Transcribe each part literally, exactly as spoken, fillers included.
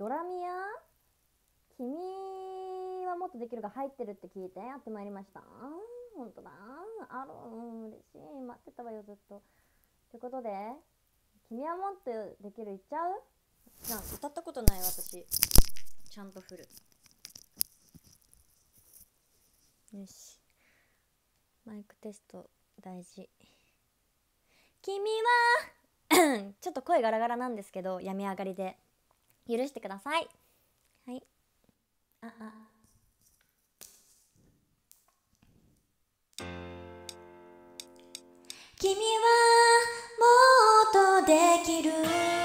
ドラミア君はもっとできるが入ってるって聞いてやってまいりました。ほんとだ、ある、うん、嬉しい、待ってたわよずっと。ということで、君はもっとできるいっちゃう？なんか歌ったことない私。ちゃんと振る。よし、マイクテスト大事。君はちょっと声ガラガラなんですけど、病み上がりで許してください。はい。ああ君はもっとできる。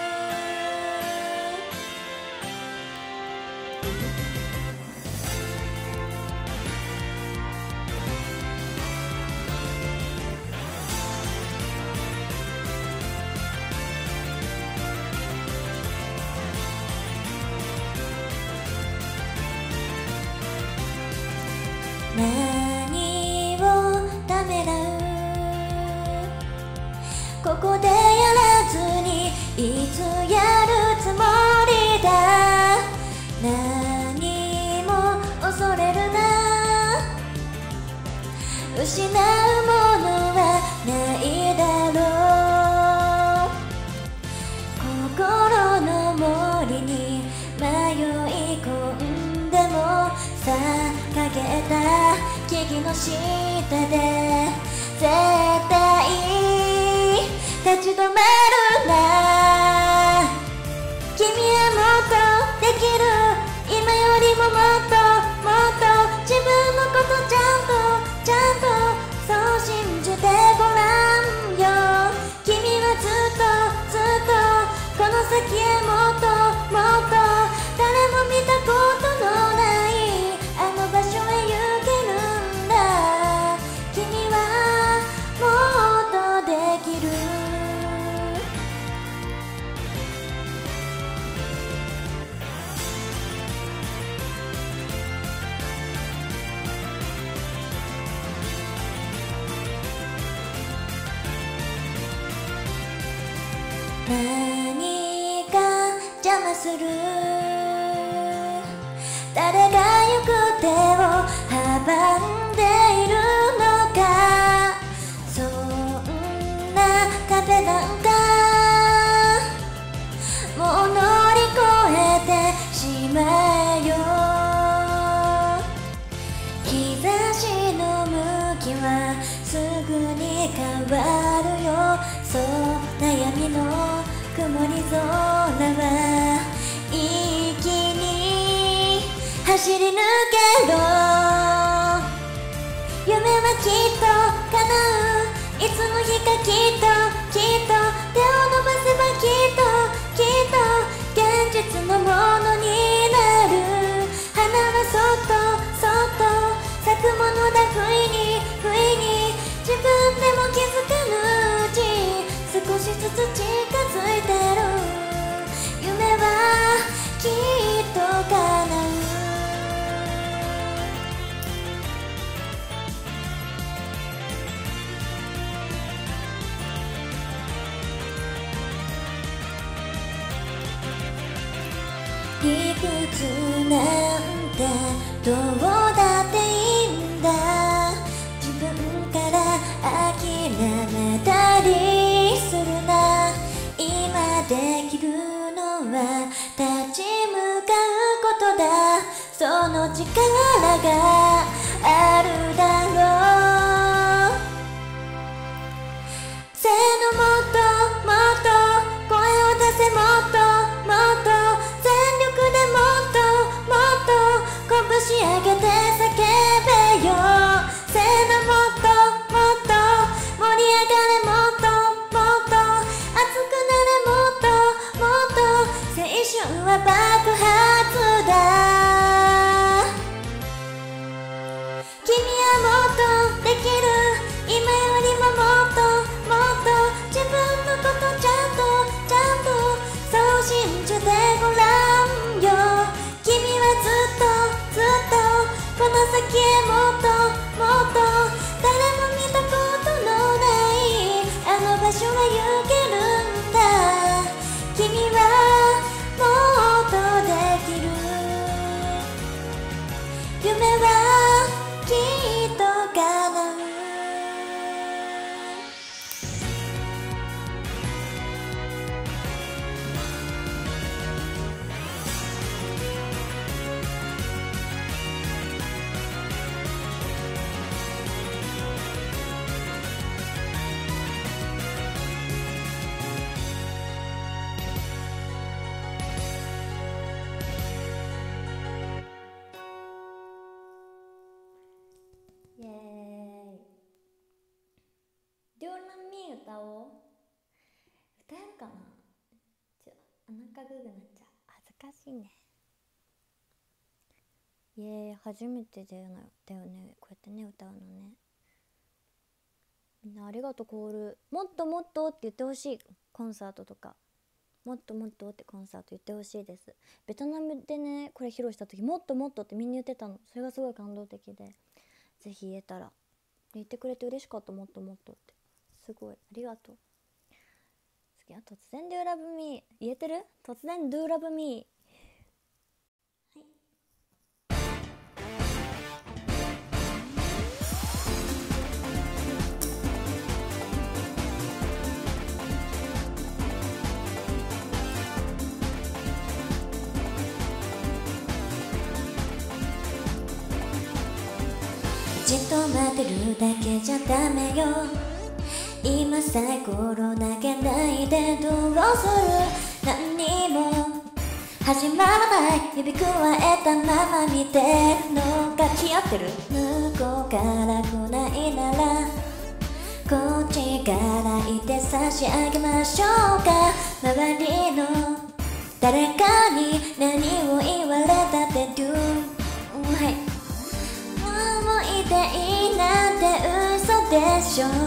何をためらう、ここでやらずにいつやるつもりだ。何も恐れるな、失うものはないだろう。心の森に迷い込んでも掲げた木々の下で絶対立ち止まるな。君はもっとできる、今よりももっともっと自分のことちゃんとちゃんとそう信じてごらんよ。君はずっとずっとこの先へもっともっと誰も見たことのないあの場所へ行けるんだ。君はもっとできる。何が邪魔する、誰が行く手を阻んでいるのか。そんな壁なんかもう乗り越えてしまえよ。日差しの向きはすぐに変わるよ。そう悩みの曇り空は一気に走り抜けろ。夢はきっと叶う、いつの日かきっときっと手を伸ばせばきっときっと現実のものになる。花はそっとそっと咲くものだ、不意に不意に自分でも気づかぬうち少しずつ近づいてる。夢はきっと叶う。理屈なんてどうだっていいんだ。自分から諦めたりするな。今できるのは立ち向かうことだ。その力があるだろう。せーの、もっともっと声を出せ、もっともっと全力でもっともっと拳上げて叫べよ。せーの、もっともっと盛り上がれ、もっともっと熱くなれ、もっともっと青春は爆発だ。君はもっとできる、今よりももっともっと自分のことちゃんとちゃんとそう信じてごらんよ。君はずっとずっとこの先へもっともっと誰も見たことのないあの場所へ行けるんだ。君はもっとで歌おう。歌えるかな。ちょ鼻かぐぐなっちゃう。恥ずかしいね。いえ初めてだよね、だよね、こうやってね歌うのね。みんなありがとう。コールもっともっとって言ってほしい。コンサートとかもっともっとってコンサート言ってほしいです。ベトナムでねこれ披露した時もっともっとってみんな言ってたの。それがすごい感動的で、ぜひ言えたら言ってくれて嬉しかった。もっともっとってすごいありがとう。次は突然 Do Love Me 言えてる？突然 Do Love Me。じっと待ってるだけじゃダメよ。今さえ心投げないでどうする。何にも始まらない指くわえたまま見てるのが気合ってる。向こうから来ないならこっちからいて差し上げましょうか。周りの誰かに何を言われたって Do、はい、もういていいなんて嘘でしょ。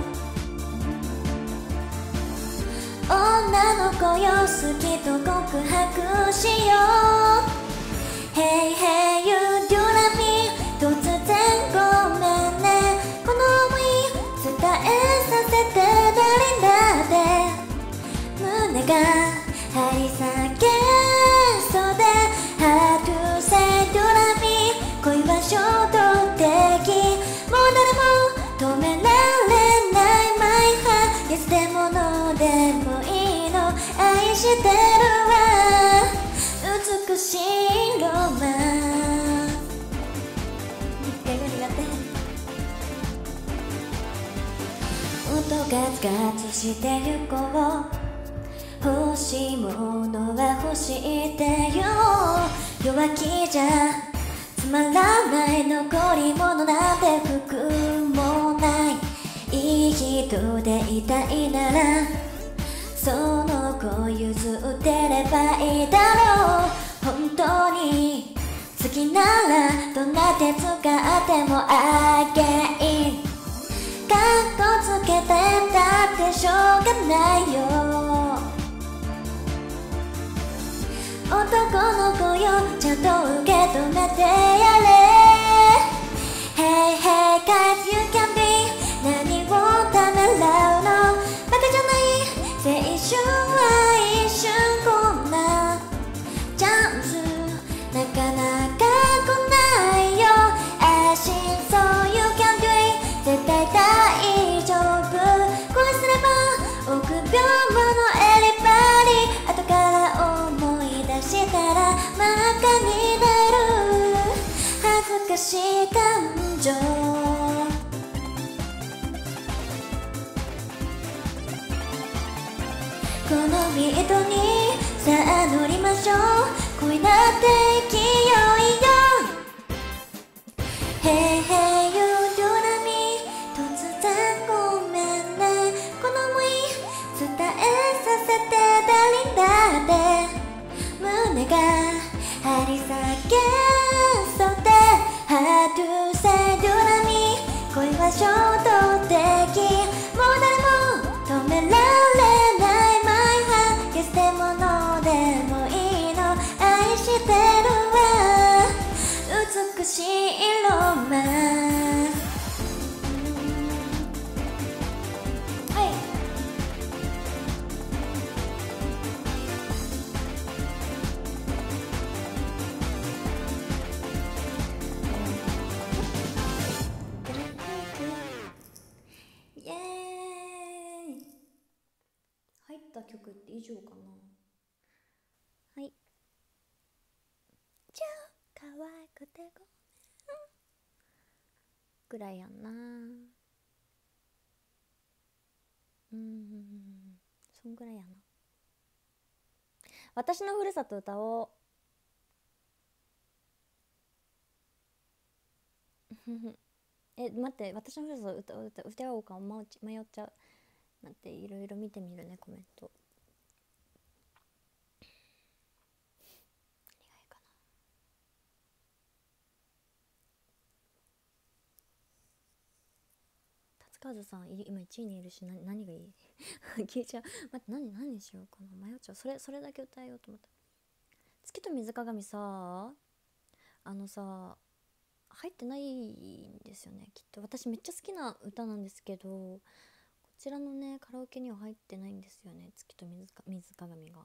女の子よ好きと告白しよう。 Hey hey you do love me 突然ごめんね。この想い伝えさせて誰だって胸が張り裂けそうで Hard to say do love me 恋は衝動的。もう誰も止められない My heart Yes でも No でもいいの愛してるわ美しいロマン。逆に苦手。音ガツガツしてゆこう。欲しいものは欲しいって言おう。弱気じゃつまらない残り物なんて服もない。いい人でいたいならその子譲ってればいいだろう。本当に好きならどんな手使ってもあげい。かっこつけてたってしょうがないよ。男の子よちゃんと受け止めてやれ。 Hey hey guys you can be 何をためらうの。バカじゃない青春は一瞬こんなチャンスなかなか来ないよ。安心そう you can do it 絶対大丈夫。恋すれば臆病者エリバリ後から思い出したら真っ赤になる恥ずかしい感情。このビートにさあ乗りましょう。恋なんて勢いよ。 Hey hey you do love me 突然ごめんね。この想い伝えさせて誰だって胸が張り裂けそうで Hard to say do love me 恋は衝動的。もう誰も止められない My heart Yes でも No でもいいの愛してるわ美しいロマン。イエーイ。入った曲って以上かな。はい。超可愛くてごめんぐらいやんな。うんそんぐらいやな。私のふるさと歌おうえ待って、私のふるさと歌歌歌おうか迷っちゃう。 待って、いろいろ見てみるね、コメント。何がいいかな。達川さん今いちいにいるし、な何がいい聞いちゃう。待って、何何にしようかな、迷っちゃう。それそれだけ歌えようと思った。月と水鏡さ、あのさ入ってないんですよね、きっと。私めっちゃ好きな歌なんですけど、こちらのねカラオケには入ってないんですよね、月と水か水鏡が。本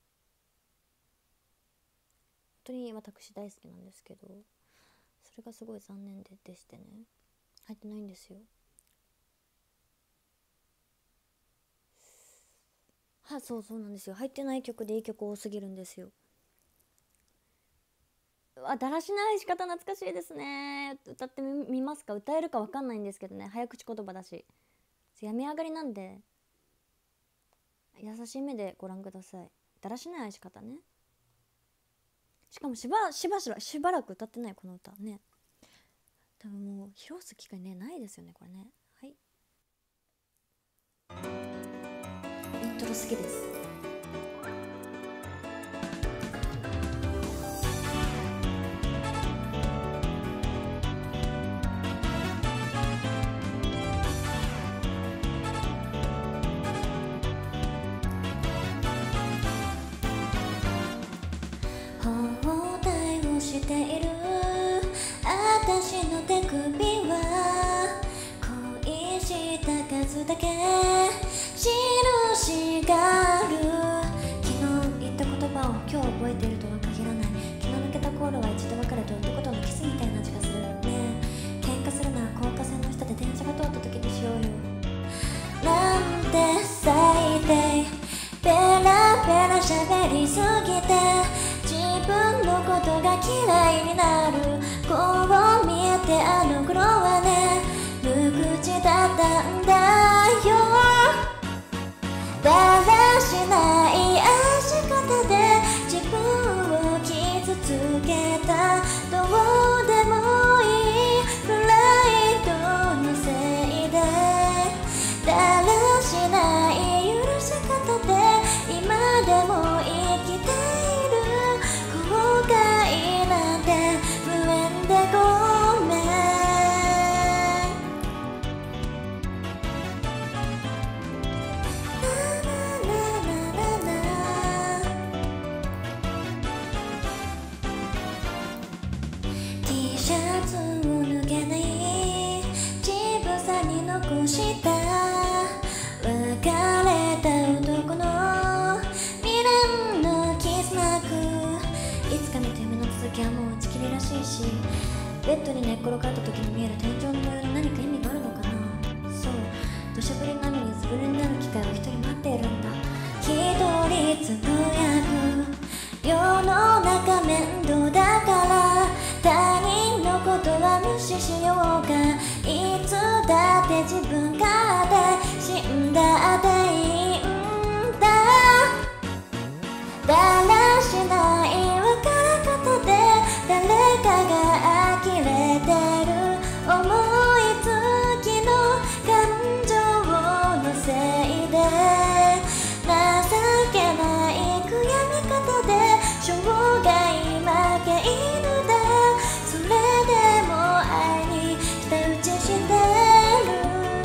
当に私大好きなんですけど、それがすごい残念ででしてね、入ってないんですよ。はそうそうなんですよ、入ってない曲でいい曲多すぎるんですよ。あ、だらしない仕方懐かしいですね。歌ってみみますか。歌えるか分かんないんですけどね、早口言葉だし。病み上がりなんで優しい目でご覧ください。だらしない愛し方ね。しかもしばしばしばしばらく歌ってないこの歌ね。多分もう披露す機会ねないですよねこれね。はい、イントロ好きです。包帯をしている私の手首は恋した数だけ印がある。昨日言った言葉を今日覚えているとは限らない。気の抜けた頃は一度別れと男とのキスみたいな味がするね。喧嘩するなら高架線の下で電車が通った時にしようよ。なんて最低、ペラペラ喋りすぎて自分のことが嫌いになる。こう見えてあの頃はね無口だったんだよ。だらしない愛し方で自分を傷つけた。どうでもいいプライドのせいでだらしない許し方で今でも生きている。後悔なんて無縁でごめん。T シャツを脱げない乳房に残した別れた男の未練のキスなく、いつか見た夢の続きはもう打ち切りらしいし、ベッドに寝っ転がった時に見える天井の模様に何か意味があるのかな。そう土砂降りの雨にずぶ濡れになる機会を一人待っているんだ。一人つぶやく世の中面倒だから他人のことは無視しようか。いつだって自分勝手死んだっていいんだ。だらしない別れ方で誰かが呆れてる。思いつきの感情のせいで情けない悔やみ方で生涯負け犬だ。それでも愛に舌打ちしてる。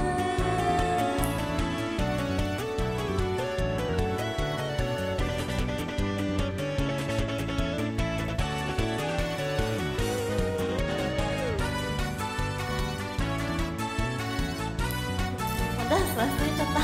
ダンス忘れちゃった。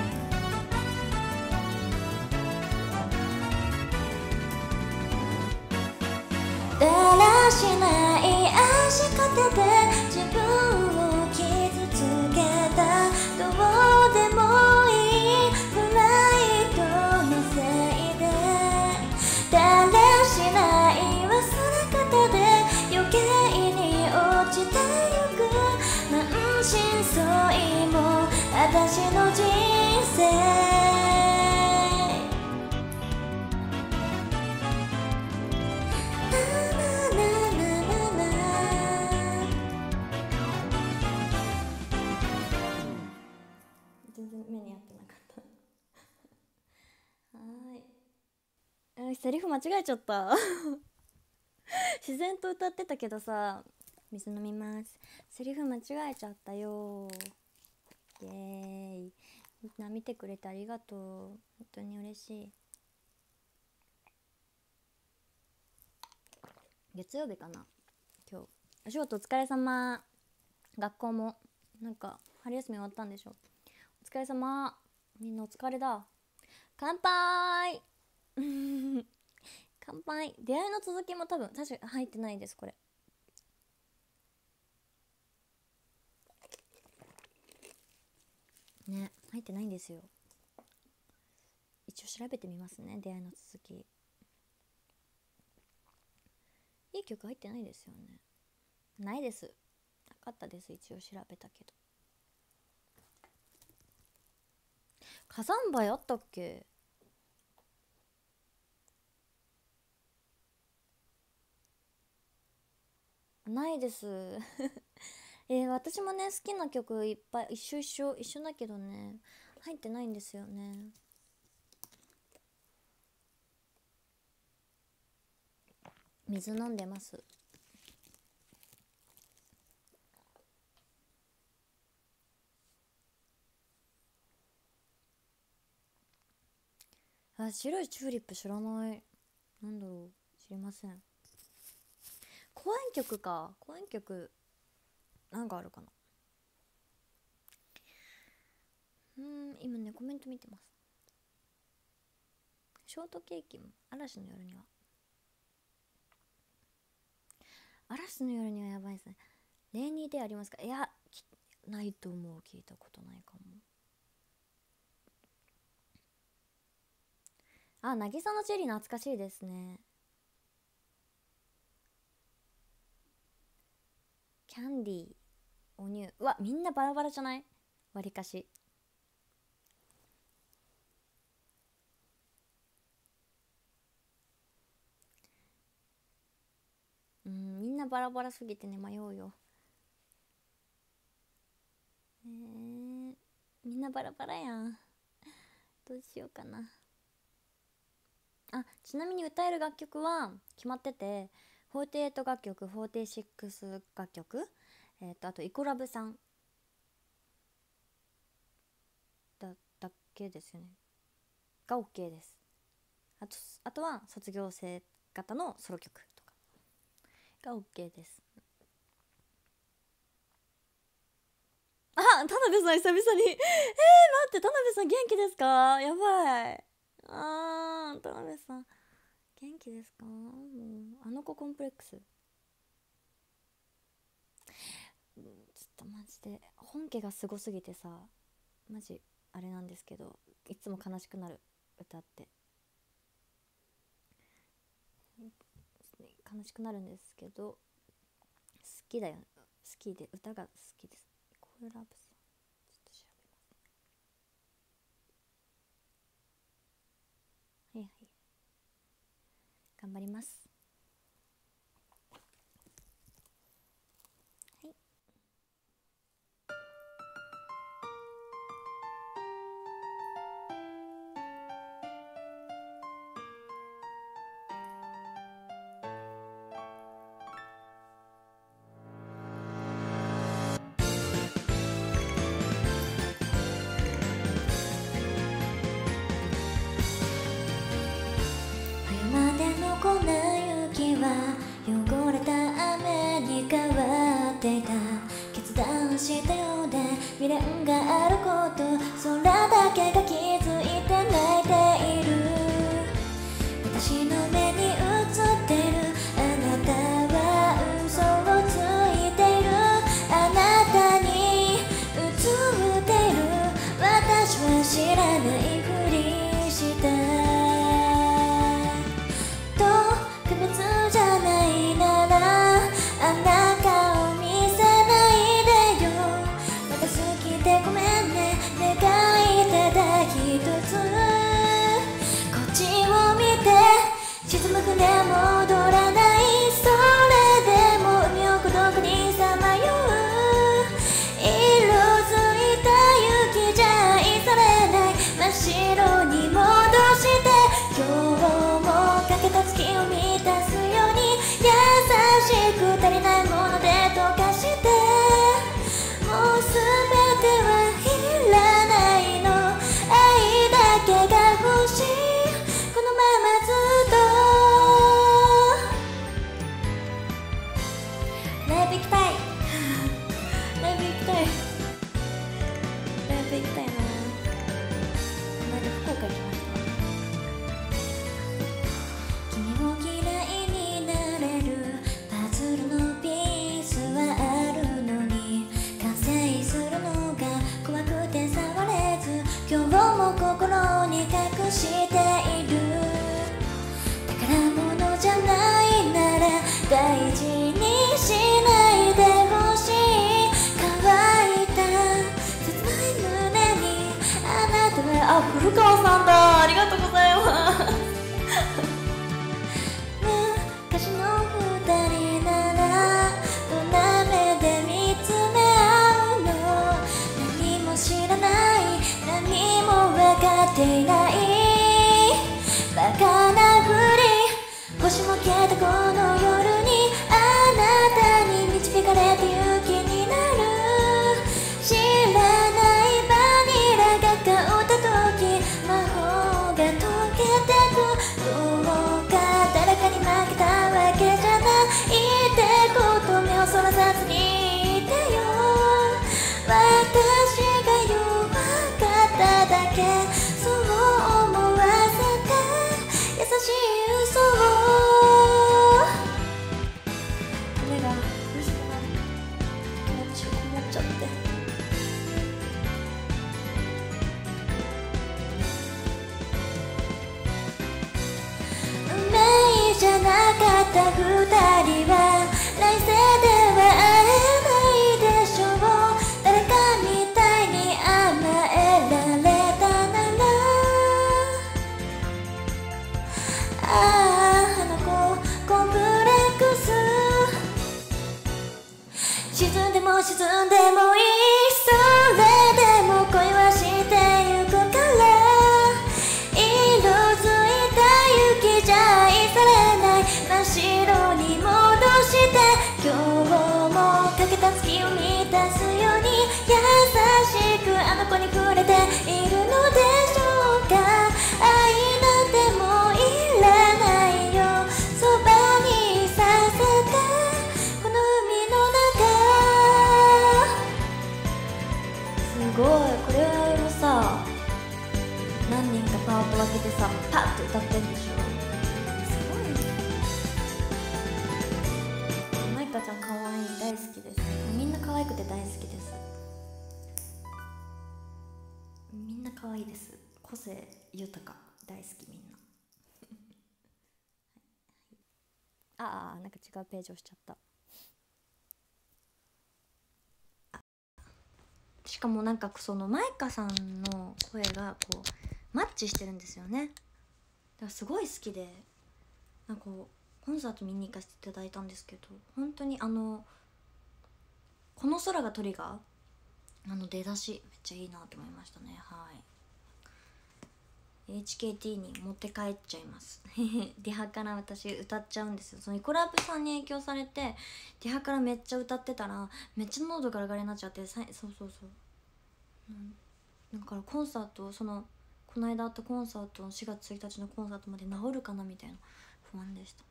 だらしない愛し方で自分を傷つけた。どうでもいいプライドのせいでだらしない忘れ方で余計に落ちてゆく。満身創痍も私の人生。全然目に合ってない。 ー、セリフ間違えちゃった自然と歌ってたけどさ。水飲みます。セリフ間違えちゃったよ。イエーイ。みんな見てくれてありがとう。本当に嬉しい。月曜日かな今日。お仕事お疲れ様。学校もなんか春休み終わったんでしょ。お疲れ様。みんなお疲れだ。乾杯乾杯。出会いの続きも多分確か入ってないです。これね、入ってないんですよ。一応調べてみますね。出会いの続き。いい曲入ってないですよね。ないです。なかったです。一応調べたけど。火山灰あったっけ。ないですえー、私もね好きな曲いっぱい一緒一緒一緒だけどね入ってないんですよね。水飲んでます。あ、白いチューリップ知らない。なんだろう、知りません。公演曲か。公演曲なんかあるかな。うーん、今ねコメント見てます。ショートケーキも嵐の夜には嵐の夜にはやばいですね。レイニーデーありますか。いやないと思う。聞いたことないかも。あ、渚のチェリー懐かしいですね。キャンディー、お乳。うわ、みんなバラバラじゃない？わりかし。うん、みんなバラバラすぎてね迷うよ。えー、みんなバラバラやん。どうしようかな。あ、ちなみに歌える楽曲は決まってて、フォーティーエイト楽曲、フォーティーシックス楽曲、えー、とあとイコラブさんだだけですよねが OK です。あとあとは卒業生型のソロ曲とかが OK です。あ、田辺さん久々にえー、待って田辺さん元気ですか。やばい。あー、田辺さん元気ですか。もうあの子コンプレックス。ちょっとマジで本家がすごすぎてさ、マジあれなんですけど、いつも悲しくなる歌って悲しくなるんですけど、好きだよ。好きで歌が好きです。コールラブさんちょっと調べます。はいはい、頑張ります。はい。冬までの粉雪は汚れた雨に変わっていた。決断したようで未練があること、それだけが気づいて泣いている。私の目に映ってるあなたは嘘をついている。あなたに映っている私は知らないふりした。特別じゃないならあんな顔見せないでよ。また好きでごめんね願いただ大事にしないでほしい。乾いた切ない胸にあなたは。あ、古川さんだ、ありがとうございます昔の二人ならどんな目で見つめ合うの。何も知らない何も分かっていないバカなふり。星も消えたこの夜にあなたに導かれて勇気になる。知らないバニラが香った時魔法が溶けてく。どうか誰かに負けたわけじゃないってこと目をそらさずにいてよ。私が弱かっただけそう思わせて優しい嘘を。目が苦しくなる気持ちこもっちゃって。運命じゃなかった二人は来世では会えないでしょう。誰かみたいに甘えられたなら。あああの子コンプレックス。沈んでも沈んでもいいそれでも恋はしてゆくから。色づいた雪じゃ愛されない真っ白に戻して今日もかけた月を満たすように優しくあの子に触れているのでしょうか。愛なんてもういらないよそばにさせてこの海の中。すごいこれをさ何人かパート分けてさパッと歌ってんでしょ。すごいね。マイカちゃんかわいい大好きです。みんな可愛くて大好きです。みんな可愛いです。個性豊か大好きみんなああなんか違うページ押しちゃった。しかもなんかそのマイカさんの声がこうマッチしてるんですよね。だからすごい好きでなんかこうコンサート見に行かせていただいたんですけど本当にあのこの空がトリガーあの出だしめっちゃいいなと思いましたね。はい エイチケーティー に持って帰っちゃいますディハから私歌っちゃうんですよ。そのイコラブさんに影響されてディハからめっちゃ歌ってたらめっちゃ喉ガラガラになっちゃってさそうそうそう、うん、だからコンサートそのこの間あったコンサートのしがつついたちのコンサートまで治るかなみたいな不安でした。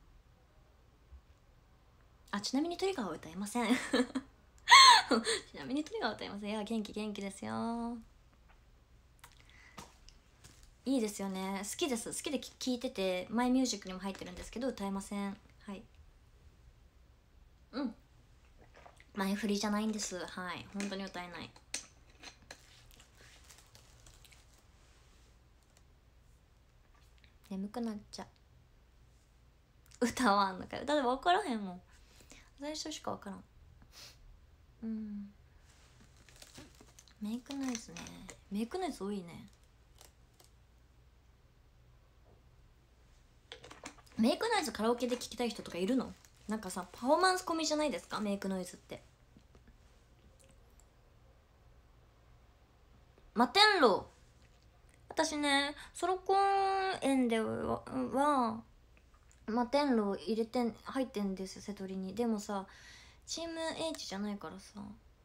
あちなみにトリガーは歌いませんちなみにトリガーは歌いません。いや元気元気ですよ。いいですよね。好きです好きで聴いててマイミュージックにも入ってるんですけど歌えません。はいうん前振りじゃないんです。はい本当に歌えない。眠くなっちゃう。歌わんのかよ。だって分からへんもん。最初しか分からん。うんメイクノイズね。メイクノイズ多いね。メイクノイズカラオケで聴きたい人とかいるの？なんかさパフォーマンス込みじゃないですかメイクノイズって。摩天楼私ねソロ公演ではは摩天楼入れてん入ってんですよ瀬戸りに。でもさチーム H じゃないからさ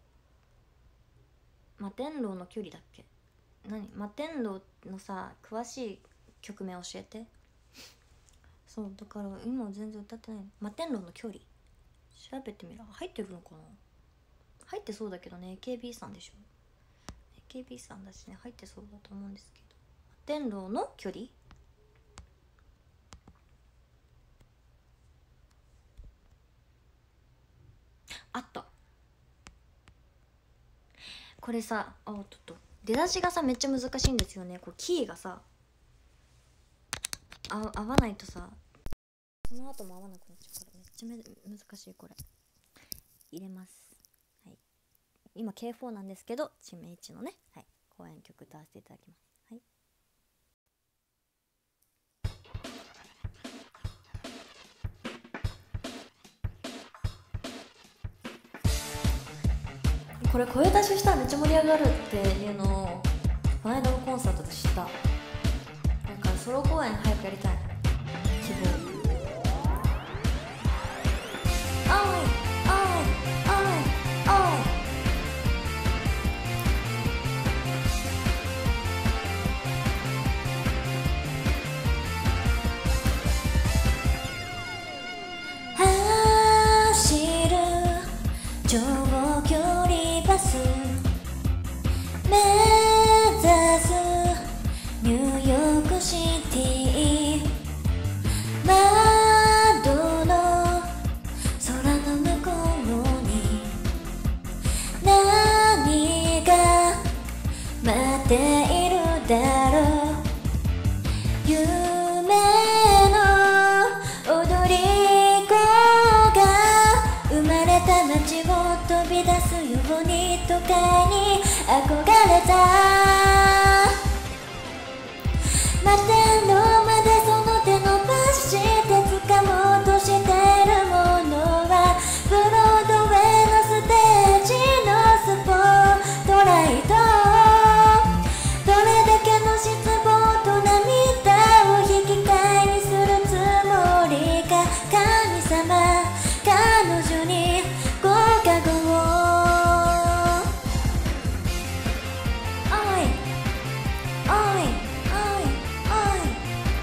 摩天楼の距離だっけ何摩天楼のさ詳しい曲名教えて。そうだから今全然歌ってない。摩天楼の距離調べてみる。入ってるのかな。入ってそうだけどね エーケービー さんでしょ。 エーケービー さんだしね入ってそうだと思うんですけど。摩天楼の距離あったこれさあちょっと出だしがさめっちゃ難しいんですよね。こうキーがさあ合わないとさこの後も合わなくなっちゃうからめっちゃめ難しい。これ入れます。はい、今 ケーフォー なんですけどチメイチのね、はい、公演曲歌わせていただきます。はい、これ声出ししたらめっちゃ盛り上がるっていうのをこの間のコンサートで知った。だからソロ公演早くやりたい。希望。走る長距離バス目指すニューヨークシティ、窓の空の向こうに何が待っているだろう。夢の踊り子が生まれた街を飛び出すように都会に憧れた。摩天楼までその手伸ばして掴もうとしてるものはブロードウェイのステージのスポットライト。どれだけの失望と涙を引き換えにするつもりか。神様彼女にご加護を。おいおいおいおい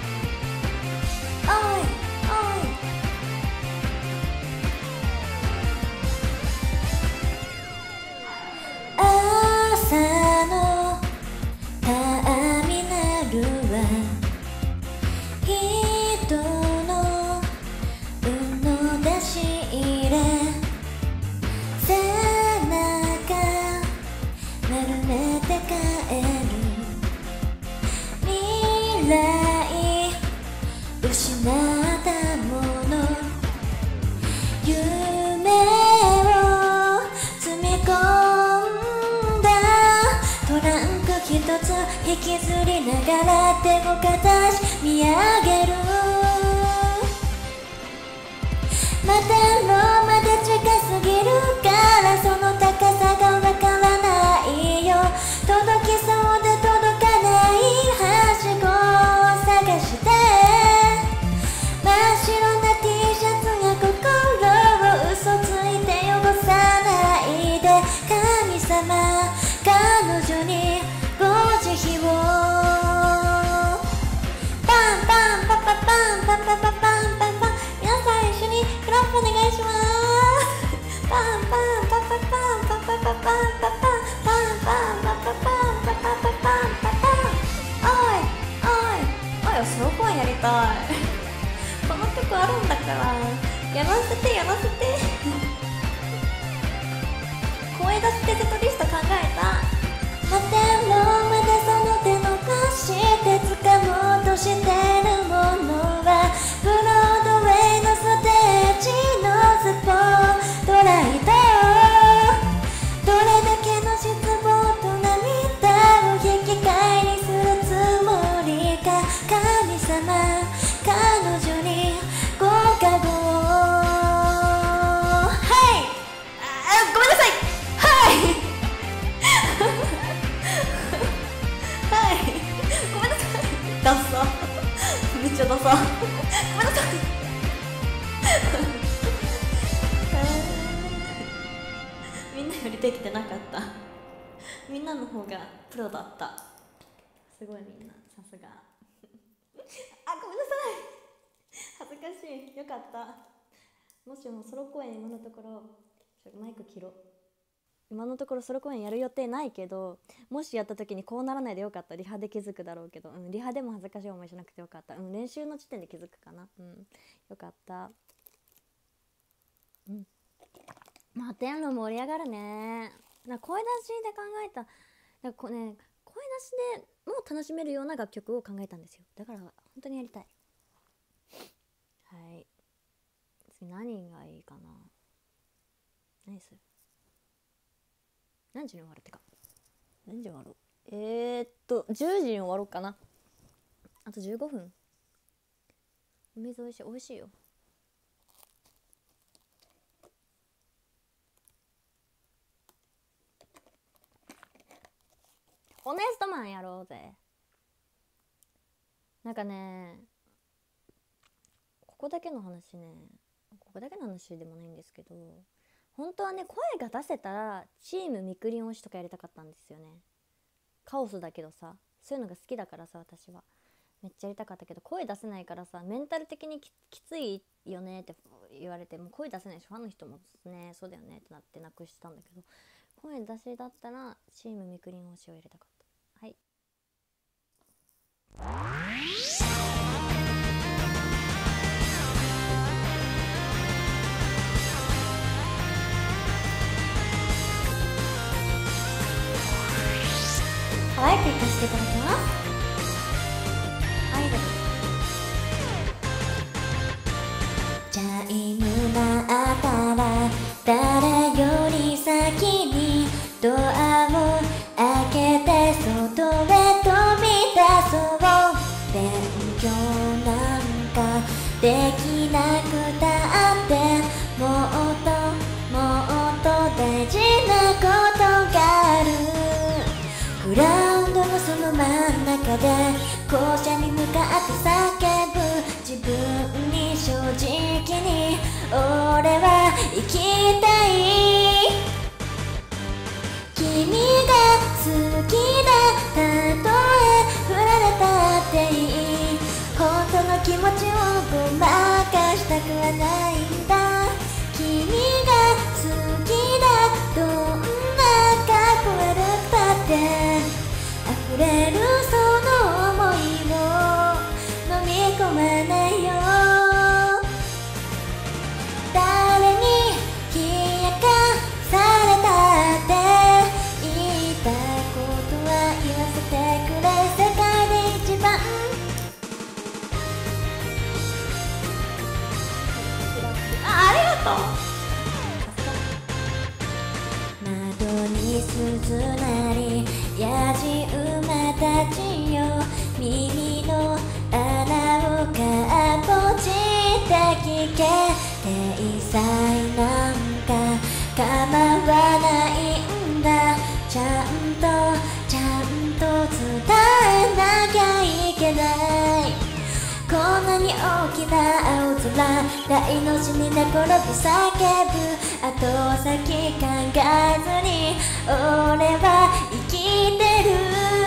おいおい。朝のターミナルは人の運の出し入れ。背中丸めて帰る。未来失ったもの夢を積み込んだトランク一つ引きずりながら手をかざし見上げる。摩天楼まで近すぎるからその高さがわからないよ。届きそうで届かないはしごを探して真っ白な T シャツが心を嘘ついて汚さないで。神様彼女にご慈悲を。パンパンパパパンパパパパンパンパン。皆さん一緒にクラップお願いします。パンパンパパパンパパパパンパパンパンパンパンパパパンパパパパパンパパン。おいおいおい、ソロコンやりたい。この曲あるんだからやらせてやらせて。声出しでセットリスト考えた。摩天楼までその手伸ばして掴もうとしてるものはブロードウェイのステージのスポットライト。どれだけの失望と涙を引き換えにするつもりか。神様彼女にご加護を。はいあごめんなさい。はいはいごめんなさい。ダサめっちゃダサごめんなさい。みんなよりできてなかった。みんなの方がプロだった。すごいみんなさすが。あごめんなさい恥ずかしい。よかった。もしもソロ公演今のところちょマイク切ろう。今のところソロ公演やる予定ないけど、もしやった時にこうならないでよかった。リハで気づくだろうけど、うん、リハでも恥ずかしい思いしなくてよかった。うん、練習の時点で気づくかな。うん、よかった。うん、摩天楼盛り上がるね。な声出しで考えた、なんかこうね、声出しでも楽しめるような楽曲を考えたんですよ。だから本当にやりたい。はい。 次何がいいかな。何する？何時に終わるってか何時に終わろう。えー、っとじゅうじに終わろうかな。あとじゅうごふん。お水おいしい、おいしいよ。ホネストマンやろうぜ。なんかね、ここだけの話ね、ここだけの話でもないんですけど、本当はね、声が出せたらチームみくりん推しとかやりたかったんですよね。カオスだけどさ、そういうのが好きだからさ、私はめっちゃやりたかったけど、声出せないからさ、メンタル的に き, きついよねって言われて、もう声出せないし、ファンの人もね、そうだよねってなってなくしたんだけど、声出しだったらチームみくりん推しを入れたかった。はい。 可愛くいかせていただきます。アイドルチャイム鳴ったら誰より先にドアを開けて外へ飛び出そう。勉強なんかできなくたって、もっともっと大事なことがある。グラウンドのその真ん中で校舎に向かって叫ぶ自分に正直に俺は生きたい。君が好きだ、たとえ振られたっていい。本当の気持ちをごまかしたくはないんだ。君が好きだ、どんなかっこ悪くたって溢れるその想いを飲み込まないよ。誰に冷やかされたって言いたいことは言わせてくれ。世界で一番あ、ありがとう。窓に鈴なりやじ馬たちよ、耳の穴をかっぽじって聞け。体裁なんか構わないんだ。ちゃんとちゃんと伝えなきゃいけない。こんなに大きな青空、大の字に寝転び叫ぶ。後先考えずに俺は生きてる。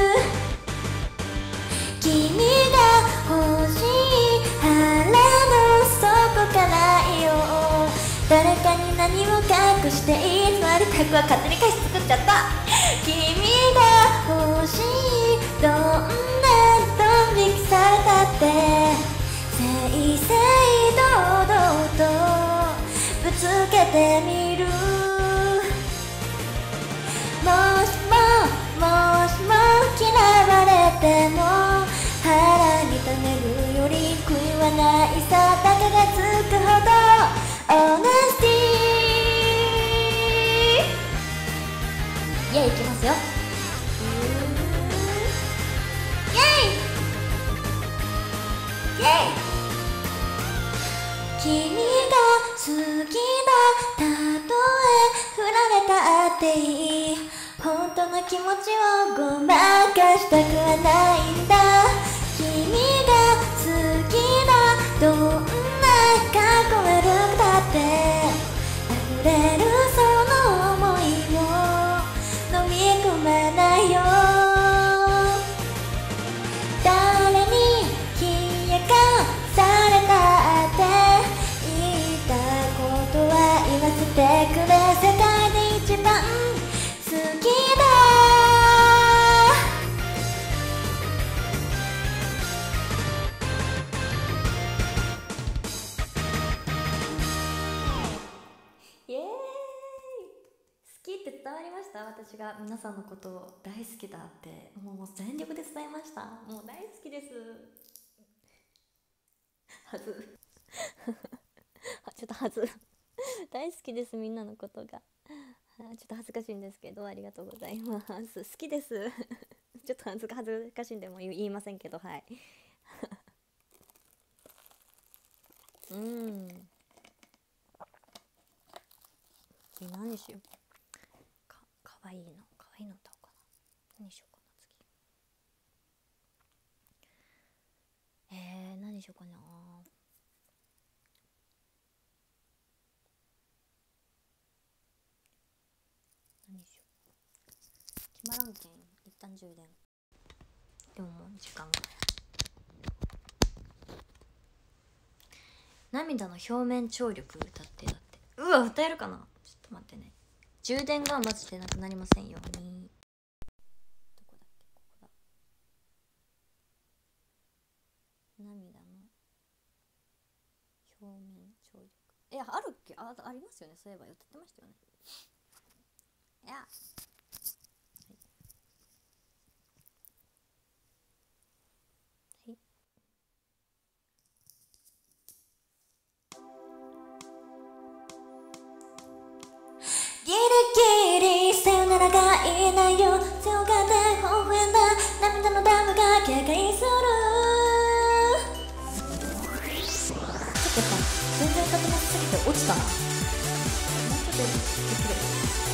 君が欲しい腹の底からよ、誰かに何を隠していつもあるタグは勝手に歌詞作っちゃった。君が欲しい、どんなドン引きされたって正々堂々とぶつけてみる。もしももしも嫌われても腹に溜めるより悔いはないさ。たかがつくほどオネスティー。イェイ、いきますよ。イェイイェイ。君が好きだ、たとえ振られたっていい。本当の気持ちをごまかしたくはないんだ。君が好きだ、どんなかっこ悪くたって溢れるその想いを飲み込まないよ。誰に冷やかされたって言いたいことは言わせてくれ。世界で一番好きだ。イエーイ。好きって伝わりました？私が皆さんのことを大好きだってもう全力で伝えました。もう大好きですはずちょっとはず大好きです、みんなのことが。ちょっと恥ずかしいんですけど、ありがとうございます。好きですちょっと恥ずか恥ずかしいんでも言いませんけど、はいうん、次何しようか。かわいいのかわいいの歌おうかな。何しようかな次。えー、何しようかな。何しよう。決まらんけん一旦充電。でももう時間が。涙の表面張力歌ってだって。うわ、歌えるかな。ちょっと待ってね。充電がマジでなくなりませんように。どこだっけ、ここだ。涙の表面張力。いや、あるっけ。 あ, ありますよね。そういえば歌ってましたよね。いや、 ギリギリさよならがいないよ。強がって微笑んだ涙のダムが警戒する。ちょっとやっぱ全然歌ってなさすぎて落ちたな。もうちょっとできる。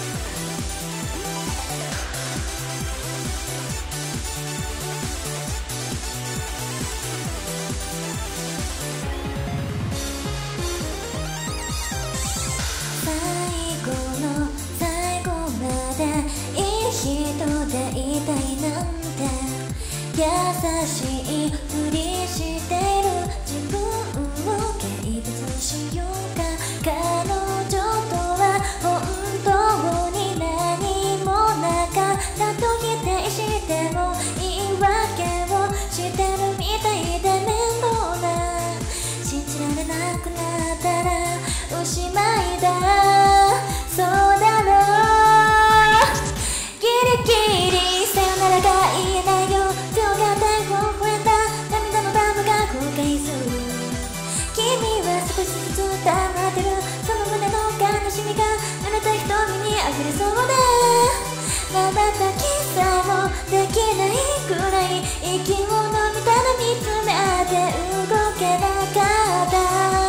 人でいたいなんて優しいふりしてる自分を軽蔑しようか。彼女とは本当に何もなかったと否定しても言い訳をしてるみたいで面倒な。信じられなくなったらおしまいだ。そうだろう。ギリギリさよならが言えないよ。強がって微笑んだ涙のダムが後悔する。君は少しずつ溜まってる。その胸の悲しみが濡れた瞳に溢れそうでまばたきさもできないくらい息を飲みたら見つめ合って動けなかった。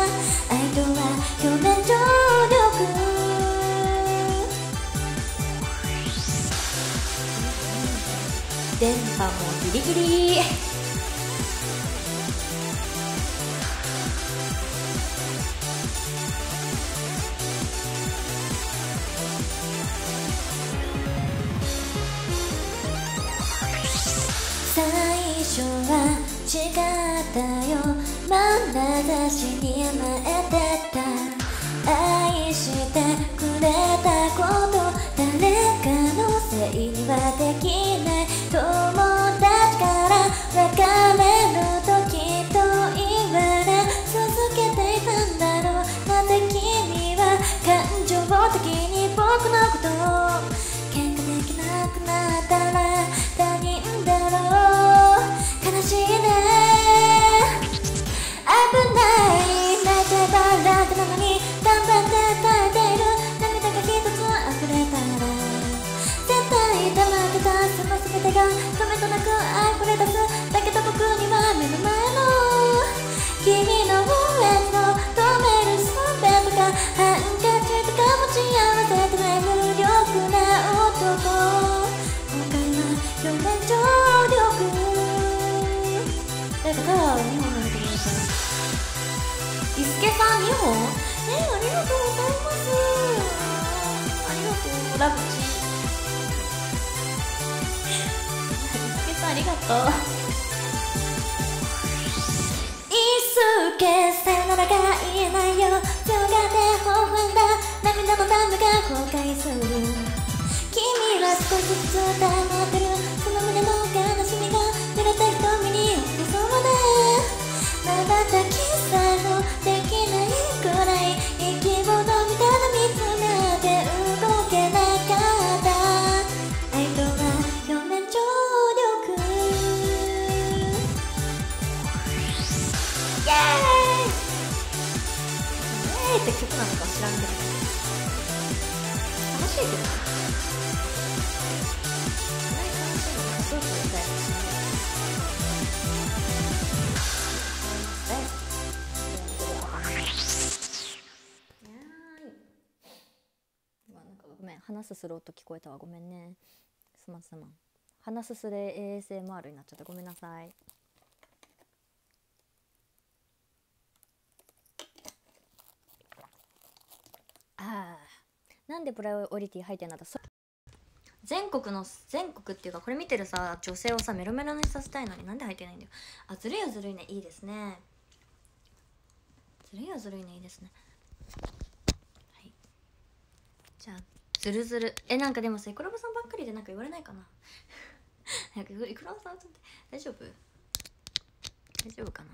愛とは表面張力。電波もギリギリ。最初は違ったよ。眼差しに甘えてた。愛してくれたこと誰かのせいにはできない。友達から別れるときっと言われ続けていたんだろう。なぜ君は感情的に僕のことを喧嘩できなくなったら他人だろう。悲しいね。危ない泣いてば楽なのに頑張って耐えている。涙が一つ溢れたら絶対黙ってたその全てが止めとなく溢れ出す。だけど僕には目の前の君の上の止めるすべとかハンカチとか持ち合わせてない無力な男。今回は表面張力。誰かタワーをにほん投げてください。伊助さんにほん。えー、ありがとうございます。ありがとうラブチ。伊助さんありがとう。伊助さよならが言えないよ。強がって微笑んだ涙のダムが後悔する。君は少しずつ溜まってる。その胸の悲しみが濡れた瞳に溢れそうでまばたきさもできないくらい息を飲みたら見つめ合って動けなかった。愛とは表面張力。イエーイ。 ことなのか知らんけど楽しいけどね。何楽しいのかそうそうみたいな。なんかごめん、話すする音聞こえたわ、ごめんね、すまんすまん。話すすれ エーエスエムアール になっちゃったごめんなさい。あー、なんでプライオリティ入ってんだった。全国の全国っていうかこれ見てるさ女性をさメロメロにさせたいのになんで入ってないんだよ。あ、ずるいよずるいね、いいですね、ずるいよずるいね、いいですね。はい、じゃあずるずるえなんかでもさイクラボさんばっかりでなんか言われないかななんかイクラボさんって大丈夫大丈夫かな。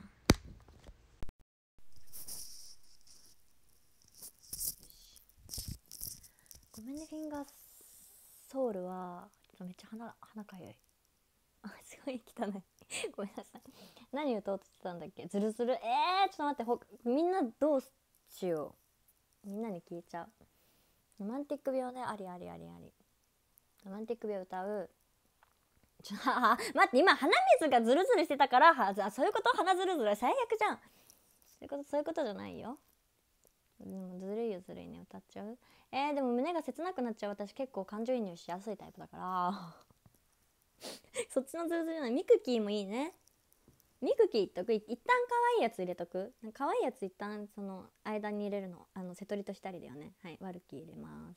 ごめんね、フィンガーソウルはめっちゃ鼻鼻かゆい。あ、すごい汚いごめんなさい。何歌おうとしてたんだっけ。ずるずるえー、ちょっと待って、ほみんなどうしよう。みんなに聞いちゃう。ロマンティック病ね、ありありありあり。ロマンティック病歌う。ちょは待って、今鼻水がズルズルしてたからはあ、そういうこと。鼻ズルズル最悪じゃん。そういうことそういうことじゃないよ。でもずるいよずるいね、歌っちゃう。えー、でも胸が切なくなっちゃう。私結構感情移入しやすいタイプだからそっちのズルズルじゃない。ミクキーもいいね。ミクキーいっとく。一旦可愛いやつ入れとく。可愛いやつ一旦その間に入れるの。あの瀬戸りとしたりだよね。はい、ワルキー入れます。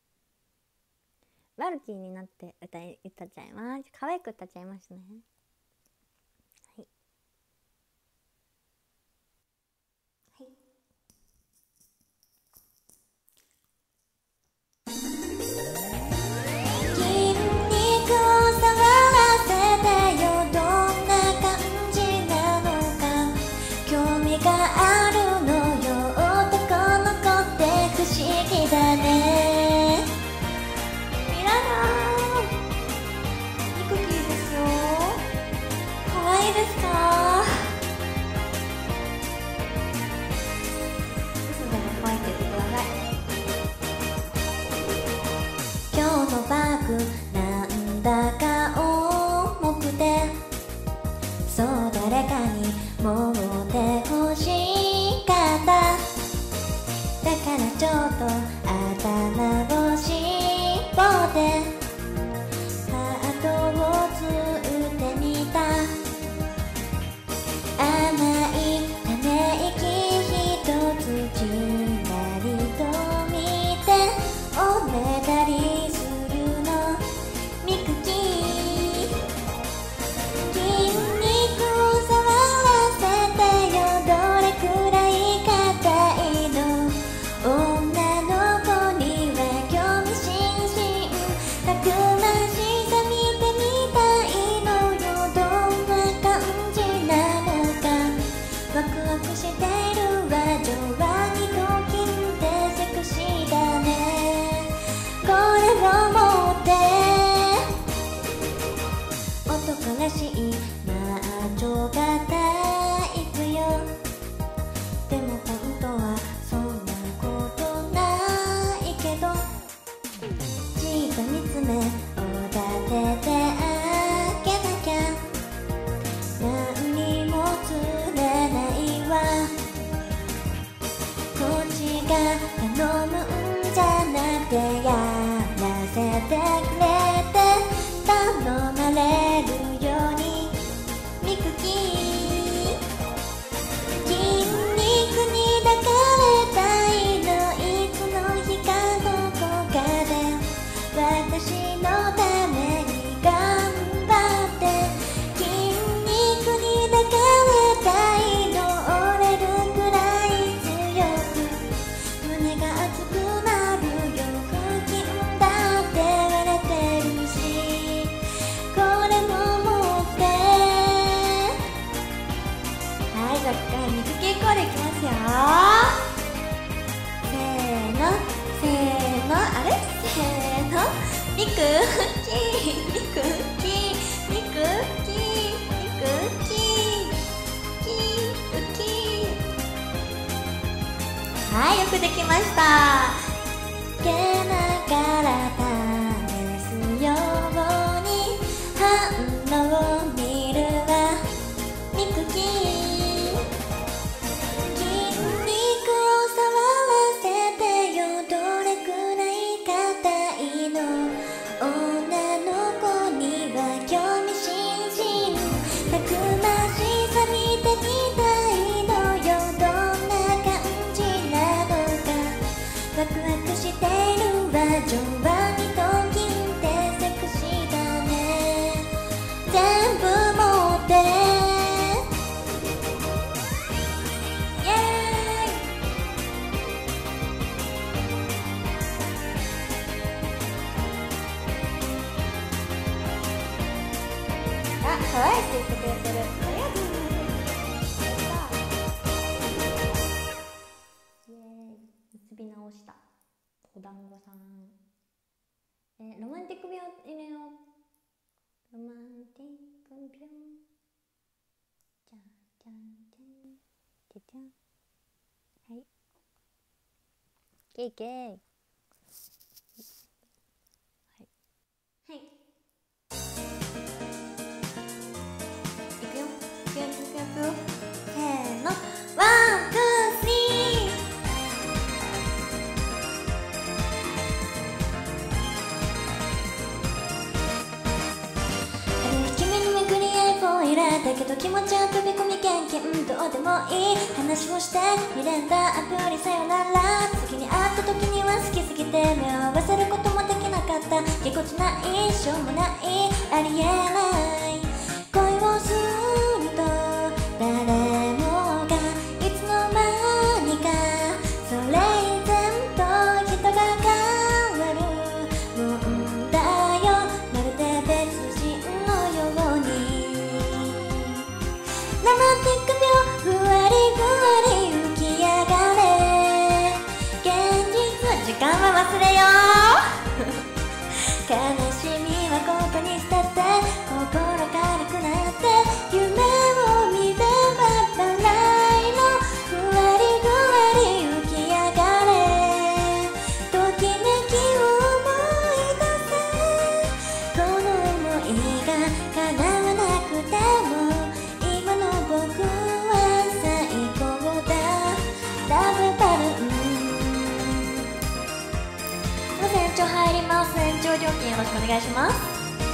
ワルキーになって歌い歌っちゃいます。可愛く歌っちゃいますね。はいはい。なんだか重くてそう誰かに持ってほしかった。だからちょっと頭を絞ってハートをつってみた。甘いため息ひとつちらりと見ておねだりするのミクキー。筋肉触らせてよ、どれくらい硬いの。女の子には興味津々、たくましさ見てみたいのよ。どんな感じなのかワクワクしてるわ。情はにときってセクシーだね。これを持って男らしいマッチョ型いくよ。でも本当はそんなことないけど、じっと見つめを立ててあげなきゃ何にも釣れないわ。こっちが頼むんじゃなくてやらせてくれて頼まれるようにミクキー。筋肉に抱かれたいの、いつの日かどこかで私のために頑張って。筋肉に抱かれたいの、折れるくらい強く胸が熱くなるよ。腹筋だって割れてるし、これも持って。はい、じゃあミクキーコールいきますよ。せーのせーの、あれせーの、ミクキーミクキーミクキーミクキーキーキー。はい、よか曲できました。けながら試すように反応を見るわミクキー。筋肉を触らせてよ、どれくらい硬いの。女の子には興味津々、たくましさ見てみたいのよ。どんな感じなのかワクワクしてるわ。情はにときってセクシーだね。全部持ってイエーイ。あ、可愛いって言ってくれてる。ありがとうございます。 イエーイ、結び直した。お団子さん、えー、ロマンティックビョン入れよう。ロマンティックビョン、じゃんじゃんじゃんじゃじゃん。はい、ケイケイ。はい、 はい、いくよいくよいくよいくよ。せーの、ワン、ツー、スリー。だけど気持ちは飛び込み経験、どうでもいい話をして見れんだアプリさよなら。次に会った時には好きすぎて目を合わせることもできなかった。ぎこちないしょうもないありえない恋をすると誰もがいつの間にかそれ以前と人が変わるもんだよ。まるで別人のようにロマンティック病ふわりふわり浮き上がれ。現実時間は忘れよう悲しみはここに捨てて心軽くなって夢を見ればバラいのふわりふわり浮き上がれ。ときめきを思い出せ。この想いが叶わなくても今の僕は最高だ。ラブバルーン。船長入ります。船長料金よろしくお願いします。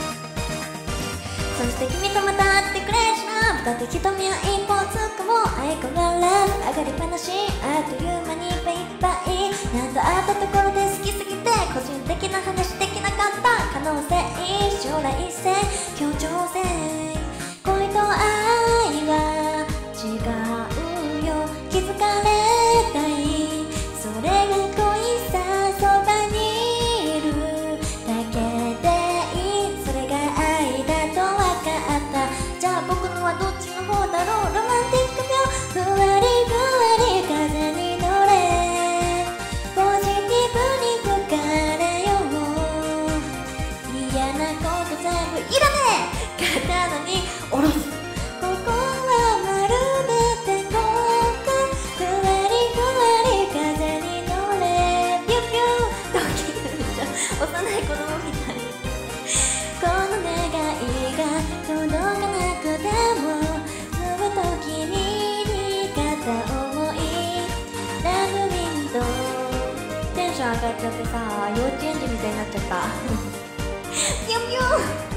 そして君とまた会ってくれしな。だって瞳は一歩つくも相変わらず上がりっぱなし。あっという間にいっぱいいっぱい。何度会ったところで好きすぎて個人的な話できなかった。可能性将来性協調性恋と愛は違うよ。気づかれたいそれが恋さ。そばにいるだけでいいそれが愛だとわかった。じゃあ僕のはどっちの方だろう。ロマンティック病ふわりふわり風に乗れ。ポジティブに吹かれよう。嫌なこと全部いらねえ刀に下ろす。ここは丸めてこうか。ふわりふわり風に乗れ。ピュピュドキドキじゃ幼い子供みたい。この願いが届かなくてもずっと君に片思い。ラブウィンドウ。テンション上がっちゃってさ幼稚園児みたいになっちゃったピュピュ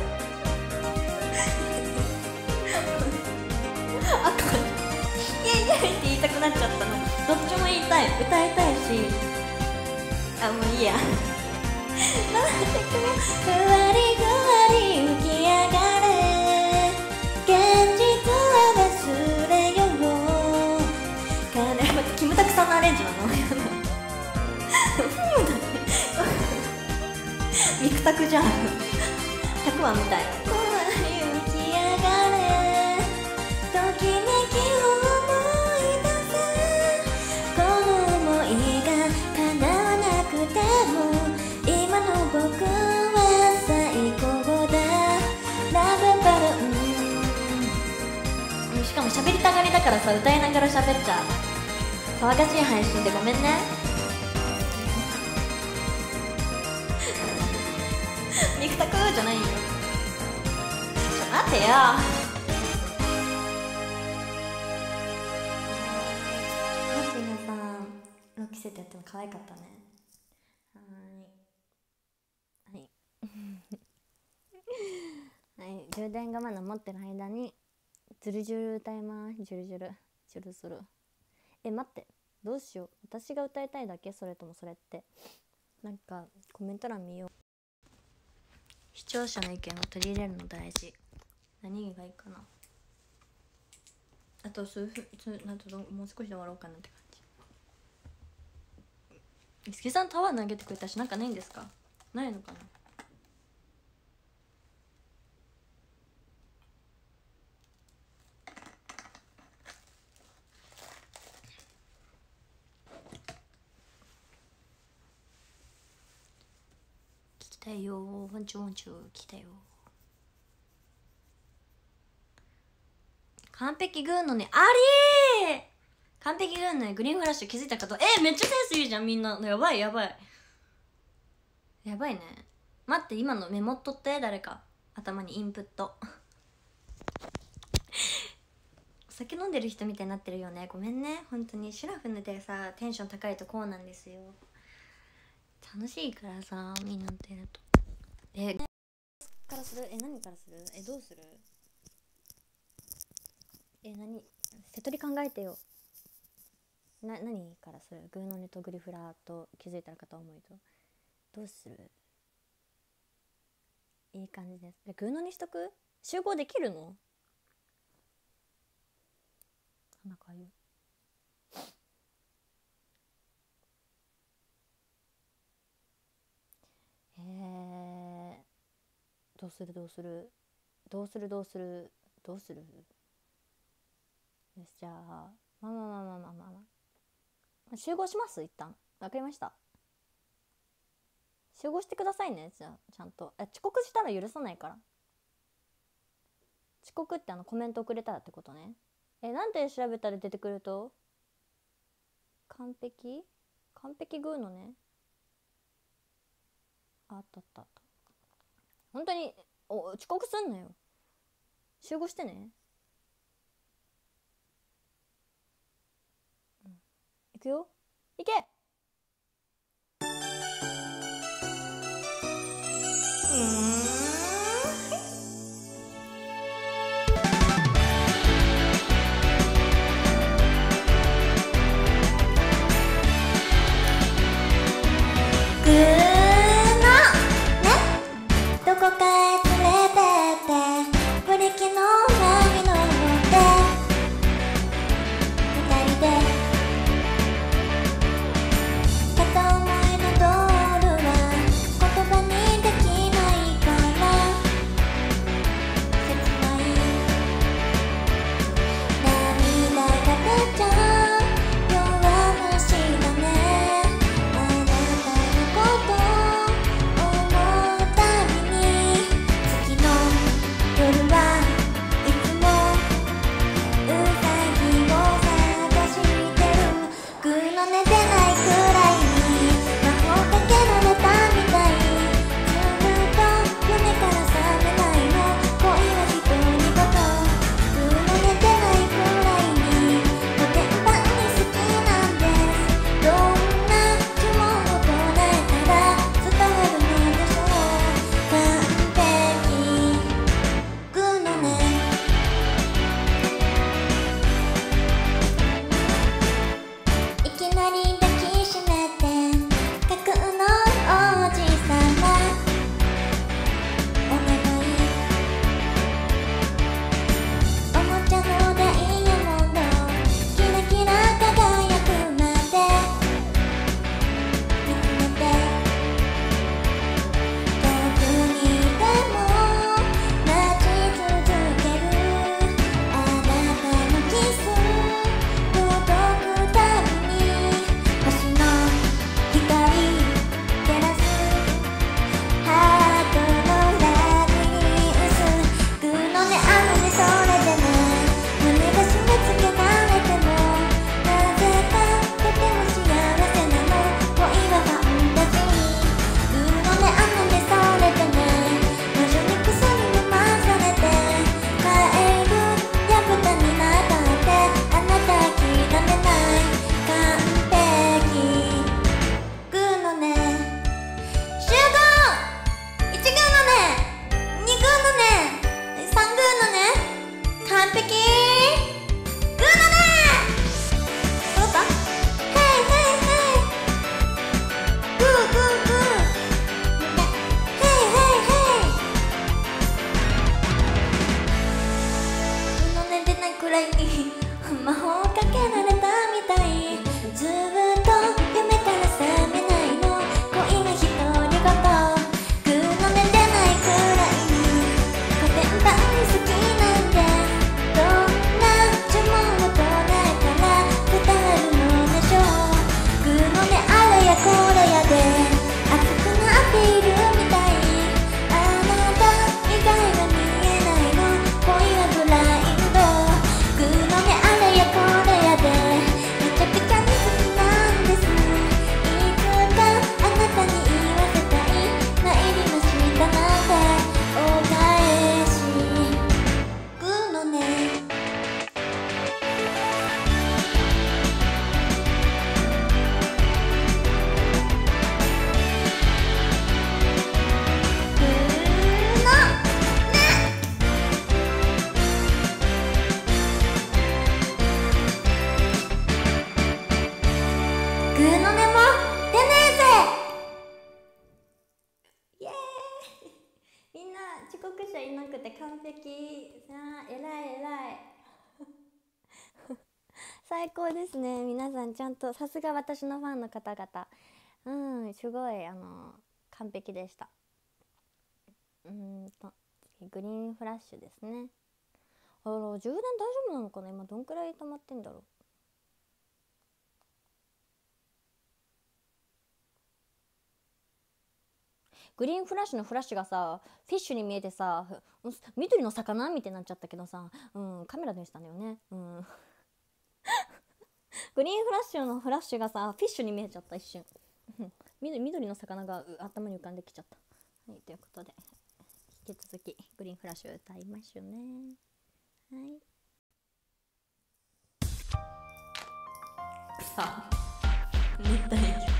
あかんイエイイエイって言いたくなっちゃったの。どっちも言いたい歌いたいし。あもういいやふわりふわり浮き上がれ。現実は忘れよう。かね待ってキムタクさんのアレンジなのふむだねミクタクじゃんたくあんみたい。ふわり浮き上がれ。ときめきを思い出せ。この想いが叶わなくても今の僕は最高だ。ラブバルーン。しかも喋りたがりだからさ歌いながら喋っちゃう。騒がしい配信でごめんね。 じゃないよ。ちょ待てよ。マッティナさんロキセットやっても可愛かったね。はいはいはい、充電がまだ持ってる間にジュルジュル歌います。ジュルジュルジュルする。え待って、どうしよう。私が歌いたいだけ、それともそれってなんかコメント欄見よう。視聴者の意見を取り入れるの大事。何がいいかな。あと数分、なんともう少しで終わろうかなって感じ。いすけさんタワー投げてくれたし、なんかないんですか。ないのかな。来たよー、ワンチュワンチュ来たよ。完璧グーのね、ありー完璧グーのね、グリーンフラッシュ気づいた方、えー、めっちゃセンスいいじゃんみんな。やばいやばいやばいね。待って、今のメモっとって。誰か頭にインプットお酒飲んでる人みたいになってるよね。ごめんね本当に。シュラフヌでさテンション高いとこうなんですよ。楽しいからさみんなとやると。えからする。え何からする。えどうする。え何瀬戸り考えてよ。な何からする。グーの音とグリフラーと気づいたら片思いとどうする。いい感じです。グーのにしとく。集合できるの。なんか言う。えー、どうするどうするどうするどうするどうする。よしじゃあまあまあまあまあまあまあ、まあ、集合します。一旦わかりました。集合してくださいね。じゃあちゃんと。え遅刻したら許さないから。遅刻ってあのコメントくれたらってことね。えなんて調べたら出てくると。完璧完璧グーのね。あったあったあった。本当にお遅刻すんなよ。集合してね。うん、行くよ。行け。うんどこかへ連れてってブリキの波乗って二人で片思いのドールは言葉にできないから切ない涙が出ちゃう弱虫だね。あなたのこといなくて完璧。さあ、えらいえらい最高ですね。皆さんちゃんと、さすが私のファンの方々、うん、すごいあの完璧でした。うーんとグリーンフラッシュですね。あら、充電大丈夫なのかな。今どんくらい溜まってんだろう。グリーンフラッシュのフラッシュがさ、フィッシュに見えてさ、緑の魚みたいになっちゃったけどさ、うん、カメラでしたんだよね。うんグリーンフラッシュのフラッシュがさ、フィッシュに見えちゃった一瞬緑, 緑の魚が頭に浮かんできちゃった。はい、ということで引き続きグリーンフラッシュ歌いましょうね。はい。さあ、熱帯魚。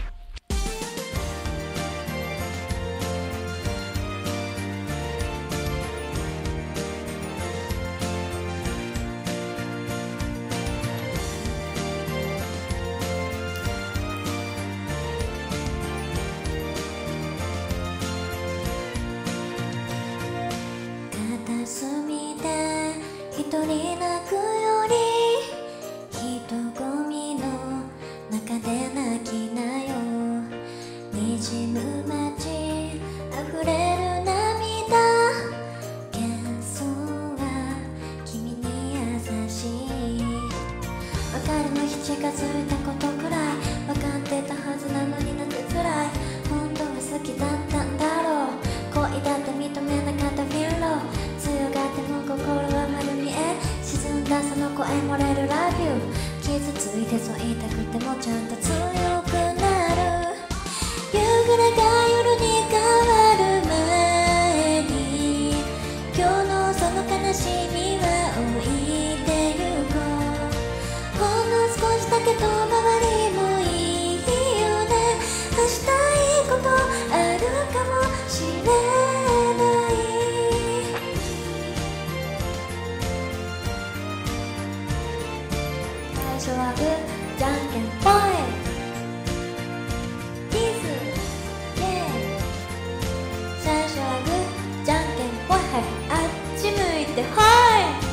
片隅で一人泣くより人混みの中で泣きなよ。にじむ街溢れる涙、幻想は君に優しい。別れの日近づいたことくらい分かってたはずなのになんて辛い。本当は好きだったんだろう。恋だって認めなかったフィール。強がっても心は丸見え。沈んだその声漏れるラビュー。傷ついてそう言いたくてもちゃんと強くなる。夕暮れが夜に変わる前に今日のその悲しみは置いてゆこう。ほんの少しだけ遠回りもいいよね。明日いいことあるかもしれない。最初はグーじゃんけんぽいキスイエーイ。最初はグーじゃんけんぽい、はい、あっち向いてはい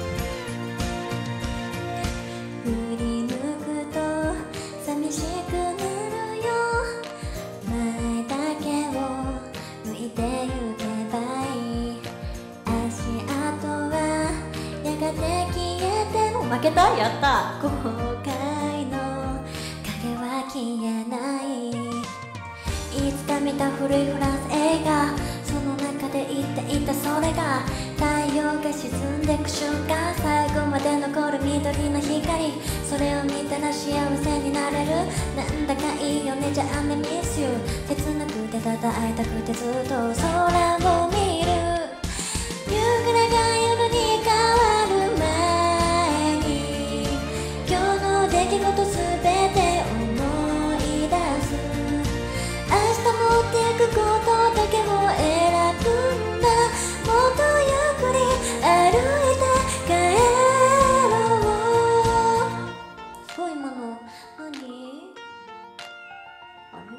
振り向くと寂しくなるよ。前だけを向いてゆけばいい。足跡はやがて消えても負けたやった後悔の影は消えない。いつか見た古いフランス映画、その中で言っていたそれが太陽が沈んでく瞬間、最後まで残る緑の光。それを見たら幸せになれる。なんだかいいよねじゃあね Miss you。 切なくてただ会いたくてずっと空を見る。夕暮れが夜に変わる前に今日の出来事すべて思い出す。明日持っていくことだけを選ぶんだ。もっとゆっくり歩いて帰ろう。すごい今の何あれ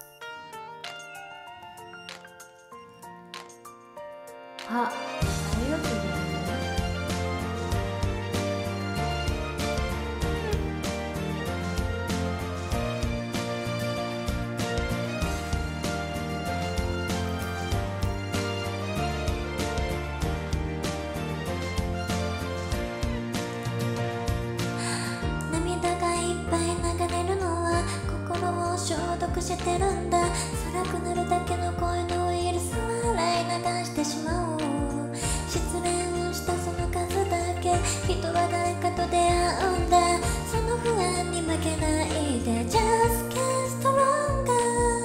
あ、ありがとうございます。涙がいっぱい流れるのは心を消毒してるんだ。辛くなるだけの声のウイルス笑い流してしまおう。失恋をしたその数だけ人は誰かと出会うんだ。その不安に負けないで Just get stronger。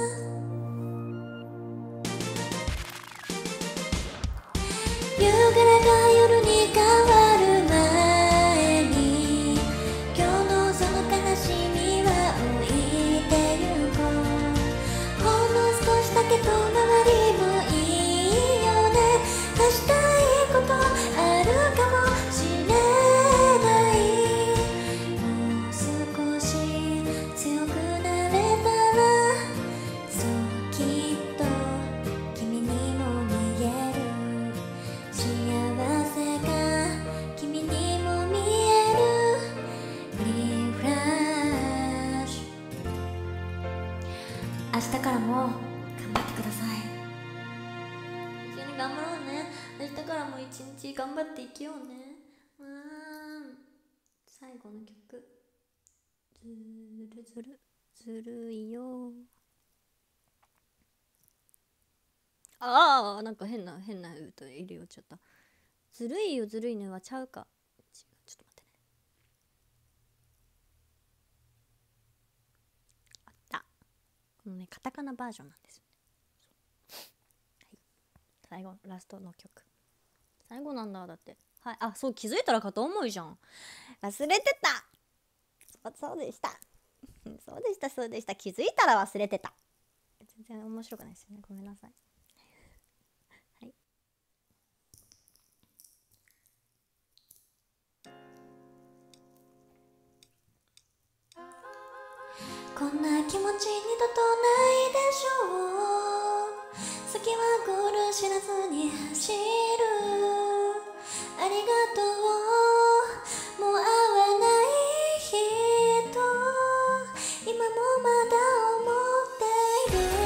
夕暮れが夜に変わる前に今日のその悲しみは置いてゆこう。ほんの少しだけ遠回りもいいよね。明日いいことあるかもしれない。もう少し明日からも頑張ってください。一緒に頑張ろうね。明日からも一日頑張っていきようね。うーん、最後の曲、ずるずるずるいよ。 ああ、なんか変な変な歌入れよっちゃった。ずるいよずるいねはちゃうか。違う、ちょっと待ってね。あった。このねカタカナバージョンなんですよね。はい、最後ラストの曲。最後なんだ。だってはい、あ、そう、気づいたら片思いじゃん。忘れてた。そそうでしたそうでしたそうでした。気づいたら忘れてた。全然面白くないですよね。ごめんなさい。はい、 こんな気持ち二度とないでしょう。先はゴール知らずに走る。ありがとう。もう会わない人、今もまだ思っている。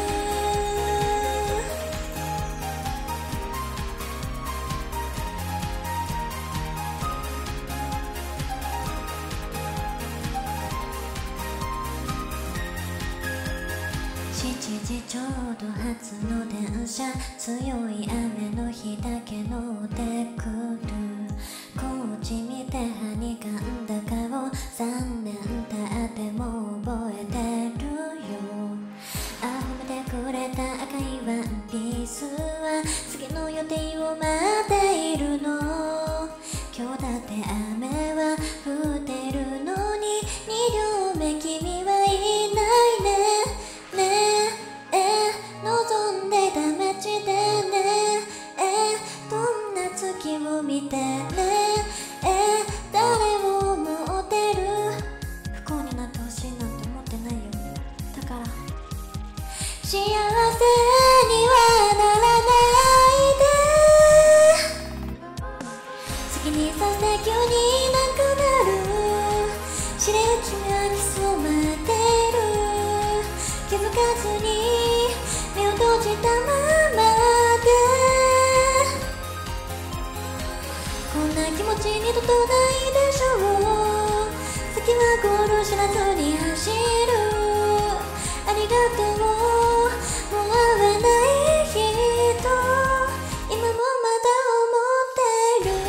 しちじちょうど初の電車、強い雨の日だけ乗ってくる。こっち見てはにかんだ顔、残念経っても覚えてるよ。あ褒めてくれた赤いワンピースは次の予定を待っているの。今日だって雨は降ってるのにに両目君はいないね。ねえ、望んでいた街でねえ、どんな月を見てねえ、誰を思ってる。不幸になってほしいなんて思ってないよ。だから幸せにはならないで。好きにさせて急になくなる。知れる君は潜まってる。気づかずに目を閉じたままで、こんな気持ち二度とないでしょう。先はゴール知らずに走る。ありがとう。もう会わない人、今もまだ思ってる。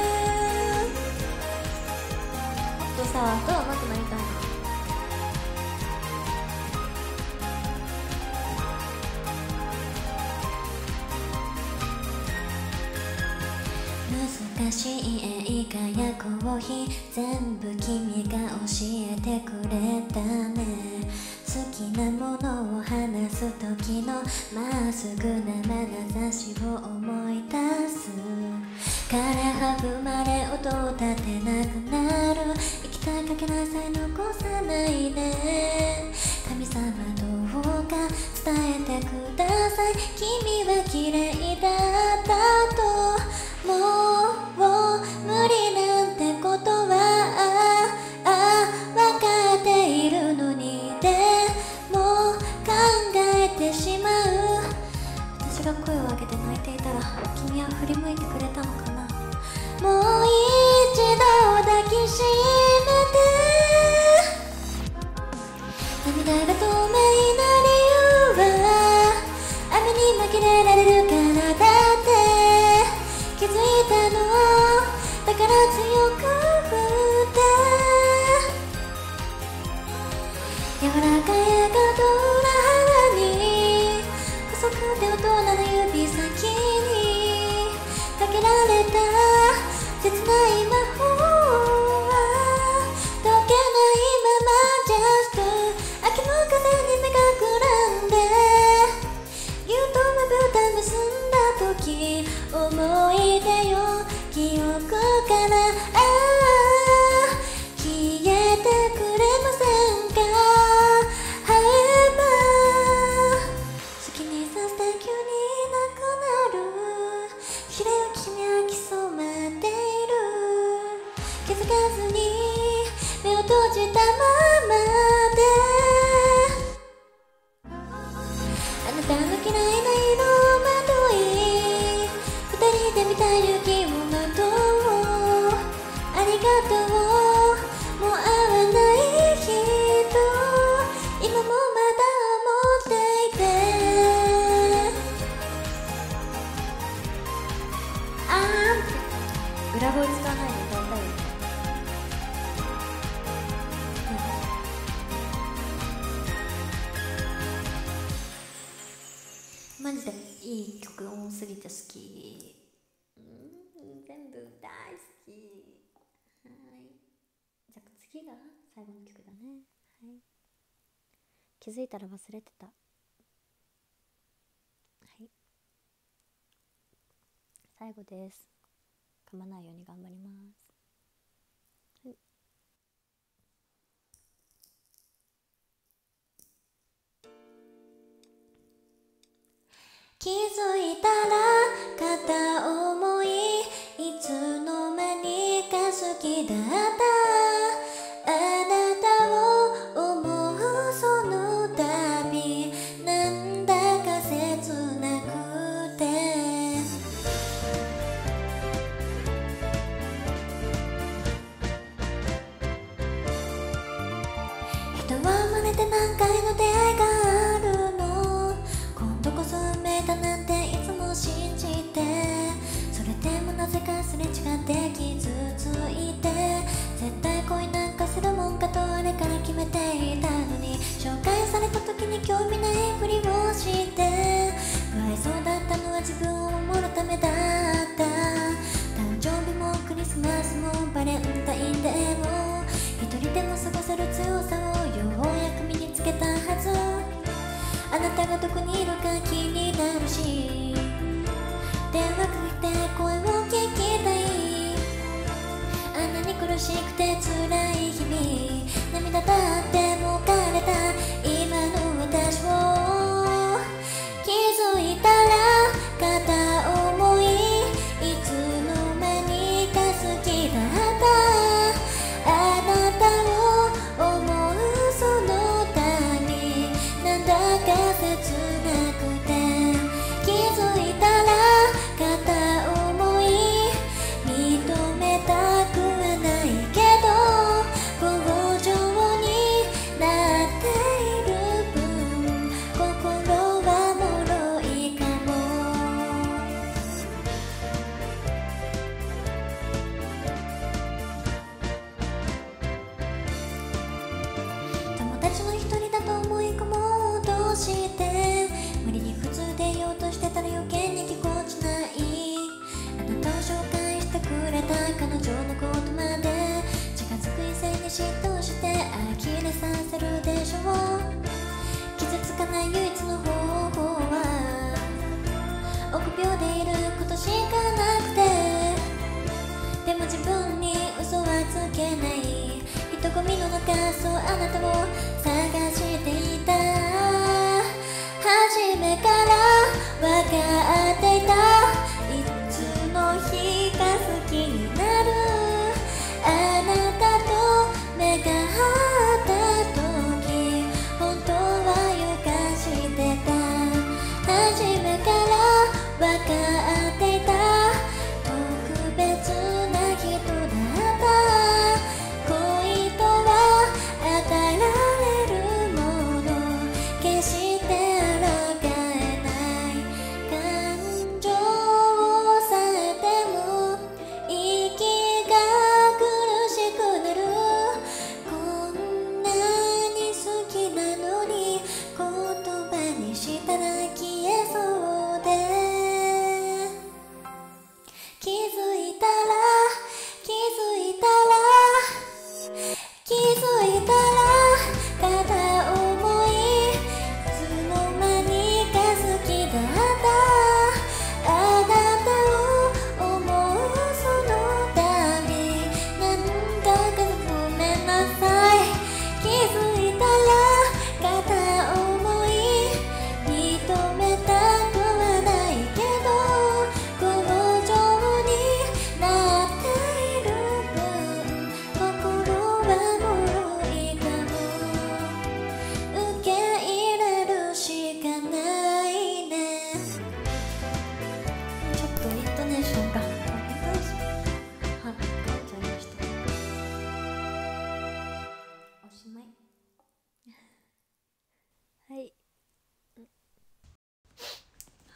もっとさ、音上手くなりたいな。難しい映画やコーヒー全部君が教えてくれたね。好きなものを話す時のまっすぐな眼差しを思い出す。枯れ葉踏まれ音立てなくなる。生きたかけなさい残さないで。神様どうか伝えてください。君は綺麗だったと。もう無理なんてことはああ分かっているのに、でも考えてしまう。私が声を上げて泣いていたら君は振り向いてくれたのかな。もう一度抱きしめて。涙が透明な理由は雨に紛れられるからだって気づいたの。だから強く振って柔らかい赤と裏腹に細くて大人の指先にかけられた切ない魔法は解けないまま Just 秋の風に目がくらんで You told me about あなたの嫌いな色をまとい二人で見た雪をまとうありがとうもう会わない人今もまだ思っていてあー裏声使わないで歌いたいよマジでいい曲多すぎて好き、うん、全部大好き。はいじゃあ次が最後の曲だね。はい気づいたら忘れてた。はい最後です。噛まないように頑張ります。はい気づいたら片思いいつの間にか好きだったあなたを思うその度なんだか切なくて人は真似て何回の出会いがあるの今度こそ運命だなんていつも信じてそれでもなぜかすれ違って傷ついて絶対恋なんかするもんかとあれから決めていたのに紹介された時に興味ないふりをして不愛想だったのは自分を守るためだった誕生日もクリスマスもバレンタインデーも一人でも過ごせる強さをようやく身につけたはずあなたがどこにいるか気になるし電話かけて声を聞きたいあんなに苦しくて辛い日々涙だってもう枯れた今の私を気づいたら片思いいつの間にか好きだったあなたを思うその度なんだか切なくて気づいたら片思い認めたくはないけど強情になっている分心は脆いかも友達の一人だと思い込もうとして無理に普通でいようとしてたら余計にぎこちないあなたを紹介してくれた彼女のことまで近づく異性に嫉妬して呆れさせるでしょう傷つかない唯一の方法は臆病でいることしかなくてでも自分に嘘はつけない人混みの中そうあなたを探していた初めから分かっていたいつの日か好きになるあなたと目が合った時本当はゆかしてた初めから分かっていた特別な人だった恋とは与えられるもの決して抗えない感情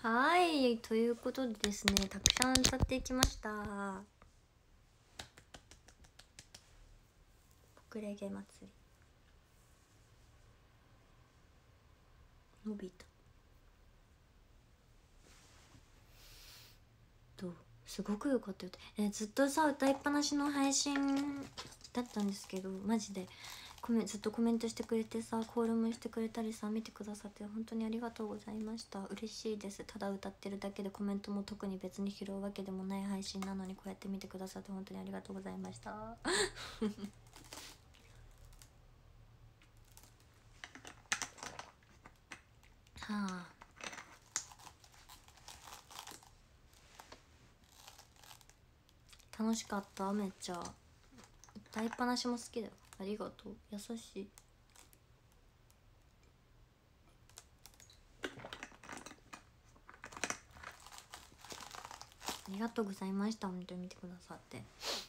はい、ということでですね、たくさん歌っていきました。国レゲ祭り伸びた。どう？すごく良かったよ。えずっとさ歌いっぱなしの配信だったんですけど、マジでコメずっとコメントしてくれてさ、コールもしてくれたりさ、見てくださって本当にありがとうございました。嬉しいです。ただ歌ってるだけでコメントも特に別に拾うわけでもない配信なのに、こうやって見てくださって本当にありがとうございました。はあ、楽しかった。めっちゃ歌いっぱなしも好きだよ。ありがとう、優しい。ありがとうございました。本当に見てくださって。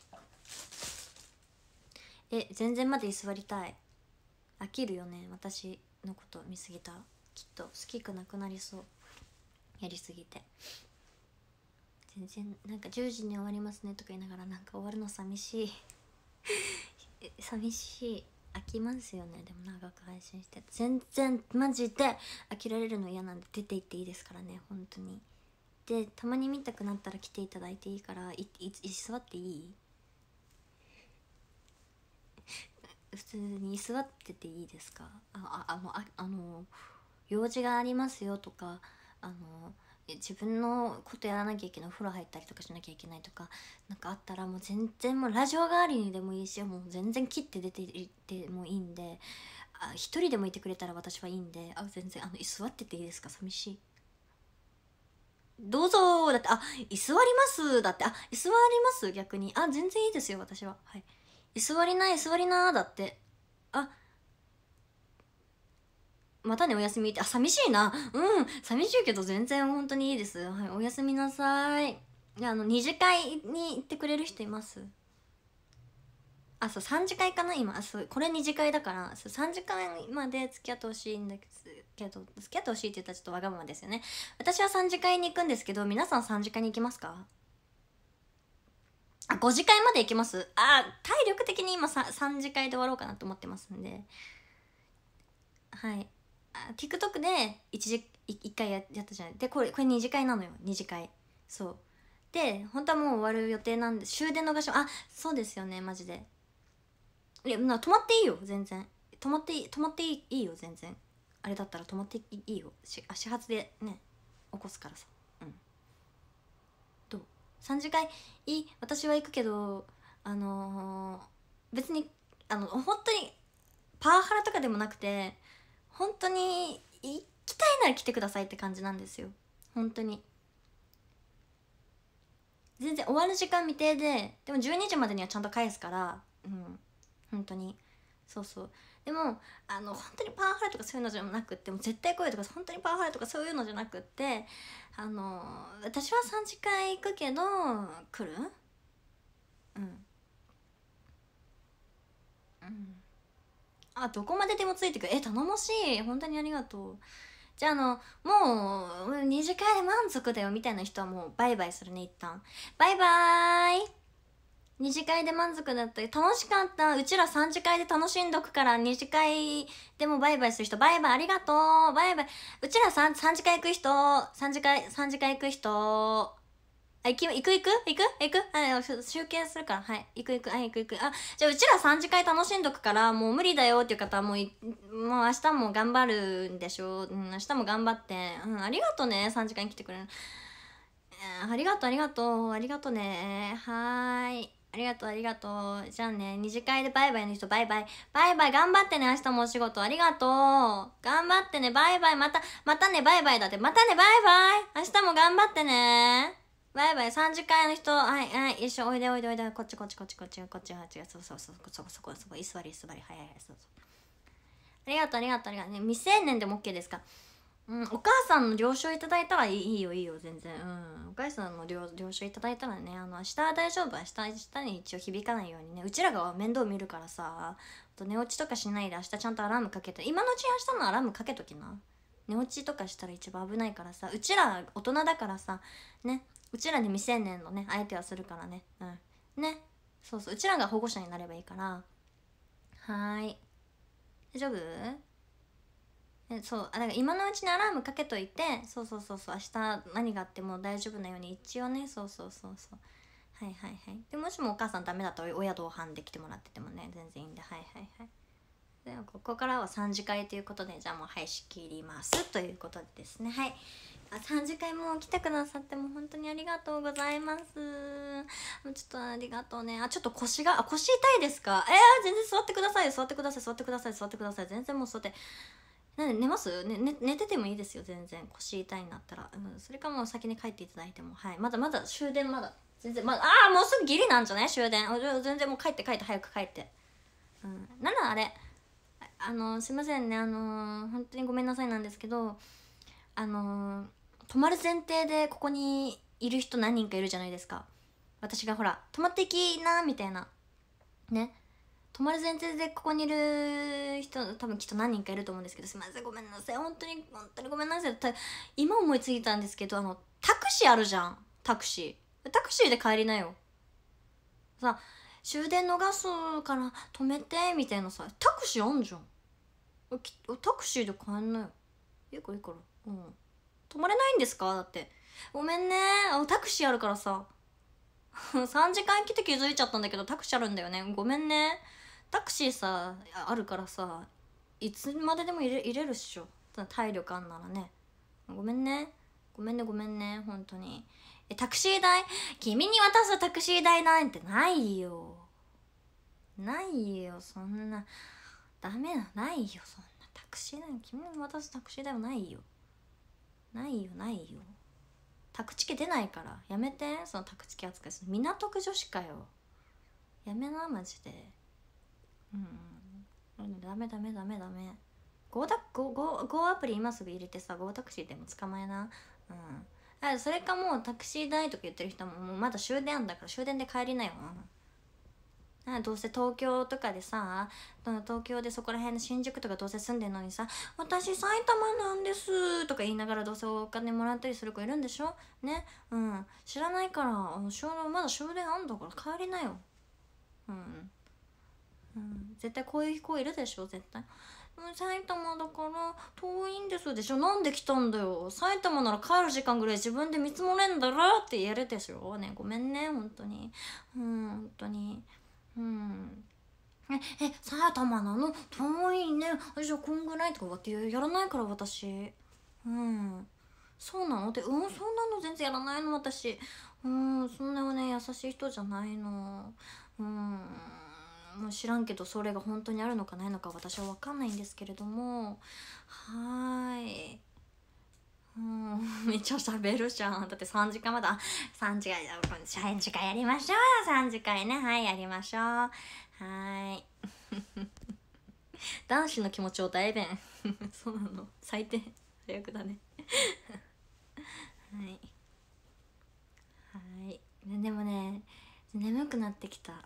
え全然まだ居座りたい。飽きるよね、私のこと見すぎたら。きっと好きくなくなりそう、やりすぎて。全然なんかじゅうじに終わりますねとか言いながら、なんか終わるの寂しい寂しい。飽きますよね。でも長く配信して全然マジで飽きられるの嫌なんで、出て行っていいですからね、本当に。でたまに見たくなったら来ていただいていいから、いいい座っていい普通に座ってていいですか？あああのああの用事がありますよとか、あの自分のことやらなきゃいけない、お風呂入ったりとかしなきゃいけないとかなんかあったら、もう全然もうラジオ代わりにでもいいし、もう全然切って出ていってもいいんで、あ一人でもいてくれたら私はいいんで、あ全然あの座ってていいですか？寂しい。どうぞ。だってあ居座りますだって、あ居座ります逆に、あ全然いいですよ私は。はい、居座りな居座りなだって。あまたねおやすみって、あ寂しいな。うん寂しいけど全然本当にいいです。はい、おやすみなさい。であの二次会に行ってくれる人います？あそうさん次会かな今。あそうこれ二次会だから、そうさん次会まで付き合ってほしいんだけど、付き合ってほしいって言ったらちょっとわがままですよね。私はさん次会に行くんですけど、皆さんさん次会に行きますか？あご次会まで行きます？あ体力的に今 3, さん次会で終わろうかなと思ってますんで。はい、あ TikTok で 1, 時いっかい や, やったじゃない。でこれこれ二次会なのよ、二次会。そうで本当はもう終わる予定なんで、終電逃しあそうですよねマジで。いやな泊まっていいよ全然。泊まっていい泊まっていいいいよ全然。あれだったら泊まっていいいいよ。し始発でね起こすからさ。うんどうさん次会いい？私は行くけど、あのー、別にあの本当にパワハラとかでもなくて、本当に行きたいなら来てくださいって感じなんですよ。本当に全然終わる時間未定で、でもじゅうにじまでにはちゃんと返すから。うん本当にそうそう。でもあの本当にパワハラとかそういうのじゃなくって、もう絶対来いとか本当にパワハラとかそういうのじゃなくって、あの私はさん次会行くけど来る？うんうんあどこまででもついてくる。え頼もしい、本当にありがとう。じゃああのもう二次会で満足だよみたいな人はもうバイバイするね一旦。バイバーイ。二次会で満足だった。楽しかった。うちら三次会で楽しんどくから、二次会でもバイバイする人バイバイありがとう。バイバイ。うちら三三次会行く人、三次会三次会行く人、あ、行き、行く行く行く行くあ、集計するから。はい。行く行く。はい、行く行く。あ、じゃあうちらさん次会楽しんどくから、もう無理だよっていう方はもうい、もう明日も頑張るんでしょ。うん、明日も頑張って。うん、ありがとね。さん次会に来てくれる。ありがとう、ありがとう。ありがとうね。はーい。ありがとう、ありがとう。じゃあね、二次会でバイバイの人、バイバイ。バイバイ、頑張ってね。明日もお仕事。ありがとう。頑張ってね。バイバイ。また、またね、バイバイだって。またね、バイバイ。明日も頑張ってね。バイバイ。三次会の人、はい、はい、一緒。おいでおいでおいで。こっちこっちこっちこっちこっちこっち。そうそうそう。そこそこそこ。居座り居座り。はいはいはい。そうそう。ありがとう、ありがとう、ありがとう。ね、未成年でも OK ですか？うん、お母さんの了承いただいたらいいいいよいいよ全然。うんお母さんの 了, 了承いただいたらね、あの明日は大丈夫。明日明日に一応響かないようにね、うちらが面倒見るからさ。あと寝落ちとかしないで明日ちゃんとアラームかけて、今のうちに明日のアラームかけときな。 寝落ちとかしたら一番危ないからさ、うちら大人だからさね、うちらで未成年のね相手はするからね、うんね、そうそう、うちらが保護者になればいいから。はーい、大丈夫？えそう、あだから今のうちにアラームかけといて、そうそうそうそう、明日何があっても大丈夫なように一応ね、そうそうそうそう、はいはいはい。でもしもお母さんダメだったら親同伴で来てもらっててもね全然いいんで、はいはいはい。ではここからはさん次会ということで、じゃあもうはい仕切りますということでですね、はい、あさん次会も来てくださっても本当にありがとうございます。ちょっとありがとうね。あちょっと腰があ腰痛いですか？えー、全然座ってください、座ってください、座ってください、座ってください、全然もう座って。なんで寝ます、ねね、寝ててもいいですよ全然、腰痛いんだったら、うん、それかもう先に帰っていただいても、はい、まだまだ終電まだ全然まだ、ああもうすぐギリなんじゃない終電、あ全然もう帰って帰って早く帰って、うん、なんだあれ、あのすいませんね、あの本当にごめんなさいなんですけど、あの泊まる前提でここにいる人何人かいるじゃないですか。私がほら泊まっていきなみたいなね、泊まる前提でここにいる人多分きっと何人かいると思うんですけど、すいませんごめんなさい、本当に本当にごめんなさい。今思いついたんですけど、あのタクシーあるじゃん、タクシータクシーで帰りなよ。さ終電逃すから止めてみたいなさ、タクシーあんじゃん、タクシーで帰んなよ。いいからいいから、うん、泊まれないんですか？だってごめんね、タクシーあるからささんじかん来て気づいちゃったんだけどタクシーあるんだよね、ごめんね。タクシーさあるからさ、いつまででも入れ入れるっしょ、体力あんならね。ごめんねごめんねごめんね本当に。えタクシー代君に渡すタクシー代なんてないよ、ないよそんな、ダメだ、ないよそんなタクシー代、君に渡すタクシー代はないよ、ないよないよ、タクチケ出ないからやめて、そのタクチケ扱いする港区女子かよ、やめなマジで。うんダメダメダメダメ。ゴータゴゴゴーアプリ今すぐ入れてさ、ゴータクシーでも捕まえな。うんあそれかもうタクシー代とか言ってる人ももうまだ終電あんだから終電で帰りなよ。あどうせ東京とかでさ、東京でそこら辺の新宿とかどうせ住んでんのにさ、私埼玉なんですとか言いながらどうせお金もらったりする子いるんでしょね。うん知らないから、まだ終電あんだから帰りなよ。うんうん、絶対こういう子いるでしょ絶対。埼玉だから遠いんですでしょ、なんで来たんだよ、埼玉なら帰る時間ぐらい自分で見積もれんだろって言えるでしょね。ごめんね本当に、うん本当に、うんええ埼玉なの遠いね、じゃあこんぐらいとかってやらないから私。うんそうなのって、うんそうなの全然やらないの私。うんそんなね優しい人じゃないの。うんもう知らんけどそれが本当にあるのかないのか私は分かんないんですけれども、はーい、うんめっちゃ喋るじゃん、だってさんじかんまださんじかんさんじかんやりましょうよ、さんじかんね、はいやりましょう、はーい男子の気持ちを代弁そうなの最低早くだねはいはいでもね眠くなってきた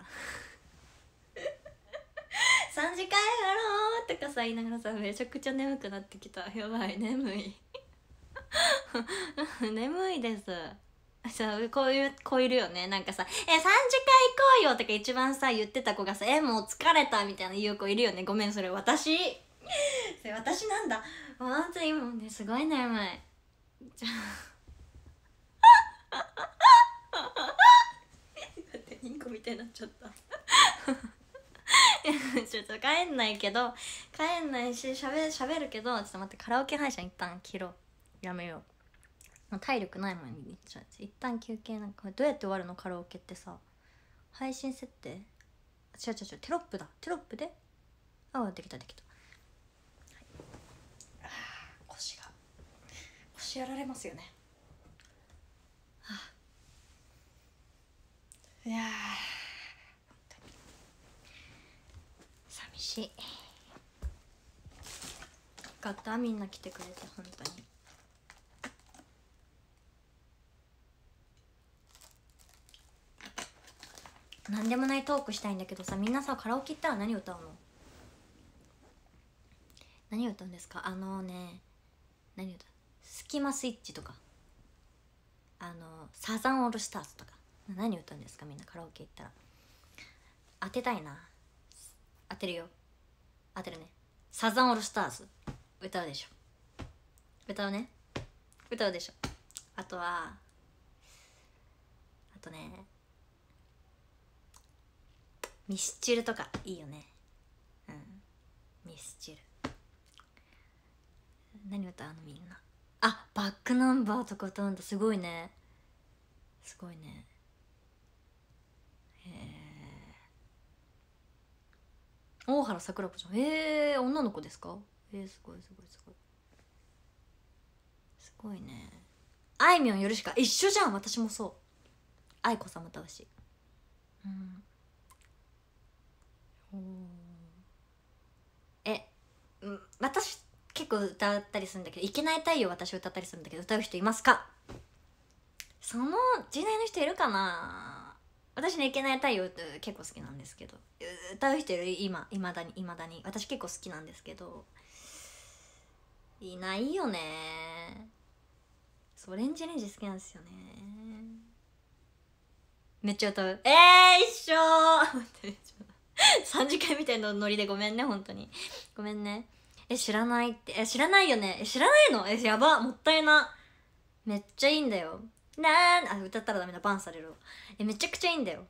さんじかんやろうとかさ言いながらさめちゃくちゃ眠くなってきた、やばい眠い眠いですさこういう子いるよね、なんかさ「えさんじかん行こうよ」とか一番さ言ってた子がさ「えもう疲れた」みたいな言う子いるよね。ごめんそれ私それ私なんだ本当に今ねすごい眠いじゃあだってインコみたいになっちゃったちょっと帰んないけど帰んないししゃべしゃべるけど、ちょっと待って、カラオケ配信一旦切ろう、やめよう、もう体力ないもんにちょ一旦休憩。なんかどうやって終わるのカラオケってさ、配信設定違う違う違うテロップだ、テロップであできたできた、はい、あ腰が腰やられますよね、はあ、いや寂しい。よかったみんな来てくれて本当に。なんでもないトークしたいんだけどさ、みんなさカラオケ行ったら何歌うの？何歌うんですか？あのね何歌う、スキマスイッチとか、あのサザンオールスターズとか。何歌うんですかみんなカラオケ行ったら。当てたいな。当てるよ、当てるね。サザンオールスターズ歌うでしょ。歌うね、歌うでしょ。あとはあとね、ミスチルとかいいよね。うん、ミスチル。何歌うのみんな。あ、バックナンバーとか歌うんだ。すごいね、すごいね。へえ。大原桜子ちゃん、えー、女の子ですか。えー、すごいすごいすごいすごいね。あいみょんよるしか一緒じゃん。私もそう。愛子さんも歌うし。うん。え、うん、私結構歌ったりするんだけど、いけない太陽私歌ったりするんだけど、歌う人いますか。その時代の人いるかな。私ね、いけない太陽って結構好きなんですけど、歌う人いる。今いまだにいまだに私結構好きなんですけど、いないよね。そう、オレンジレンジ好きなんですよね。めっちゃ歌う。えー、一緒さんじかいみたいなノリでごめんね、本当にごめんね。え、知らないって。え、知らないよね。え、知らないの。え、やば、もったいな。めっちゃいいんだよ。なーん、あ、歌ったらダメだ、バンされる。え、めちゃくちゃいいんだよ。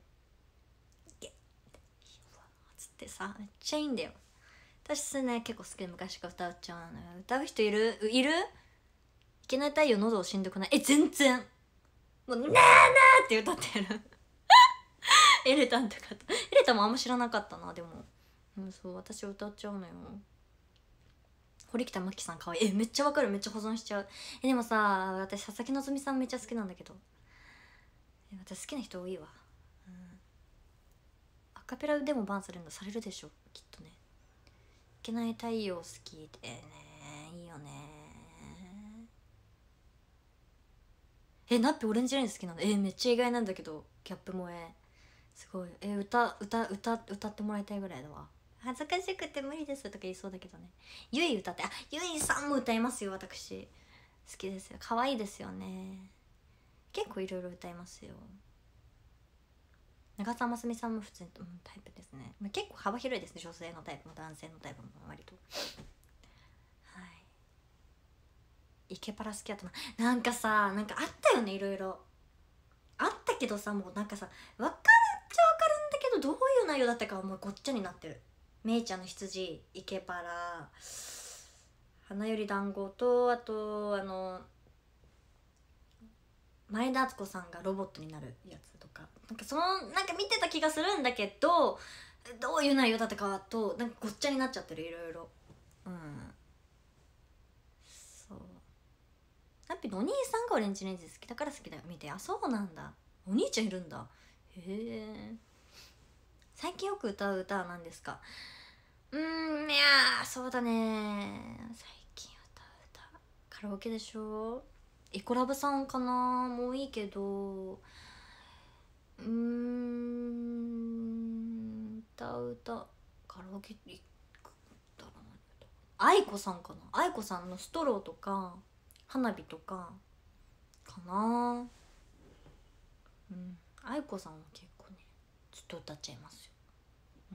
つってさ、めっちゃいいんだよ。私ね、結構好きで昔から歌っちゃうのよ。歌う人いるいる。いけない太陽喉をしんどくない。え、全然もう、なーなーって歌ってるエレタンとかと。エレタンもあんま知らなかったな、でも。うん、そう、私歌っちゃうのよ。堀北真希さんかわいい。え、めっちゃわかる。めっちゃ保存しちゃう。え、でもさ、私佐々木希さんめっちゃ好きなんだけど、え、私好きな人多いわ。うん、アカペラでもバンされるのされるでしょきっとね。いけない太陽好きってね、いいよね。え、ナッピオレンジレンジ好きなの。え、めっちゃ意外なんだけど、ギャップ萌えすごい。え、歌歌歌歌ってもらいたいぐらいだわ。恥ずかしくて無理ですとか言いそうだけどね。ゆい歌って、あ、ゆいさんも歌いますよ。私好きですよ。可愛いですよね。結構いろいろ歌いますよ。長澤まさみさんも普通に、うん、タイプですね。結構幅広いですね。女性のタイプも男性のタイプも割と。はい。イケパラ好きだったな。なんかさ、なんかあったよね、いろいろあったけどさ、もうなんかさ、分かるっちゃ分かるんだけど、どういう内容だったかはもうごっちゃになってる。めいちゃんの羊、イケパラ、花より団子と、あとあの前田敦子さんがロボットになるやつとか、なんかそのなんか見てた気がするんだけど、どういう内容だったかとなんかごっちゃになっちゃってる、いろいろ。うん、そう。やっぱお兄さんがオレンジレンジ好きだから好きだよ見て。あ、そうなんだ。お兄ちゃんいるんだ。へえ。最近よく歌う歌は何ですか。うーん、いやそうだね、最近歌う歌カラオケでしょ。イコラブさんかな。もういいけど、うーん、歌う歌カラオケ行くだろうな。愛子さんかな。愛子さんのストローとか花火とかかな。うん、愛子さんは結構ねずっと歌っちゃいますよ。うん、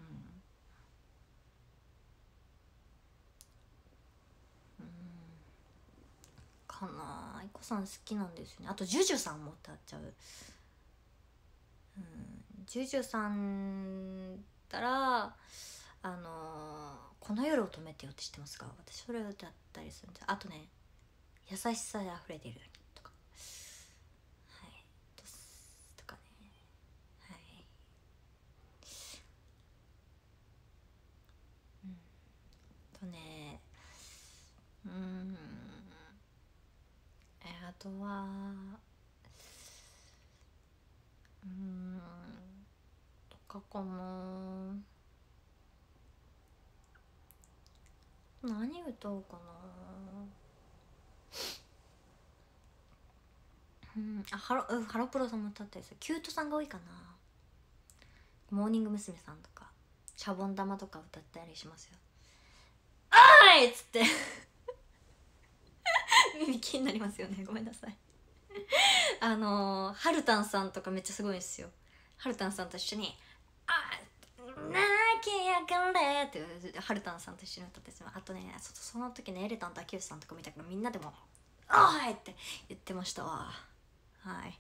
うん、かな。愛子さん好きなんですよね。あとジュジュさんも歌っちゃう。うん、ジュジュさんたらあのーこの夜を止めてよって知ってますか。私それを歌ったりするんです。あとね、優しさで溢れているようにとか、はい、ととかね、はい、うん、とね、うん、えあとはうんとかかな。何歌おうかな。うん、あ、ハロ、うん、ハロプロさんも歌ったりする。キュートさんが多いかな。モーニング娘。さんとかシャボン玉とか歌ったりしますよ。あーいっつって気になりますよね、ごめんなさいあのー、ハルタンさんとかめっちゃすごいんですよ。ハルタンさんと一緒に「あなきやがれ」ってハルタンさんと一緒に歌ってて、あとね そ, その時ねエレタンと秋吉さんとか見たからみんなでも「おーい!」って言ってましたわ。はい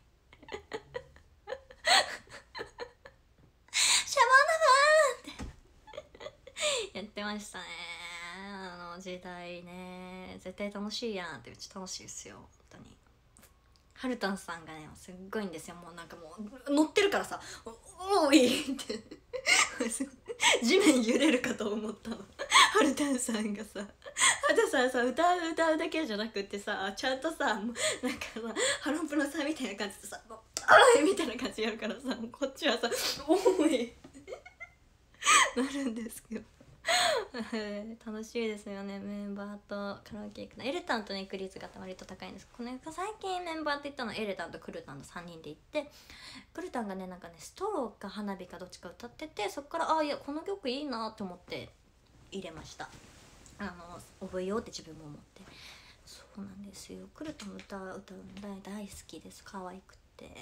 シャボン玉ってやってましたね。あの時代ね、絶対楽しいやんって。めっちゃ楽しいですよ本当に。ハルタンさんがねすっごいんですよ。もうなんかもう乗ってるからさ「おおい!」って地面揺れるかと思ったのハルタンさんがさ。あとささ歌う歌うだけじゃなくってさ、ちゃんとさもうなんかさハロンプロさんみたいな感じでさ「おい!」みたいな感じやるからさ、もうこっちはさ「おい!」なるんですよ楽しいですよね、メンバーとカラオケ行くの。エレタンとね行く率が割と高いんです。この最近メンバーって言ったのはエレタンとクルタンのさんにんで行って、クルタンがねなんかねストローか花火かどっちか歌ってて、そっからああいやこの曲いいなと思って入れました。あの覚えようって自分も思って。そうなんですよ、クルタンの歌歌うの大好きです。可愛くって、はい、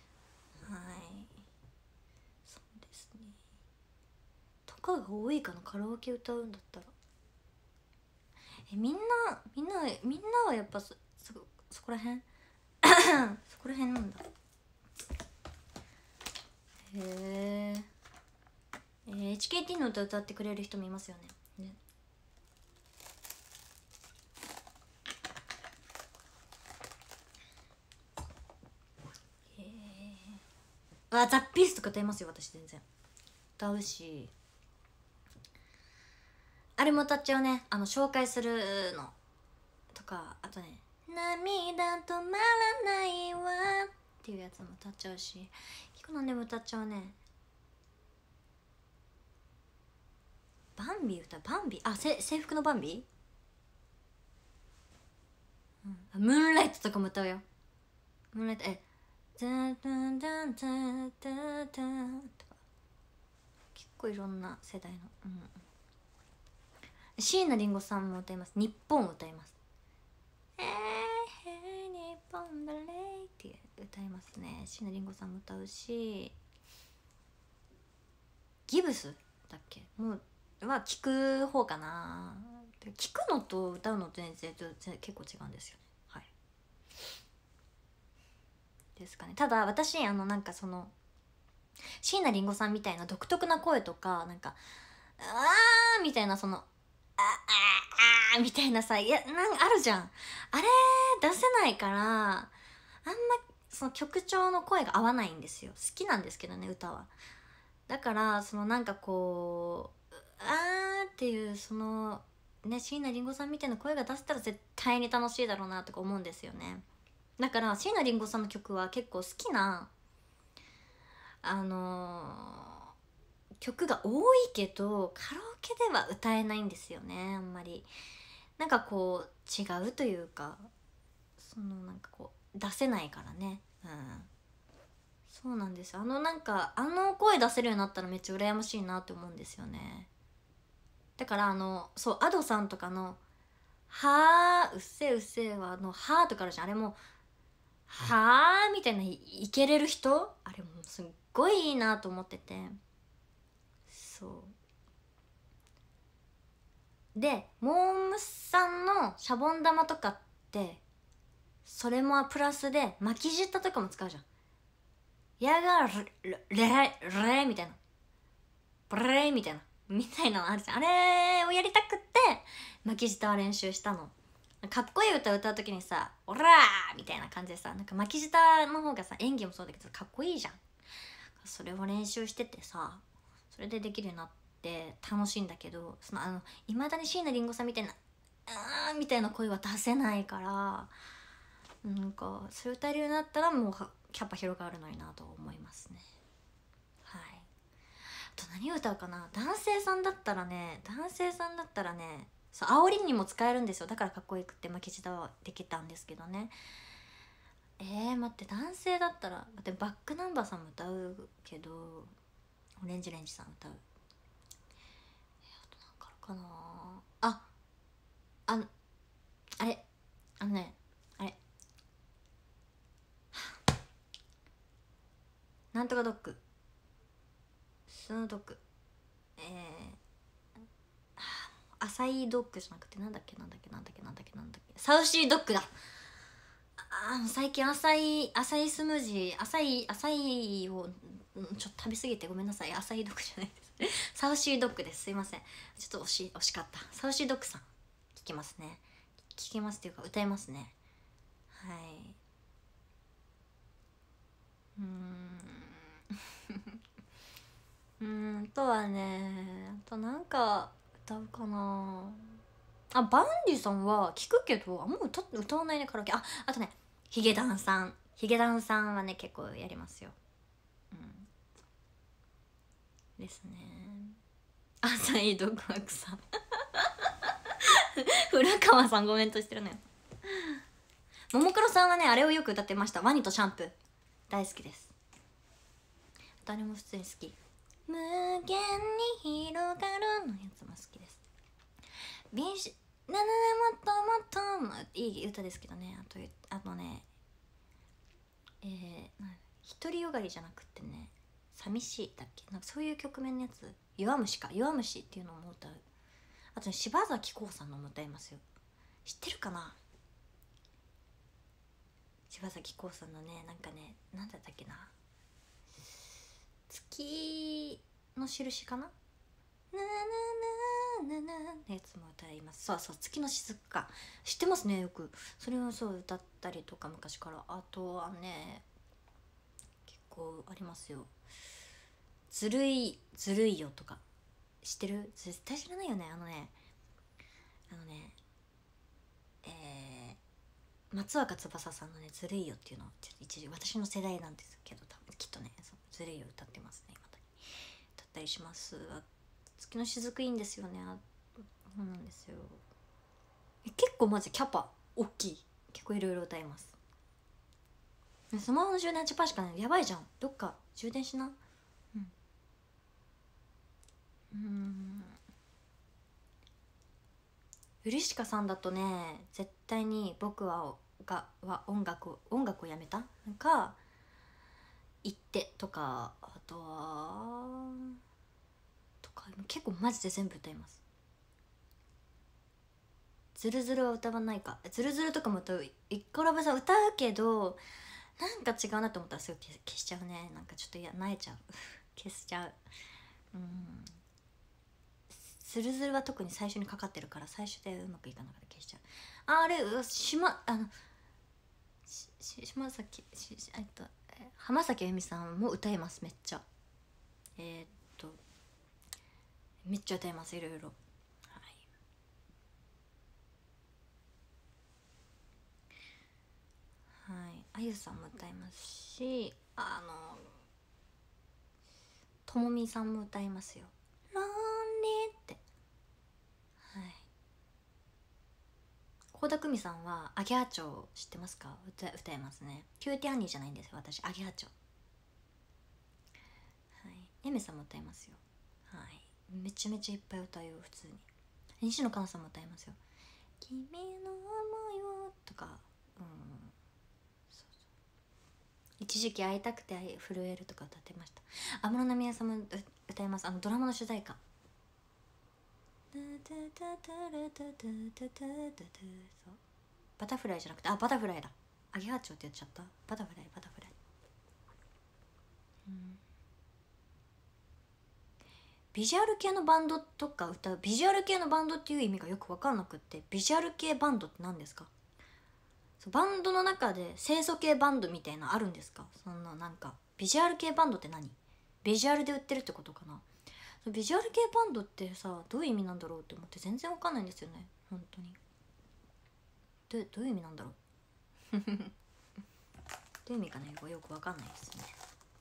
そうですね。とかが多いかな、カラオケ歌うんだったら。えみんなみんなみんなはやっぱそそそこらへんそこらへんなんだ。へええー、エイチケーティー の歌歌ってくれる人もいますよね。ね、へえ。あ、ザ・ピースとか歌いますよ私。全然歌うし、あれも歌っちゃうね、あの紹介するのとか。あとね涙止まらないわっていうやつも歌っちゃうし、結構何でも歌っちゃうね。バンビ歌う、バンビ、あ、せ制服のバンビ、うん、ムーンライトとかも歌うよ。ムーンライト、えタンタンタンタンタンタンとか結構いろんな世代の、うん、椎名林檎さんも歌います。日本歌います。えー、日本だれって歌いますね。椎名林檎さんも歌うし、ギブスだっけもうは聞く方かな。聞くのと歌うのと全然結構違うんですよね。はいですかね。ただ私あのなんかその椎名林檎さんみたいな独特な声とか、なんかあーみたいなそのあああみたいなさ、いやなんあるじゃん、あれ出せないからあんまその曲調の声が合わないんですよ。好きなんですけどね歌は。だからそのなんかこうあーっていうそのね椎名林檎さんみたいな声が出せたら絶対に楽しいだろうなとか思うんですよね。だから椎名林檎さんの曲は結構好きなあのー、曲が多いけどカラオケでは歌えないんですよねあんまり。なんかこう違うというか、そのなんかこう出せないからね。うんそうなんですよ。あのなんかあの声出せるようになったらめっちゃ羨ましいなって思うんですよね。だからあのそう Ado さんとかの「はーうっせえうっせえ」はあの「はー」とかあるじゃん。あれも「はー」みたいないいけれる人、あれもすっごいいいなと思ってて。そうでモームさんのシャボン玉とかってそれもプラスで巻き舌とかも使うじゃん。やがレレレみたいなブレーみたいなみたいなのあるじゃん。あれをやりたくって巻き舌は練習したの。かっこいい歌を歌う時にさ「オラー!」みたいな感じでさ、なんか巻き舌の方がさ演技もそうだけどかっこいいじゃん。それを練習しててさ、それでできるようになって楽しいんだけど、そのあのいまだに椎名林檎さんみたいな「あー」みたいな声は出せないから、なんかそれ歌えるようになったらもうキャパ広がるのになと思いますね。はい。あと何歌うかな。男性さんだったらね男性さんだったらねそう煽りにも使えるんですよ。だからかっこよくって巻き舌はできたんですけどね。えー、待って男性だったら待ってバックナンバーさんも歌うけどオレンジレンジさん歌う。えー、あとなんかあるかなあ。ああれあのねなんとかドッグ、スノードッグ、えー、アサイドッグじゃなくてなんだっけなんだっけなんだっけなんだっけなんだっけサウシードッグだ。あ最近アサイアサイスムージーアサイアサイをちょっと食べ過ぎてごめんなさい。アサイドッグじゃないですサウシードッグです。すいません、ちょっと惜し惜しかった。サウシードッグさん聞きますね。聞きますっていうか歌いますね。はい。うーんうーんとはね、あとなんか歌うかなあ。バンディさんは聞くけどあんま歌歌わないね、カラオケ。ああとね、ヒゲダンさんヒゲダンさんはね結構やりますよ。うんですね。浅井独学さん古川さんコメントしてるのよ。ももクロさんはねあれをよく歌ってました。ワニとシャンプー大好きです。誰も普通に好き。無限に広がるのやつも好きです。ビシなななもっともっともいい歌ですけどね。あとあとねえー、独りよがりじゃなくてね、寂しいだっけ、なんかそういう曲名のやつ、弱虫か、弱虫っていうのも歌う。あとね、柴咲コウさんのも歌いますよ。知ってるかな。柴咲コウさんのね、なんかね、なんだったっけな、月の印かな、なななななのやつも歌います。そうそう、月の雫か。知ってますね、よく。それをそう歌ったりとか昔から。あとはね結構ありますよ。ずるいずるいよとか知ってる？絶対知らないよね。あのねあのねえー、松若翼さんのねずるいよっていうのをちょっと一時私の世代なんですけど、多分きっとねそうずるいよ歌ってますね。今だに歌ったりします。月の雫いいんですよね。あそうなんですよ。結構マジキャパ大きい。結構いろいろ歌います。スマホの充電はちパーセントしかない。やばいじゃん。どっか充電しな。うんうんウリシカさんだとね、絶対に僕はがは音楽音楽をやめたなんか言ってとか、あとはとか結構マジで全部歌います。ズルズルは歌わないか。ズルズルとかも歌う。イッコラブさん歌うけどなんか違うなと思ったらすぐ消しちゃうね。なんかちょっとやなえちゃう消しちゃう。うんズルズルは特に最初にかかってるから最初でうまくいかなかったら消しちゃう。あれうしまあのしし島崎しえっと浜崎あゆみさんも歌えます。めっちゃえー、っとめっちゃ歌えます。いろいろ。はいはいあゆさんも歌いますし、あのともみさんも歌いますよ。ロンリーって。はい倖田來未さんはアゲハチョウ知ってますか。歌歌えますね。キューティーハニーじゃないんですよ私、アゲハチョウ。はいエメさんも歌いますよ。はいめちゃめちゃいっぱい歌うよ普通に。西野カナさんも歌いますよ。君の想いをとか、うんそうそう一時期会いたくて震えるとか歌ってました。安室奈美恵さんも歌います。あのドラマの主題歌。そうバタフライじゃなくて、あバタフライだ。アゲハチョウって言っちゃった。バタフライバタフライ、うん、ビジュアル系のバンドとか歌う。ビジュアル系のバンドっていう意味がよく分かんなくって、ビジュアル系バンドって何ですか。そうバンドの中で清楚系バンドみたいなあるんですか。そんななんかビジュアル系バンドって何。ビジュアルで売ってるってことかな。ビジュアル系バンドってさどういう意味なんだろうって思って全然わかんないんですよね本当に。どどういう意味なんだろうどういう意味かねよくわかんないですね。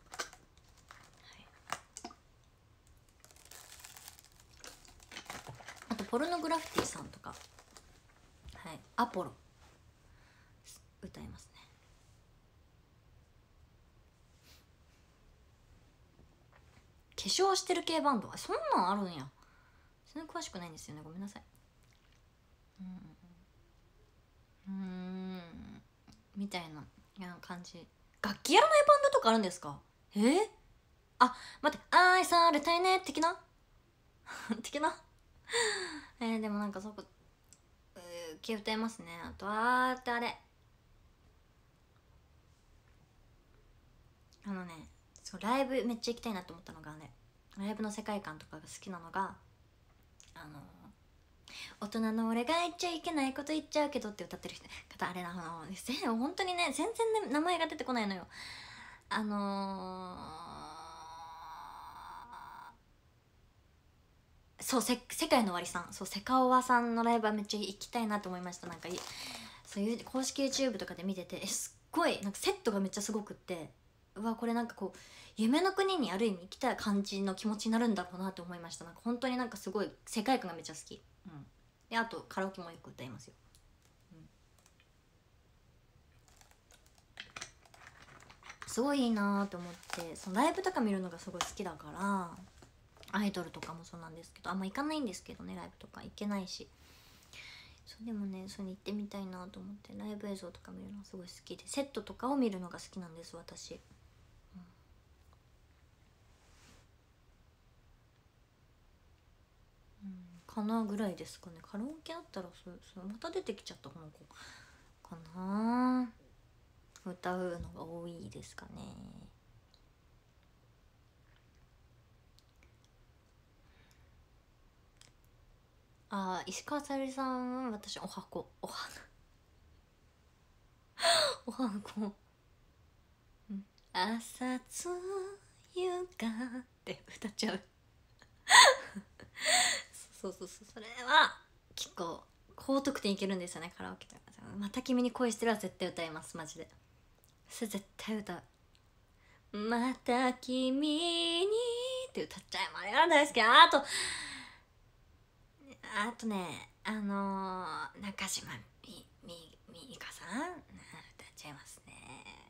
はい、あとポルノグラフィティさんとか、はいアポロ歌いますね。化粧してる系バンド、そんなんあるんや。そんな詳しくないんですよね、ごめんなさい。うんうんみたいな感じ。楽器やらないバンドとかあるんですか。 えあ、待って、愛されたいね的な的なえー、でもなんかそこ気歌いますね。あとあーってあれあのね、そうライブめっちゃ行きたいなと思ったのがね、ライブの世界観とかが好きなのが、あの大人の俺が言っちゃいけないこと言っちゃうけどって歌ってる人方、あれなの本当にね、全然、ね、名前が出てこないのよ。あのー、そうせ世界の終わりさん、そうセカオワさんのライブはめっちゃ行きたいなと思いました。なんかそういう公式 YouTube とかで見てて、えすっごいなんかセットがめっちゃすごくって、うわこれなんかこう夢の国にある意味来た感じの気持ちになるんだろうなって思いました。なんか本当になんかすごい世界観がめっちゃ好き、うん、であとカラオケもよく歌いますよ、うん、すごいいいなと思って、そのライブとか見るのがすごい好きだから、アイドルとかもそうなんですけど、あんま行かないんですけどね、ライブとか行けないし、そうでもね、それに行ってみたいなと思って、ライブ映像とか見るのがすごい好きで、セットとかを見るのが好きなんです私、うんうん、かなぐらいですかね。カラオケだったらそそまた出てきちゃったこの子かな、歌うのが多いですかね。あー石川さゆりさん、私おはこおはおはこ、うん、朝つゆがって歌っちゃうそうそうそう、それは結構高得点いけるんですよね、カラオケとか。また君に恋してるは絶対歌います、マジで。それ絶対歌う。また君にって歌っちゃいます。あれが大好き。あとあとね、あのー、中島みみみかさん歌っちゃいますね。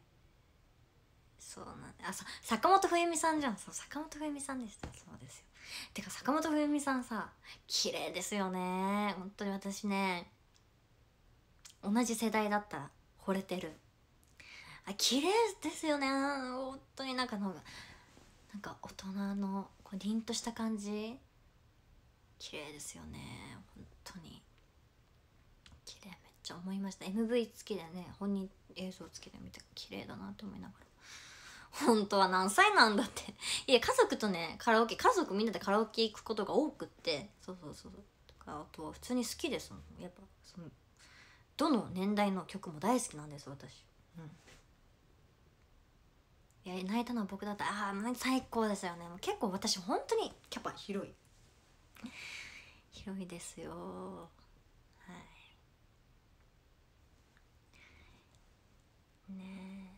そうなんあそう坂本冬美さんじゃん。そう坂本冬美さんでした。そうですよ。てか坂本冬美さんさ、綺麗ですよね。本当に私ね、同じ世代だったら惚れてる。あ、綺麗ですよね本当に。なんかのなんか大人のこう凛とした感じ、綺麗ですよね本当に。綺麗めっちゃ思いました。 エムブイ 付きでね、本人映像付きで見て綺麗だなと思いながら、本当は何歳なんだっていや家族とねカラオケ、家族みんなでカラオケ行くことが多くって、そうそうそうとか、あとは普通に好きですもん。やっぱそのどの年代の曲も大好きなんです私、うん、いや泣いたのは僕だったらああ最高ですよね。もう結構私本当にキャパ広い広いですよ。はいねえ、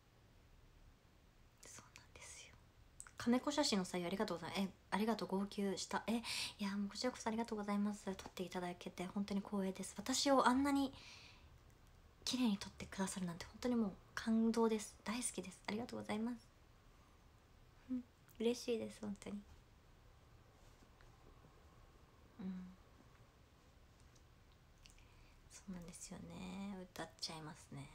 そうなんですよ。亀子写真の採用ありがとうございます。えありがとう、号泣した。えいやもうこちらこそありがとうございます。撮っていただけて本当に光栄です。私をあんなに綺麗に撮ってくださるなんて本当にもう感動です。大好きです。ありがとうございます、うん、嬉しいです本当に。うんそうなんですよね。歌っちゃいますね。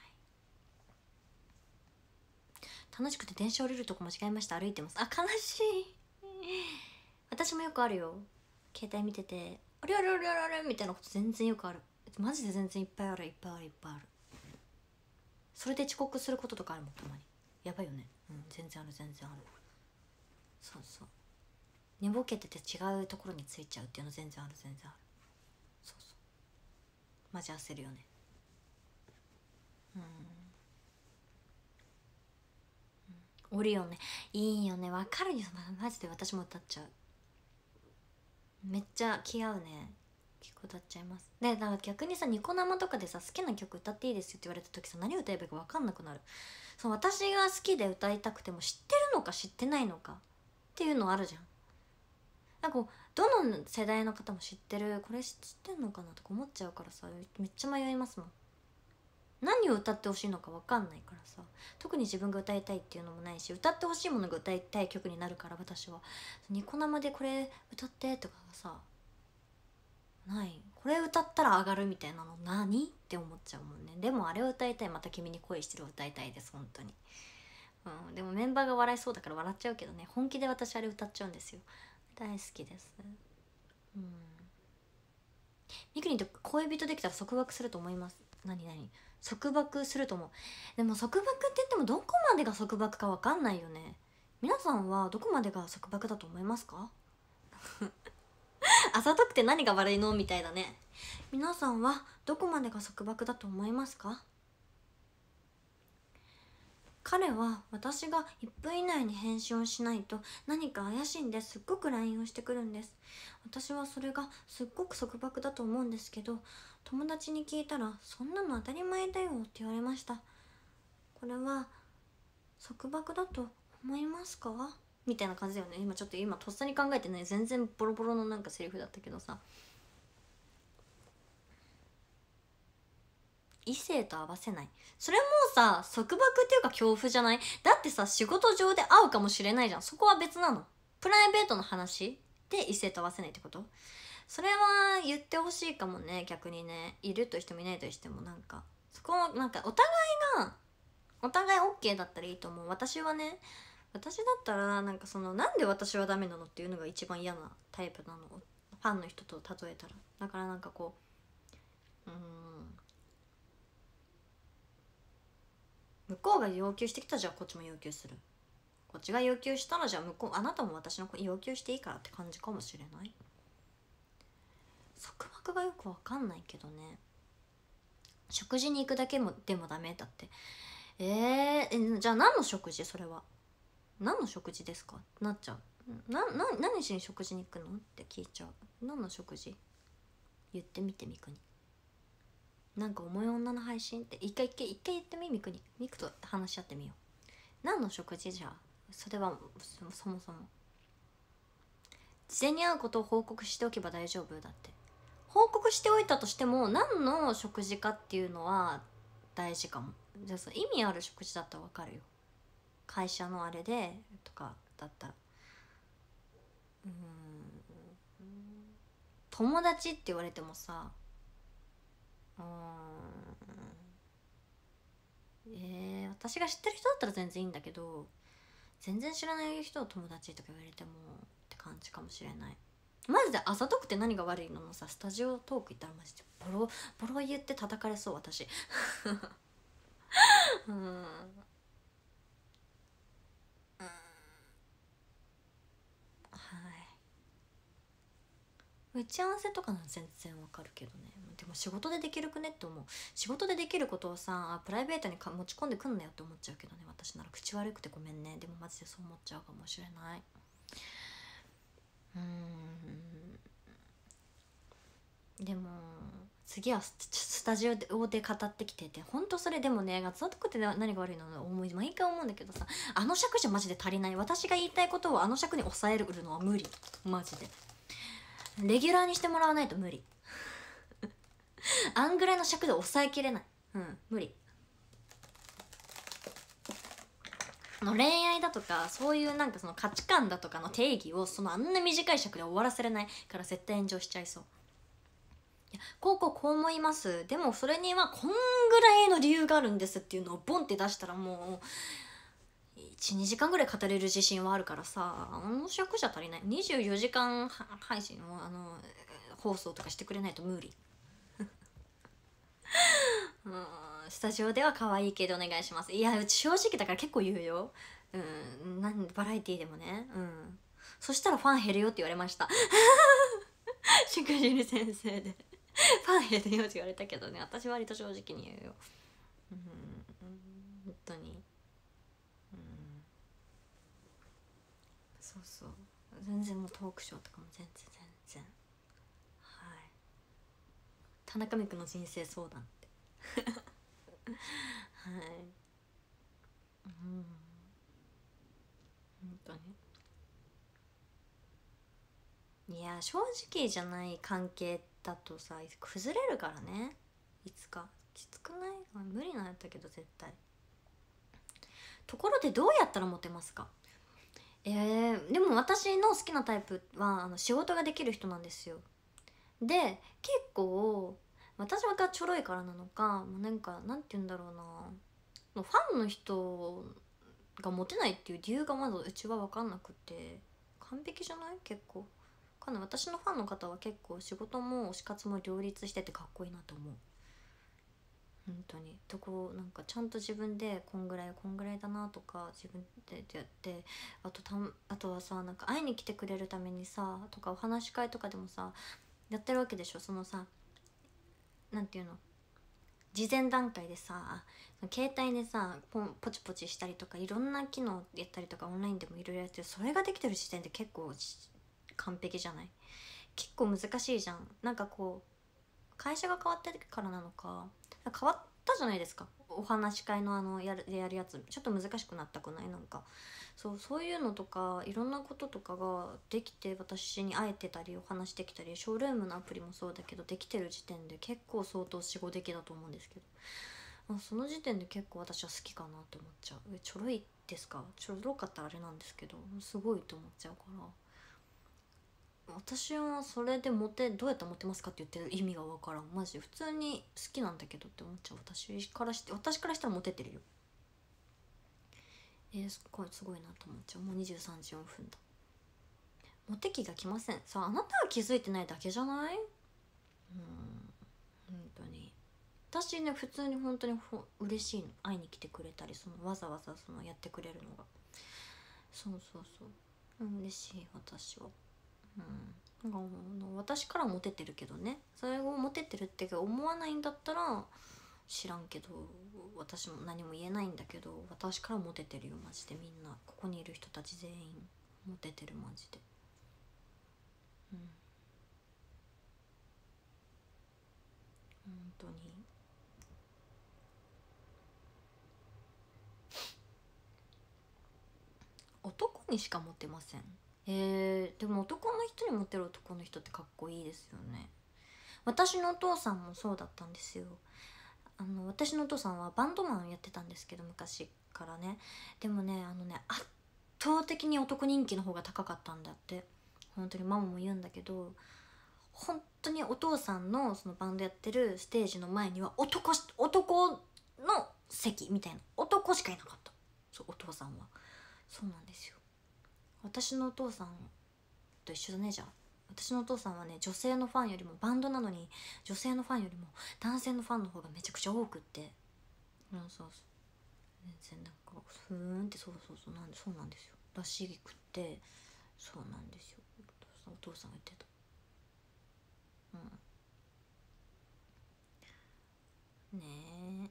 楽しくて電車降りるとこ間違えました。歩いてます。あ悲しい私もよくあるよ。携帯見ててあれあれあれあれみたいなこと全然よくある。マジで全然いっぱいあるいっぱいあるいっぱいある。それで遅刻することとかあるもんたまに。やばいよね。うん全然ある全然ある。そうそう寝ぼけてて違うところについちゃうっていうの全然ある全然ある。そうそうマジ焦るよね。うん降りよねいいよね。わかるよマジで。私も歌っちゃう。めっちゃ気合うね。結構歌っちゃいますで。だから逆にさニコ生とかでさ好きな曲歌っていいですよって言われた時さ、何歌えばいいか分かんなくなる。そう私が好きで歌いたくても知ってるのか知ってないのかっていうのあるじゃん。なんかこうどの世代の方も知ってるこれ知ってんのかなとか思っちゃうからさ、めっちゃ迷いますもん。何を歌ってほしいのか分かんないからさ、特に自分が歌いたいっていうのもないし、歌ってほしいものが歌いたい曲になるから私はニコ生でこれ歌ってとかさない。これ歌ったら上がるみたいなの何って思っちゃうもんね。でもあれを歌いたい、また君に恋してるを歌いたいです本当に。 うん、でもメンバーが笑いそうだから笑っちゃうけどね、本気で私あれ歌っちゃうんですよ。大好きです。うん。みくりんと恋人できたら束縛すると思います。何何束縛すると思う。でも束縛って言ってもどこまでが束縛か分かんないよね。皆さんはどこまでが束縛だと思いますか？あざとくて何が悪いのみたいだね。皆さんはどこまでが束縛だと思いますか？彼は私がいっぷん以内に返信をしないと何か怪しいんですっごく ライン をしてくるんです。私はそれがすっごく束縛だと思うんですけど、友達に聞いたらそんなの当たり前だよって言われました。これは束縛だと思いますかみたいな感じだよね。今ちょっと今とっさに考えてね、全然ボロボロのなんかセリフだったけどさ、異性と合わせない、それもさ束縛っていうか恐怖じゃない？だってさ仕事上で会うかもしれないじゃん。そこは別なの。プライベートの話で異性と合わせないってこと？それは言ってほしいかもね。逆にね、いるとしてもいないとしても、なんかそこなんかお互いがお互い OK だったらいいと思う。私はね、私だったらなんかそのなんで私はダメなのっていうのが一番嫌なタイプなの、ファンの人と例えたら。だからなんかこううーん向こうが要求してきたらじゃあこっちも要求する、こっちが要求したらじゃあ向こうあなたも私の要求していいからって感じかもしれない。束縛がよくわかんないけどね。食事に行くだけもでもダメだって。えー、えじゃあ何の食事？それは何の食事ですかなっちゃう。なな何しに食事に行くのって聞いちゃう。何の食事言ってみてみくに。なんか重い女の配信って一回一回一回言ってみみくに。みくと話し合ってみよう。何の食事じゃあそれはそもそも事前に会うことを報告しておけば大丈夫だって。報告しておいたとしても何の食事かっていうのは大事かも。じゃあその意味ある食事だったら分かるよ。会社のあれでとかだったら。うーん友達って言われてもさ、うーんえー、私が知ってる人だったら全然いいんだけど、全然知らない人を友達とか言われてもって感じかもしれない。マジであざとくて何が悪いののさ、スタジオトーク行ったらマジでボロボロ言って叩かれそう私。うん打ち合わせとかなら全然わかるけどね。でも仕事でできるくねって思う。仕事でできることをさプライベートにか持ち込んでくんなよって思っちゃうけどね。私なら口悪くてごめんね。でもマジでそう思っちゃうかもしれない。うーんでも次はススタジオで語ってきてて、ほんとそれでもね、あざとくて何が悪いの思い毎回思うんだけどさ、あの尺じゃマジで足りない。私が言いたいことをあの尺に抑えるのは無理。マジでレギュラーにしてもらわないと無理。あんぐらいの尺で抑えきれない。うん無理。の恋愛だとかそういうなんかその価値観だとかの定義をそのあんな短い尺で終わらせれないから絶対炎上しちゃいそう。いやこうこうこう思います、でもそれにはこんぐらいの理由があるんですっていうのをボンって出したらもういちにじかんぐらい語れる自信はあるからさ、あの尺じゃ足りない。にじゅうよじかん配信をあの放送とかしてくれないと無理。うんスタジオでは可愛いけどお願いします。いやうち正直だから結構言うよ。うんなんバラエティーでもね。うんそしたらファン減るよって言われました。しくじり先生でファン減るよって言われたけどね、私割と正直に言うよ。うん本当にうんそうそう全然もうトークショーとかも全然全然はい田中美久の人生相談ってはいうん本当にいや正直じゃない関係だとさ崩れるからね、いつか。きつくない？無理なんやったけど絶対。ところでどうやったらモテますか？えー、でも私の好きなタイプはあの仕事ができる人なんですよ。で結構私がちょろいからなのかもうなんかなんて言うんだろうな、もうファンの人がモテないっていう理由がまだうちは分かんなくて、完璧じゃない？結構かな。私のファンの方は結構仕事も推し活も両立しててかっこいいなと思う。本当にとこなんかちゃんと自分でこんぐらいこんぐらいだなとか自分でやって、あとたあとはさ、なんか会いに来てくれるためにさとかお話し会とかでもさやってるわけでしょ。そのさ、なんていうの、事前段階でさ携帯でさポンポチポチしたりとかいろんな機能やったりとかオンラインでもいろいろやってる、それができてる時点で結構完璧じゃない？結構難しいじゃん。なんかこう会社が変わってからなのか変わったじゃないですか。お話し会のあのやるやるやつちょっと難しくなったくない？なんかそうそういうのとかいろんなこととかができて、私に会えてたりお話できたり、ショールームのアプリもそうだけどできてる時点で結構相当死後的だと思うんですけど、まあ、その時点で結構私は好きかなって思っちゃう。えちょろいですか？ちょろかったらあれなんですけどすごいと思っちゃうから、私はそれでモテどうやってモテますかって言ってる意味が分からん。マジで普通に好きなんだけどって思っちゃう。私からして私からしたらモテてるよ。えー、すごいすごいなと思っちゃう。もうにじゅうさんじよんぷんだ。モテ期が来ません。さあ、あなたは気づいてないだけじゃない？うん本当に私ね普通に本当にほ嬉しいの、会いに来てくれたり、そのわざわざそのやってくれるのが、そうそうそう、うん、嬉しい私は。うん、なんか私からモテてるけどね、それをモテてるって思わないんだったら知らんけど、私も何も言えないんだけど、私からモテてるよマジで。みんなここにいる人たち全員モテてるマジで。うん本当に男にしかモテません。えー、でも男の人にモテる男の人ってかっこいいですよね。私のお父さんもそうだったんですよ。あの私のお父さんはバンドマンやってたんですけど昔からね。でもねあのね圧倒的に男人気の方が高かったんだって。本当にママも言うんだけど、本当にお父さんのそのバンドやってるステージの前には男し男の席みたいな男しかいなかった。そうお父さんはそうなんですよ。私のお父さんと一緒だね。じゃあ私のお父さんはね女性のファンよりも、バンドなのに女性のファンよりも男性のファンの方がめちゃくちゃ多くって、うんそうそう全然なんかふーんって、そうそうそうなんでそうなんですよらしくって、そうなんですよお父さんが言ってた。うんねえ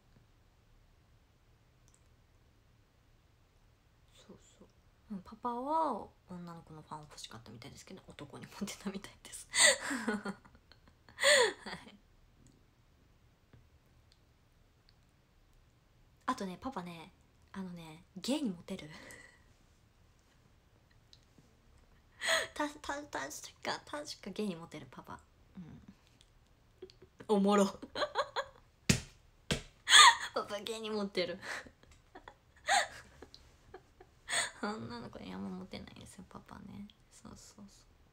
そうそう、うん、パパは女の子のファン欲しかったみたいですけど男にモテたみたいですはいあとねパパねあのねゲイにモテるたた確か確かゲイにモテるパパ、うん、おもろパパゲイにモテる女の子にあんまモテないんですよパパね。そうそう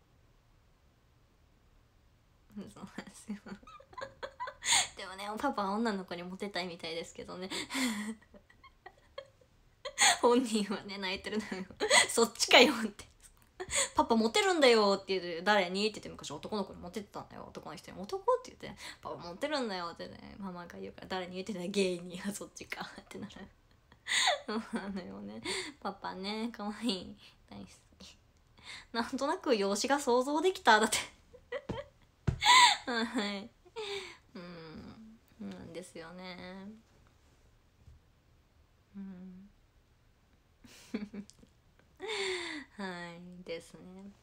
そうそうなんですよでもねパパは女の子にモテたいみたいですけどね本人はね泣いてるのよそっちかよってパパモテるんだよって言って誰にって言って昔男の子にモテてたんだよ。男の人に男って言ってパパモテるんだよってねママが言うから誰に言ってたらゲイにはそっちかってなるそうなのよね。パパね可愛い大好き。なんとなく容姿が想像できただってはいうんなんですよねうんはいですね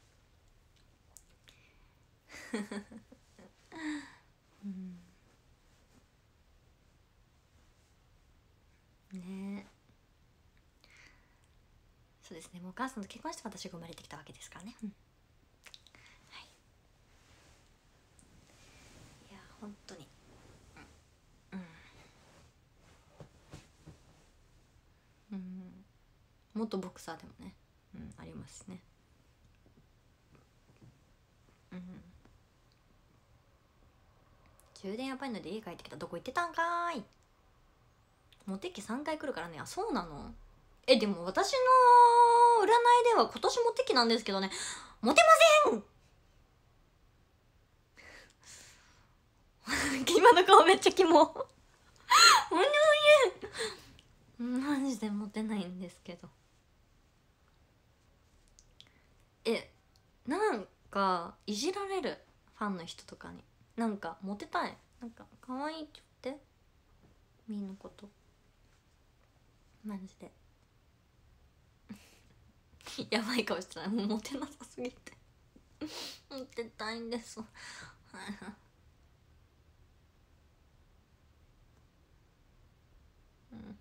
うんねそうですね。もうお母さんと結婚して私が生まれてきたわけですからね、うん、はいいや本当にうんうん元ボクサーでもね、うん、ありますね。うん充電やばいので家帰ってきた。どこ行ってたんかーい。モテ期さんかい来るからね。あそうなの。 えでも私の占いでは今年モテ期なんですけどね、モテません今の顔めっちゃキモおにおにマジでモテないんですけど。えなんかいじられる、ファンの人とかに。なんかモテたい、なんか可愛いって言ってみんなこと、マジでやばい顔してない、もうモテなさすぎてモテたいんですうん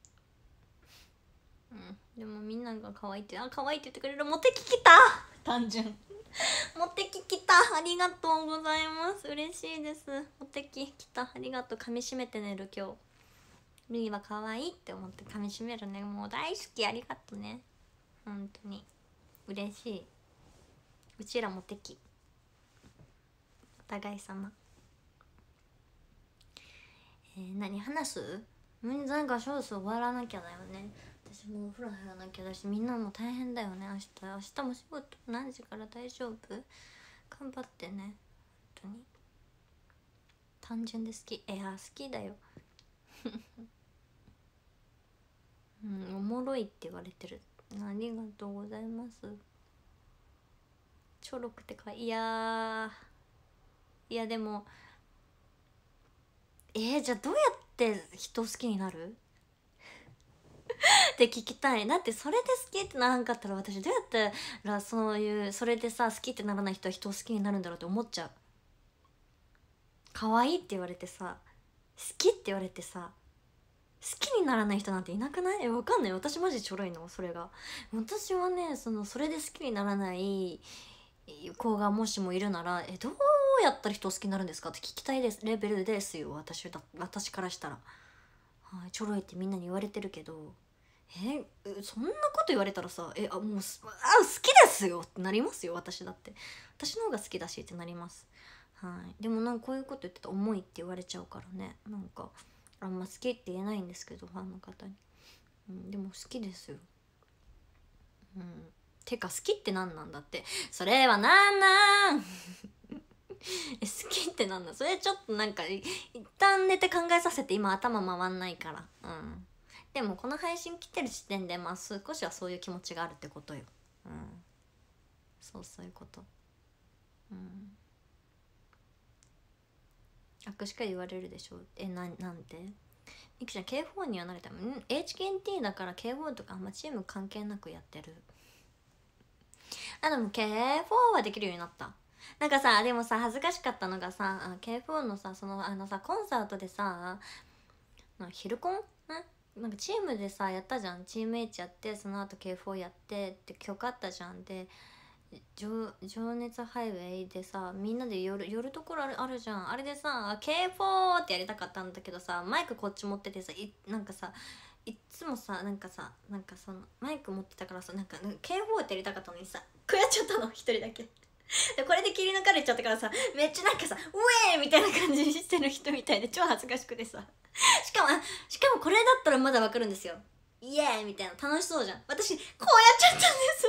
うん、でもみんなが可愛いって、あ可愛いって言ってくれる、モテ期きた単純モテ期きた、ありがとうございます、嬉しいです。モテ期きた、ありがとう。噛み締めて寝る今日。ルイは可愛いって思って噛み締めるね。もう大好き、ありがとうね、本当に嬉しい。うちらモテ期、お互い様。えー、何話す？なんかそろそろ終わらなきゃだよね。私もうお風呂入らなきゃだし、みんなも大変だよね。明日明日も仕事何時から大丈夫？頑張ってね、本当に。単純で好き。いや好きだようん、おもろいって言われてる。ありがとうございます。ちょろくてかいやいやでもえー、じゃあどうやって人好きになるって聞きたい。だってそれで好きってならんかったら、私どうやったらそういうそれでさ好きってならない人は人を好きになるんだろうって思っちゃう。可愛いって言われてさ、好きって言われてさ、好きにならない人なんていなくない？え、わかんない。私マジちょろいのそれが。私はね、そのそれで好きにならない子がもしもいるなら、えどうやったら人を好きになるんですかって聞きたいですレベルですよ、私だ私からしたら。はい、ちょろいってみんなに言われてるけど、えそんなこと言われたらさ、えあもうあ好きですよってなりますよ。私だって私の方が好きだしってなります。はい、でもなんかこういうこと言ってたら重いって言われちゃうからね、なんかあんま好きって言えないんですけど、ファンの方に、うん、でも好きですよ。うん、てか好きって何なんだって、それはなんなんえ好きってなんだ、それちょっとなんか一旦寝て考えさせて、今頭回んないから。うんでもこの配信来てる時点でまあ少しはそういう気持ちがあるってことよ。うんそうそういうこと。うん握手会言われるでしょ。えななんてみくちゃん ケーフォー にはなれたの？うん エイチケーエヌティー だから ケーフォー とかあんまチーム関係なくやってる。あでも ケーフォー はできるようになった。なんかさでもさ恥ずかしかったのがさ ケーフォー のさそのあのさコンサートでさなヒルコンなんかチームでさやったじゃん。チーム H やってその後 ケーフォー やってって曲あったじゃん。で情情熱ハイウェイでさみんなで寄る寄るところあるあるじゃん。あれでさ ケーフォー ってやりたかったんだけどさ、マイクこっち持っててさいなんかさいっつもさなんかさなんかそのマイク持ってたからさなんか ケーフォー ってやりたかったのにさこうやっちゃったの一人だけでこれで切り抜かれちゃったからさめっちゃなんかさウェーみたいな感じにしてる人みたいで超恥ずかしくてさしかもしかもこれだったらまだわかるんですよ。イエーイみたいな楽しそうじゃん。私こうやっちゃったんです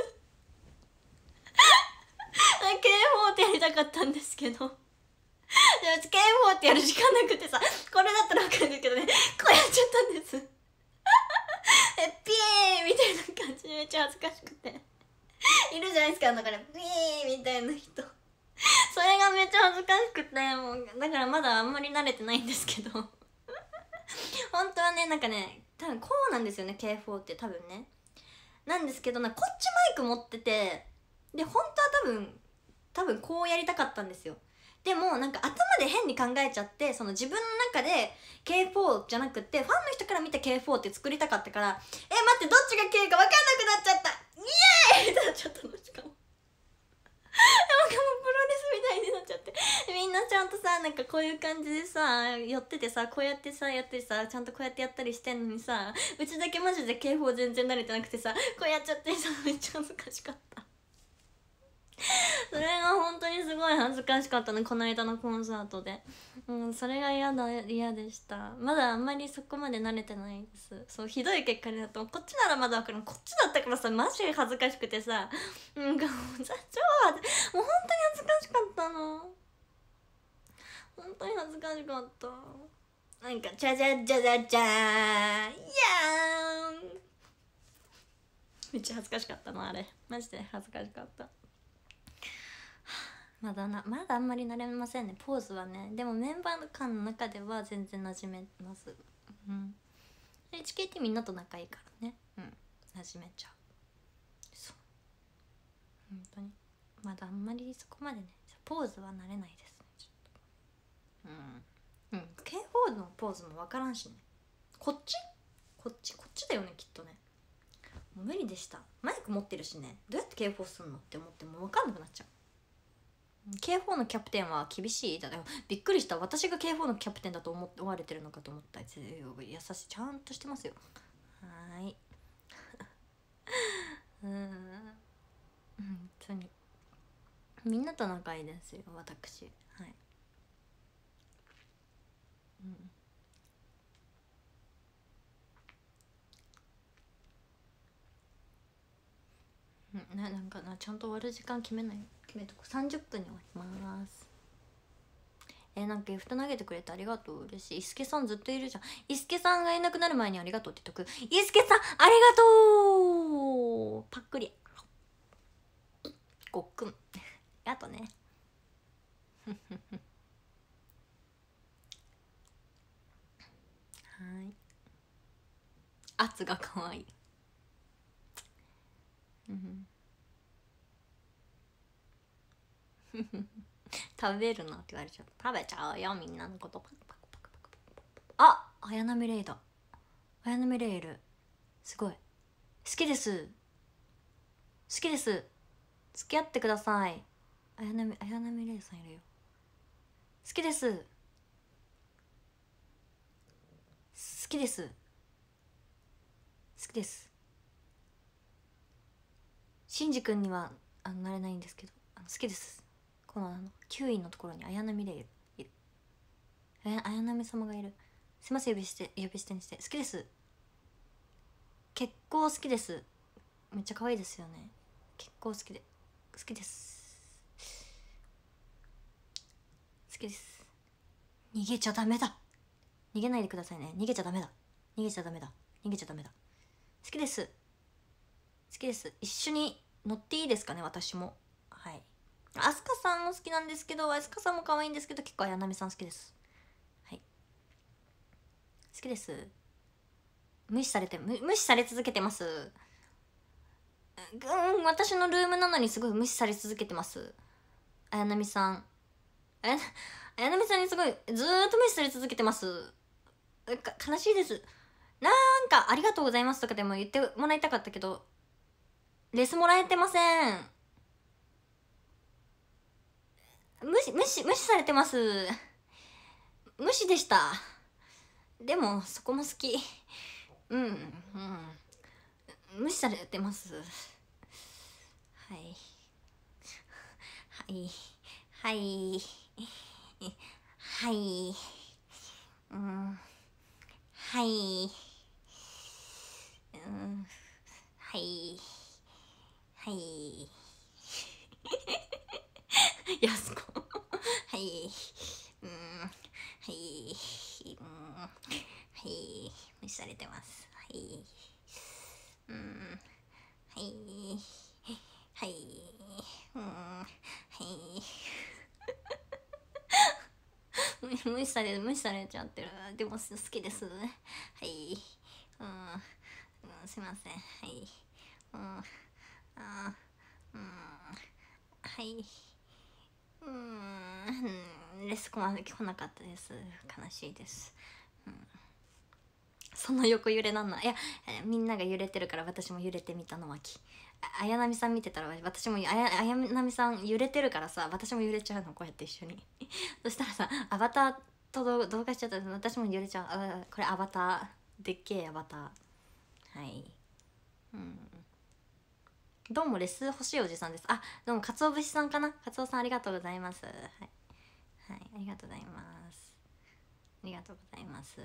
ケーフォー ってやりたかったんですけどでも ケーフォー ってやる時間なくてさこれだったらわかるんですけどねこうやっちゃったんですえピエーみたいな感じでめっちゃ恥ずかしくているじゃないですか、だからピエーみたいな人それがめっちゃ恥ずかしくて、もうだからまだあんまり慣れてないんですけど本当はねなんかね多分こうなんですよね ケーフォー って多分ねなんですけどな、こっちマイク持っててで本当は多分多分こうやりたかったんですよ。でもなんか頭で変に考えちゃって、その自分の中で ケーフォー じゃなくってファンの人から見た ケーフォー って作りたかったから、え待ってどっちが K か分かんなくなっちゃった、イエーイってなっちゃったの。しかもなんかもうプロレスみたいになっちゃって、みんなちゃんとさなんかこういう感じでさ寄っててさこうやってさやってさちゃんとこうやってやったりしてんのにさ、うちだけマジで ケーフォー 全然慣れてなくてさこうやっちゃってさめっちゃ恥ずかしかったそれが本当にすごい恥ずかしかったの、この間のコンサートで。うん、それが嫌だ嫌でした。まだあんまりそこまで慣れてないです。そう、ひどい結果になった。こっちならまだ分かる、こっちだったからさ、マジで恥ずかしくてさ、なんかもうさ、超恥ずもう本当に恥ずかしかったの。本当に恥ずかしかった。なんか、じゃじゃじゃじゃじゃーん、いやーん、めっちゃ恥ずかしかったの、あれ。マジで恥ずかしかった。まだな、まだあんまり慣れませんね、ポーズはね。でもメンバー間の中では全然馴染めます。うん、 エイチケーティー みんなと仲いいからね。うん、馴染めちゃう。そう、本当にまだあんまりそこまでね、ポーズは慣れないですね、ちょっと。うんうん、 ケーフォー のポーズも分からんしね。こっちこっちこっちだよね、きっとね。もう無理でした。マイク持ってるしね、どうやって ケーフォー すんのって思っても分かんなくなっちゃう。ケーフォー のキャプテンは厳しいだよ。びっくりした。私が ケーフォー のキャプテンだと思われてるのかと思った。優しい、ちゃんとしてますよ。はーい。うーん、本当にみんなと仲いいですよ、私。はい。うん、ななんかな、ちゃんと終わる時間決めない決めとく。さんじゅっぷんに終わります。えー、なんかギフト投げてくれてありがとう、嬉しい。いすけさんずっといるじゃん。いすけさんがいなくなる前にありがとうって言っとく。いすけさんありがとう、パックリごっくんあとねはい、圧がかわいい食べるなって言われちゃった。食べちゃうよ、みんなのこと。パクパクパクパクパクパク。あ、綾波レイだ。綾波レイいる。すごい好きです、好きです、付き合ってください。綾波綾波レイさんいるよ。好きです、好きです、好きです。シンジ君にはあのなれないんですけど、あの好きです。このあのきゅういのところに綾波レイいる。え、綾波様がいる。すいません、呼び捨て呼び捨てにして。好きです、結構好きです。めっちゃ可愛いですよね。結構好きで好きです、好きです。逃げちゃダメだ、逃げないでくださいね。逃げちゃダメだ、逃げちゃダメだ、逃げちゃダメだ。好きです、好きです。一緒に乗っていいですかね、私も。はい。あすかさんも好きなんですけど、あすかさんも可愛いんですけど、結構綾波さん好きです。はい、好きです。無視されて無無視され続けてます。うん、私のルームなのにすごい無視され続けてます、綾波さん。あや綾波さんにすごいずーっと無視され続けてます。か悲しいです。なんか「ありがとうございます」とかでも言ってもらいたかったけど、レスもらえてません。無視無視無視されてます。無視でした。でもそこも好き。うんうん、無視されてます。はいはいはいはいうんはいうんはいはいやすこはいうんはいうんはい無視されてます。はいうんはいはいうんはい無視される無視されちゃってる。でも好きです。はい、うん、うん、すいません。はい、うん、あうん、はい、うん、レスコまで来なかったです。悲しいです。うん、その横揺れなんなん。いや、みんなが揺れてるから私も揺れてみたのわき。あやなみさん見てたら私もあやあやなみさん揺れてるからさ、私も揺れちゃうの、こうやって一緒にそしたらさ、アバターと同化しちゃったら私も揺れちゃう。あ、これアバター、でっけえアバター。はい、うん、 どうもレス欲しいおじさんです。あ、どうもかつお節さんかな。かつおさんありがとうございます。はい、はい、ありがとうございます。ありがとうございます。はい、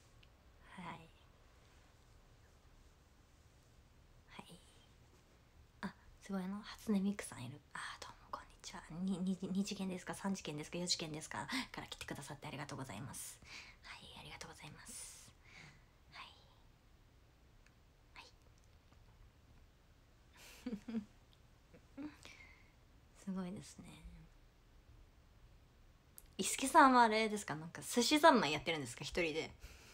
はい。あ、すごい、あの初音ミクさんいる。あ、どうもこんにちは。にに二次元ですか、三次元ですか、四次元ですかから来てくださってありがとうございます。はい、ありがとうございます。はい、はい。すごいですね。伊助さんはあれですか、なんか寿司三昧やってるんですか、一人で。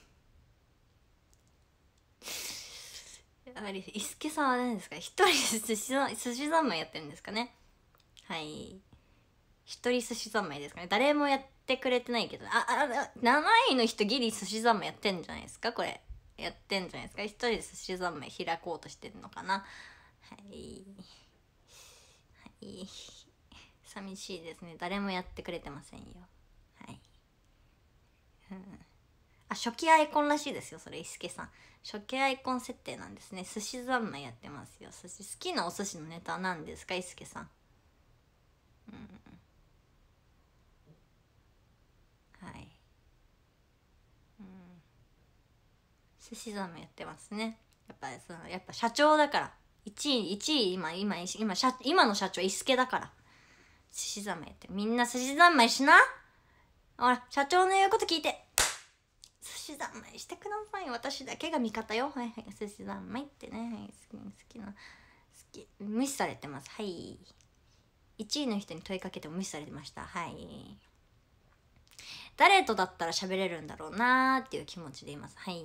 やはり伊助さんは何ですか、一人で寿司寿司三昧やってるんですかね。はい、一人寿司三昧ですかね。誰もやってくれてないけど、ああなないの人ギリ寿司三昧やってんじゃないですか、これやってんじゃないですか。一人で寿司三昧開こうとしてるのかな。はいはい、寂しいですね。誰もやってくれてませんよ。はい、うん、あ、初期アイコンらしいですよ、それ伊助さん。初期アイコン設定なんですね。寿司三昧やってますよ。寿司好きなお寿司のネタは何ですか、伊助さん。うん、はい、うん、寿司三昧やってますね。やっぱそのやっぱ社長だから、いちいいちい今今今社今の社長伊助だから、寿司三昧やって、みんな寿司三昧しな。ほら社長の言うこと聞いて寿司三昧してください。私だけが味方よ。はいはい、寿司三昧ってね、はい、好き好きな好き、無視されてます。はい、いちいの人に問いかけても無視されてました。はい、誰とだったら喋れるんだろうなーっていう気持ちでいます。はい、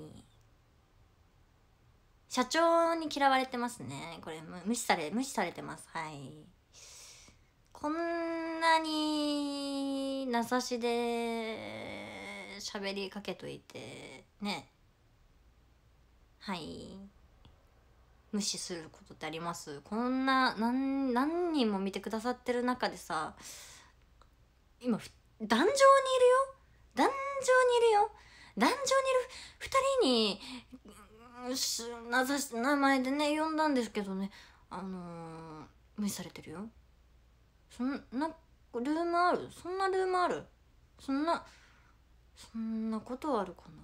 社長に嫌われてますね。これ無視され無視されてます。はい、こんなに名指しで喋りかけといてね、はい、無視することってあります？こんな何何人も見てくださってる中でさ、今壇上にいるよ、壇上にいるよ、壇上にいるふたりに名指し名前でね呼んだんですけどね、あのー、無視されてるよ。そんなルームある？そんなルームある？そんなそんなことあるかな。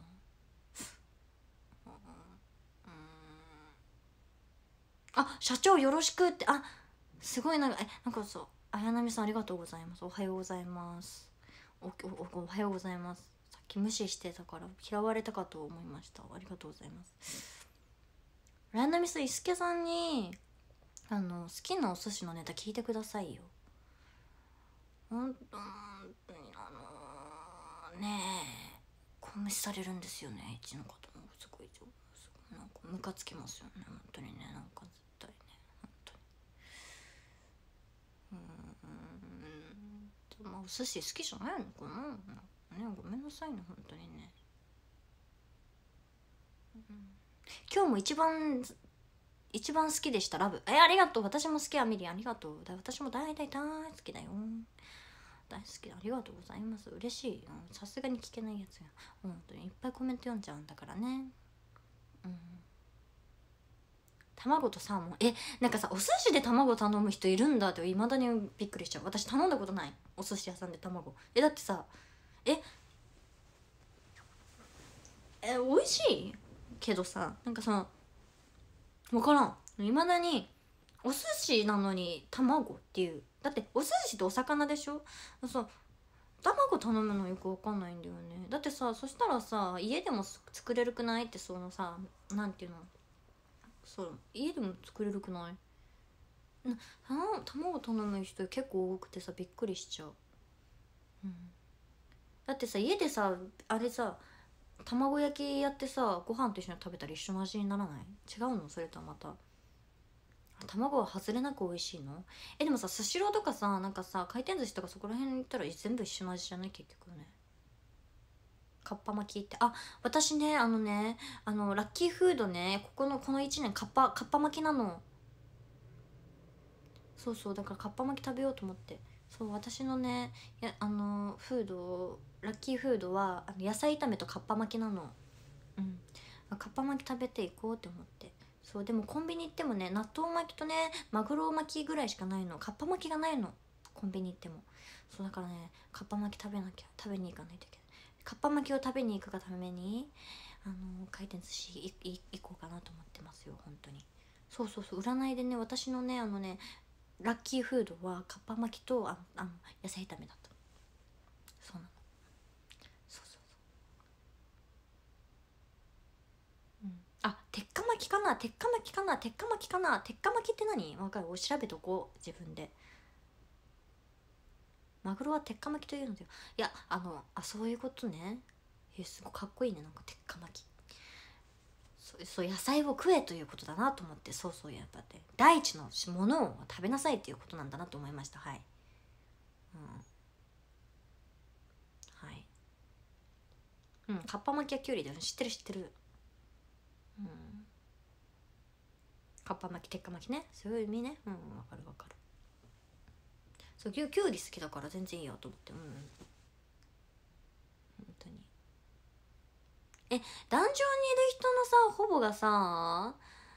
あ、社長よろしくって、あ、すごいなんか、え、なんかそう、綾波さんありがとうございます。おはようございます。お、お、おはようございます。さっき無視してたから嫌われたかと思いました。ありがとうございます。綾波さん、伊助さんに、あの、好きなお寿司のネタ聞いてくださいよ。ほんと、本当に、あのー、ねえ、こう無視されるんですよね、一の方も。すごい、すごい、なんかムカつきますよね、本当にね、なんか絶対ね。うーん、まあお寿司好きじゃないのかな、ね、ごめんなさいね本当にね、うん、今日も一番一番好きでしたラブ。え、ありがとう。私も好き。アミリありがとう。私も大体大好きだよ、大好きだ。ありがとうございます。嬉しい。さすがに聞けないやつや本当にいっぱいコメント読んじゃうんだからね。うん、卵とサーモン、え、なんかさ、お寿司で卵頼む人いるんだっていまだにびっくりしちゃう。私頼んだことない、お寿司屋さんで卵。え、だってさ、ええ美味しいけどさ、なんかその分からん、いまだにお寿司なのに卵っていう。だってお寿司ってお魚でしょ。そう卵頼むのよく分かんないんだよね。だってさ、そしたらさ家でも作れるくないって、そのさ、なんていうの、そう家でも作れるくない、な卵頼む人結構多くてさびっくりしちゃう、うん、だってさ家でさあれさ卵焼きやってさご飯と一緒に食べたら一緒の味にならない？違うの？それとはまた卵は外れなく美味しいの？え、でもさスシローとかさ、なんかさ回転寿司とかそこら辺に行ったら全部一緒の味じゃない結局ね。かっぱ巻きって、あ、私ね、あのね、あのラッキーフードね、ここのこのいちねんかっぱかっぱ巻きなの。そうそう、だからかっぱ巻き食べようと思って。そう、私のね、やあのフードラッキーフードはあの野菜炒めとかっぱ巻きなの。うん、かっぱ巻き食べていこうって思って。 そうでもコンビニ行ってもね、納豆巻きとねマグロ巻きぐらいしかないの。かっぱ巻きがないの、コンビニ行っても。そうだからね、かっぱ巻き食べなきゃ、食べに行かないといけない。かっぱ巻きを食べに行くがためにあの回転寿司行こうかなと思ってますよ、本当に。そうそうそう、占いでね、私のねあのねラッキーフードはかっぱ巻きとああの野菜炒めだった。そうなの。そうそうそう、うん、あ、鉄火巻きかな、鉄火巻きかな、鉄火巻きかな、鉄火巻きって何わかる？調べとこう、自分で。マグロは鉄火巻きというので、いや、あのあ、そういうことね。え、すごいかっこいいね、なんか鉄火巻き。そう、そう、野菜を食えということだなと思って。そうそう、やっぱって大地のものを食べなさいっていうことなんだなと思いました。はい、うん、はい、うん、かっぱ巻きはきゅうりだよね。知ってる知ってる。うん、かっぱ巻き鉄火巻きね、そういう意味ね。うん、わかるわかる。そう、きゅうり好きだから全然いいよと思って。うん、本当に。え、壇上にいる人のさほぼがさ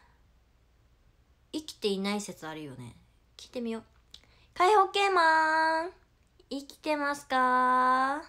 生きていない説あるよね。聞いてみよう。開放系マン生きてますか？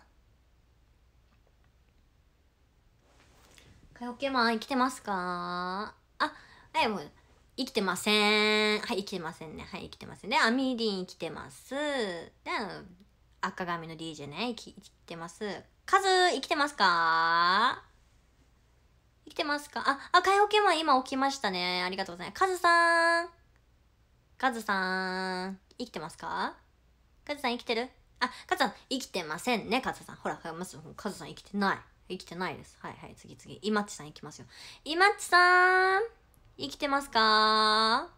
開放系マン生きてますか？あ、はい、もう生きてません。はい、生きてませんね。はい、生きてませんね。アミリン生きてます。で、赤髪の ディージェー ね、生きてます。カズ生きてますか？生きてますか？あ、あ、開放系マン今起きましたね。ありがとうございます。カズさん。カズさん。生きてますか？カズさん生きてる？あ、カズさん生きてませんね、カズさん。ほら、まず、カズさん生きてない。生きてないです。はいはい、次次。イマッチさん生きますよ。イマッチさん。生きてますか？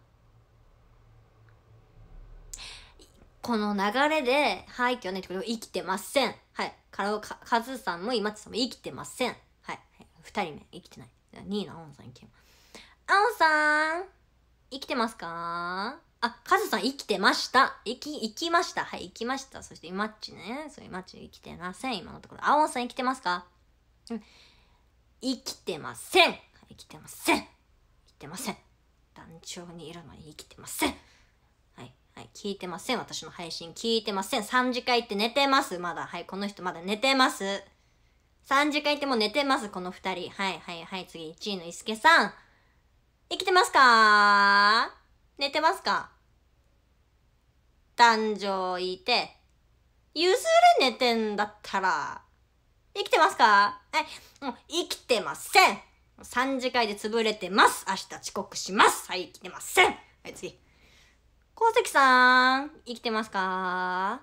この流れで、はい、今日ね、生きてません。はい。カラオカ、カズさんもイマッチさんも生きてません。はい。はい、二人目、生きてない。にいのアオンさん生きてます。アオンさん、生きてますか？あ、カズさん生きてました。生き、生きました。はい、生きました。そしてイマッチね。そう、イマッチ生きてません。今のところ。アオンさん生きてますか？うん。生きてません。生きてません。生きてません。団長にいるのに生きてません。はい、はい、聞いてません。私の配信聞いてません。さんじかいって寝てます。まだ。はい、この人まだ寝てます。さんじかいってもう寝てます、このふたり。はい、はい、はい、次、いちいのいすけさん。生きてますか？寝てますか？誕生いて。ゆずれ寝てんだったら。生きてますか？はい、もう生きてません。さんじかいで潰れてます。明日遅刻します。はい、生きてません。はい、次。鉱石さん、生きてますか？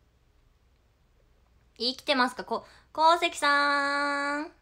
生きてますか？こ、鉱石さん。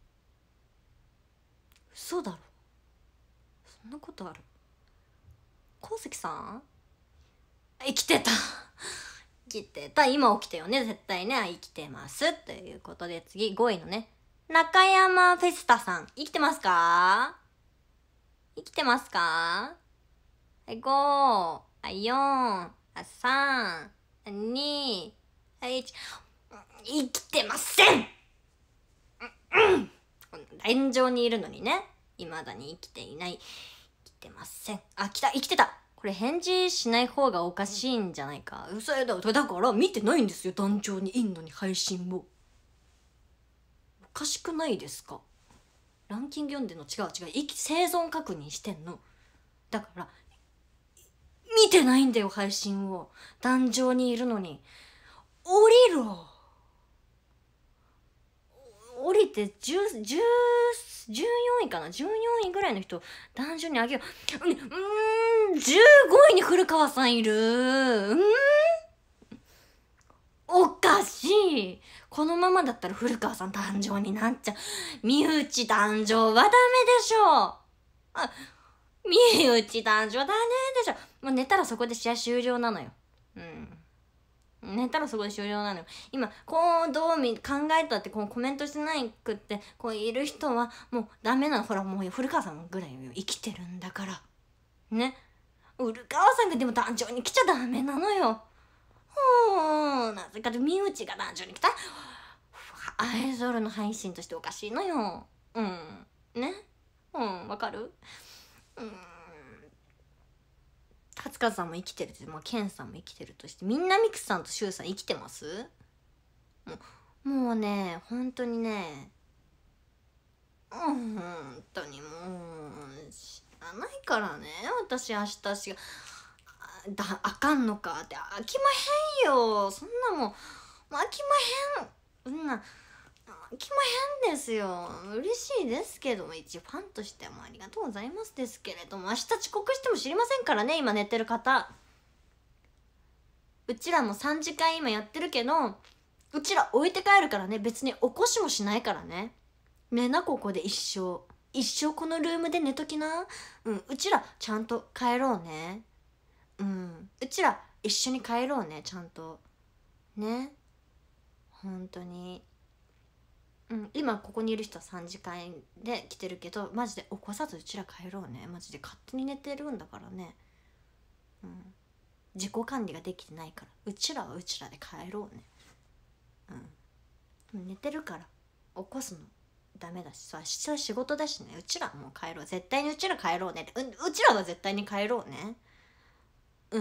嘘だろ。そんなことある？鉱石さん生きてた。生きてた。今起きたよね、絶対ね。生きてます。ということで、次、ごいのね。中山フェスタさん。生きてますか？生きてますか？はい、ご、はい、よん、さん、に、いち。生きてません。うん。炎上にいるのにね。未だに生きていない。生きてません。あ、来た、生きてた。これ返事しない方がおかしいんじゃないか。嘘だ。だから見てないんですよ。団長にいんのに配信を。おかしくないですか？ランキング読んでんの違う違う。生き、生存確認してんの。だから、見てないんだよ、配信を。壇上にいるのに。降りろ。降りてじゅう、じゅう、じゅうよんいかな ?じゅうよん 位ぐらいの人、壇上にあげよう。うーん、じゅうごいに古川さんいる。うーん、おかしい。このままだったら古川さん誕生になっちゃう。身内誕生はダメでしょう。あ、身内誕生はダメでしょ。もう寝たらそこで試合終了なのよ。うん。寝たらそこで終了なのよ。今、こう、どうみ、考えたって、こう、コメントしてないくって、こう、いる人は、もう、ダメなの。ほら、もう、古川さんぐらい生きてるんだから。ね。古川さんがでも壇上に来ちゃダメなのよ。ほー、なぜかで身内が壇上に来た。アイドルの配信としておかしいのよ。うん。ね。うん、わかる？ うーん勝川さんも生きてるって、まあ、ケンさんも生きてるとして、みんなミクさんとシュウさん生きてます？もうもうね本当にね、うん、本当にもう知らないからね。私明日しがだあかんのかって飽きまへんよ。そんなもん飽きまへん。そんな飽きまへんですよ。嬉しいですけども、一ファンとしてはもうありがとうございますですけれども、明日遅刻しても知りませんからね。今寝てる方、うちらもさんじかん今やってるけど、うちら置いて帰るからね。別に起こしもしないからね。寝な、ここで一生一生このルームで寝ときな。うん、うちらちゃんと帰ろうね。うん、うちら一緒に帰ろうね、ちゃんとね。本当に、うん、今ここにいる人はさんじかんで来てるけど、マジで起こさずうちら帰ろうね。マジで勝手に寝てるんだからね。うん、自己管理ができてないから、うちらはうちらで帰ろうね。うん、寝てるから起こすのダメだしさ、明日仕事だしね。うちらもう帰ろう、絶対にうちら帰ろうね。う, うちらは絶対に帰ろうね。うん、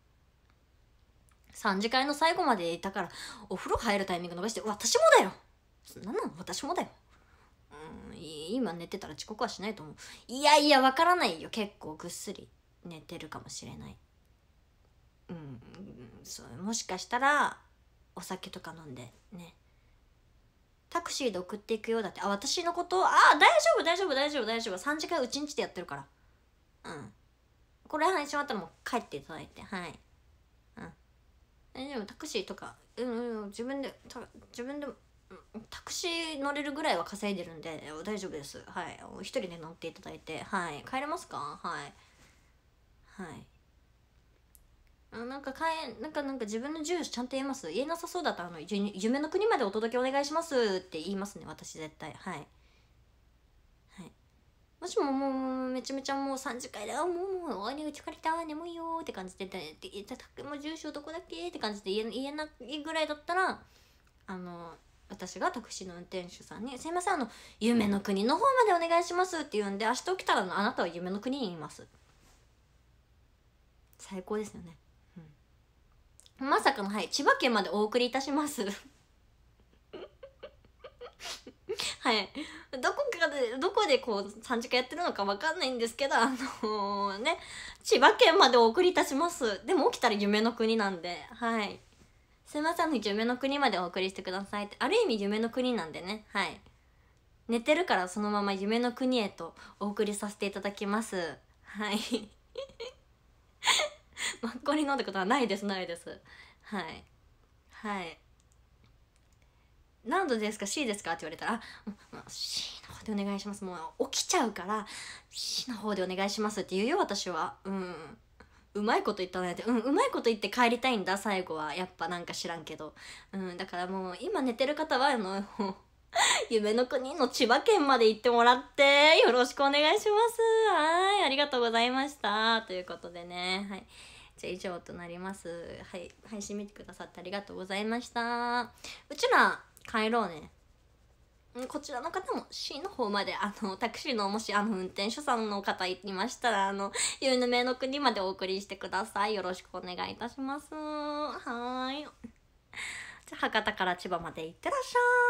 さんじかんの最後までいたから、お風呂入るタイミング逃して、私もだよ。なんなの、私もだよ。うん、今寝てたら遅刻はしないと思う。いやいや、わからないよ。結構ぐっすり寝てるかもしれない。うん、そう、もしかしたらお酒とか飲んでね、タクシーで送っていくようだって。あ、私のこと、あ、大丈夫大丈夫大丈夫大丈夫、さんじかんうちんちでやってるから。うん、これ配信終わったらもう帰っていただいて、はい、うん、大丈夫。タクシーとか、うん、うん、自分で自分でタクシー乗れるぐらいは稼いでるんで大丈夫です。はい、一人で乗っていただいて、はい、帰れますか？はいはい。あ、なんか帰なんかなんか自分の住所ちゃんと言えます？言えなさそうだったら、あのゆ夢の国までお届けお願いしますって言いますね、私絶対。はいはい。もしももうもうめちゃめちゃもうさんじかんで、あ、もうもうお金うち借りた、眠いよって感じで言ってた、もう住所どこだっけって感じで言え言えないぐらいだったら、あの私がタクシーの運転手さんに「すいません、あの夢の国の方までお願いします」って言うんで、明日起きたらあなたは夢の国にいます。最高ですよね。うん、まさかの、はい、千葉県までお送りいたしますはい、どこかでどこでこうさんじかんやってるのかわかんないんですけど、あのー、ね、千葉県までお送りいたします。でも起きたら夢の国なんで、はい、すいません、夢の国までお送りしてくださいって。ある意味夢の国なんでね、はい、寝てるからそのまま夢の国へとお送りさせていただきます。はいマッコリ飲んだことはないですないです。はいはい。何度ですか？ C ですかって言われたら、あ、もう C の方でお願いします。もう起きちゃうから C の方でお願いしますって言うよ、私は。うん、うまいこと言ったねって。うん、うまいこと言って帰りたいんだ、最後は。やっぱなんか知らんけど。うん、だからもう今寝てる方はあの夢の国の千葉県まで行ってもらってよろしくお願いします。はい、ありがとうございました。ということでね、はい、じゃあ以上となります。はい、配信見てくださってありがとうございました。うちら帰ろうね。こちらの方も C の方まで、あのタクシーのもしあの運転手さんの方いましたら、あの夢の国までお送りしてください。よろしくお願いいたします。はい、じゃあ博多から千葉まで行ってらっしゃい。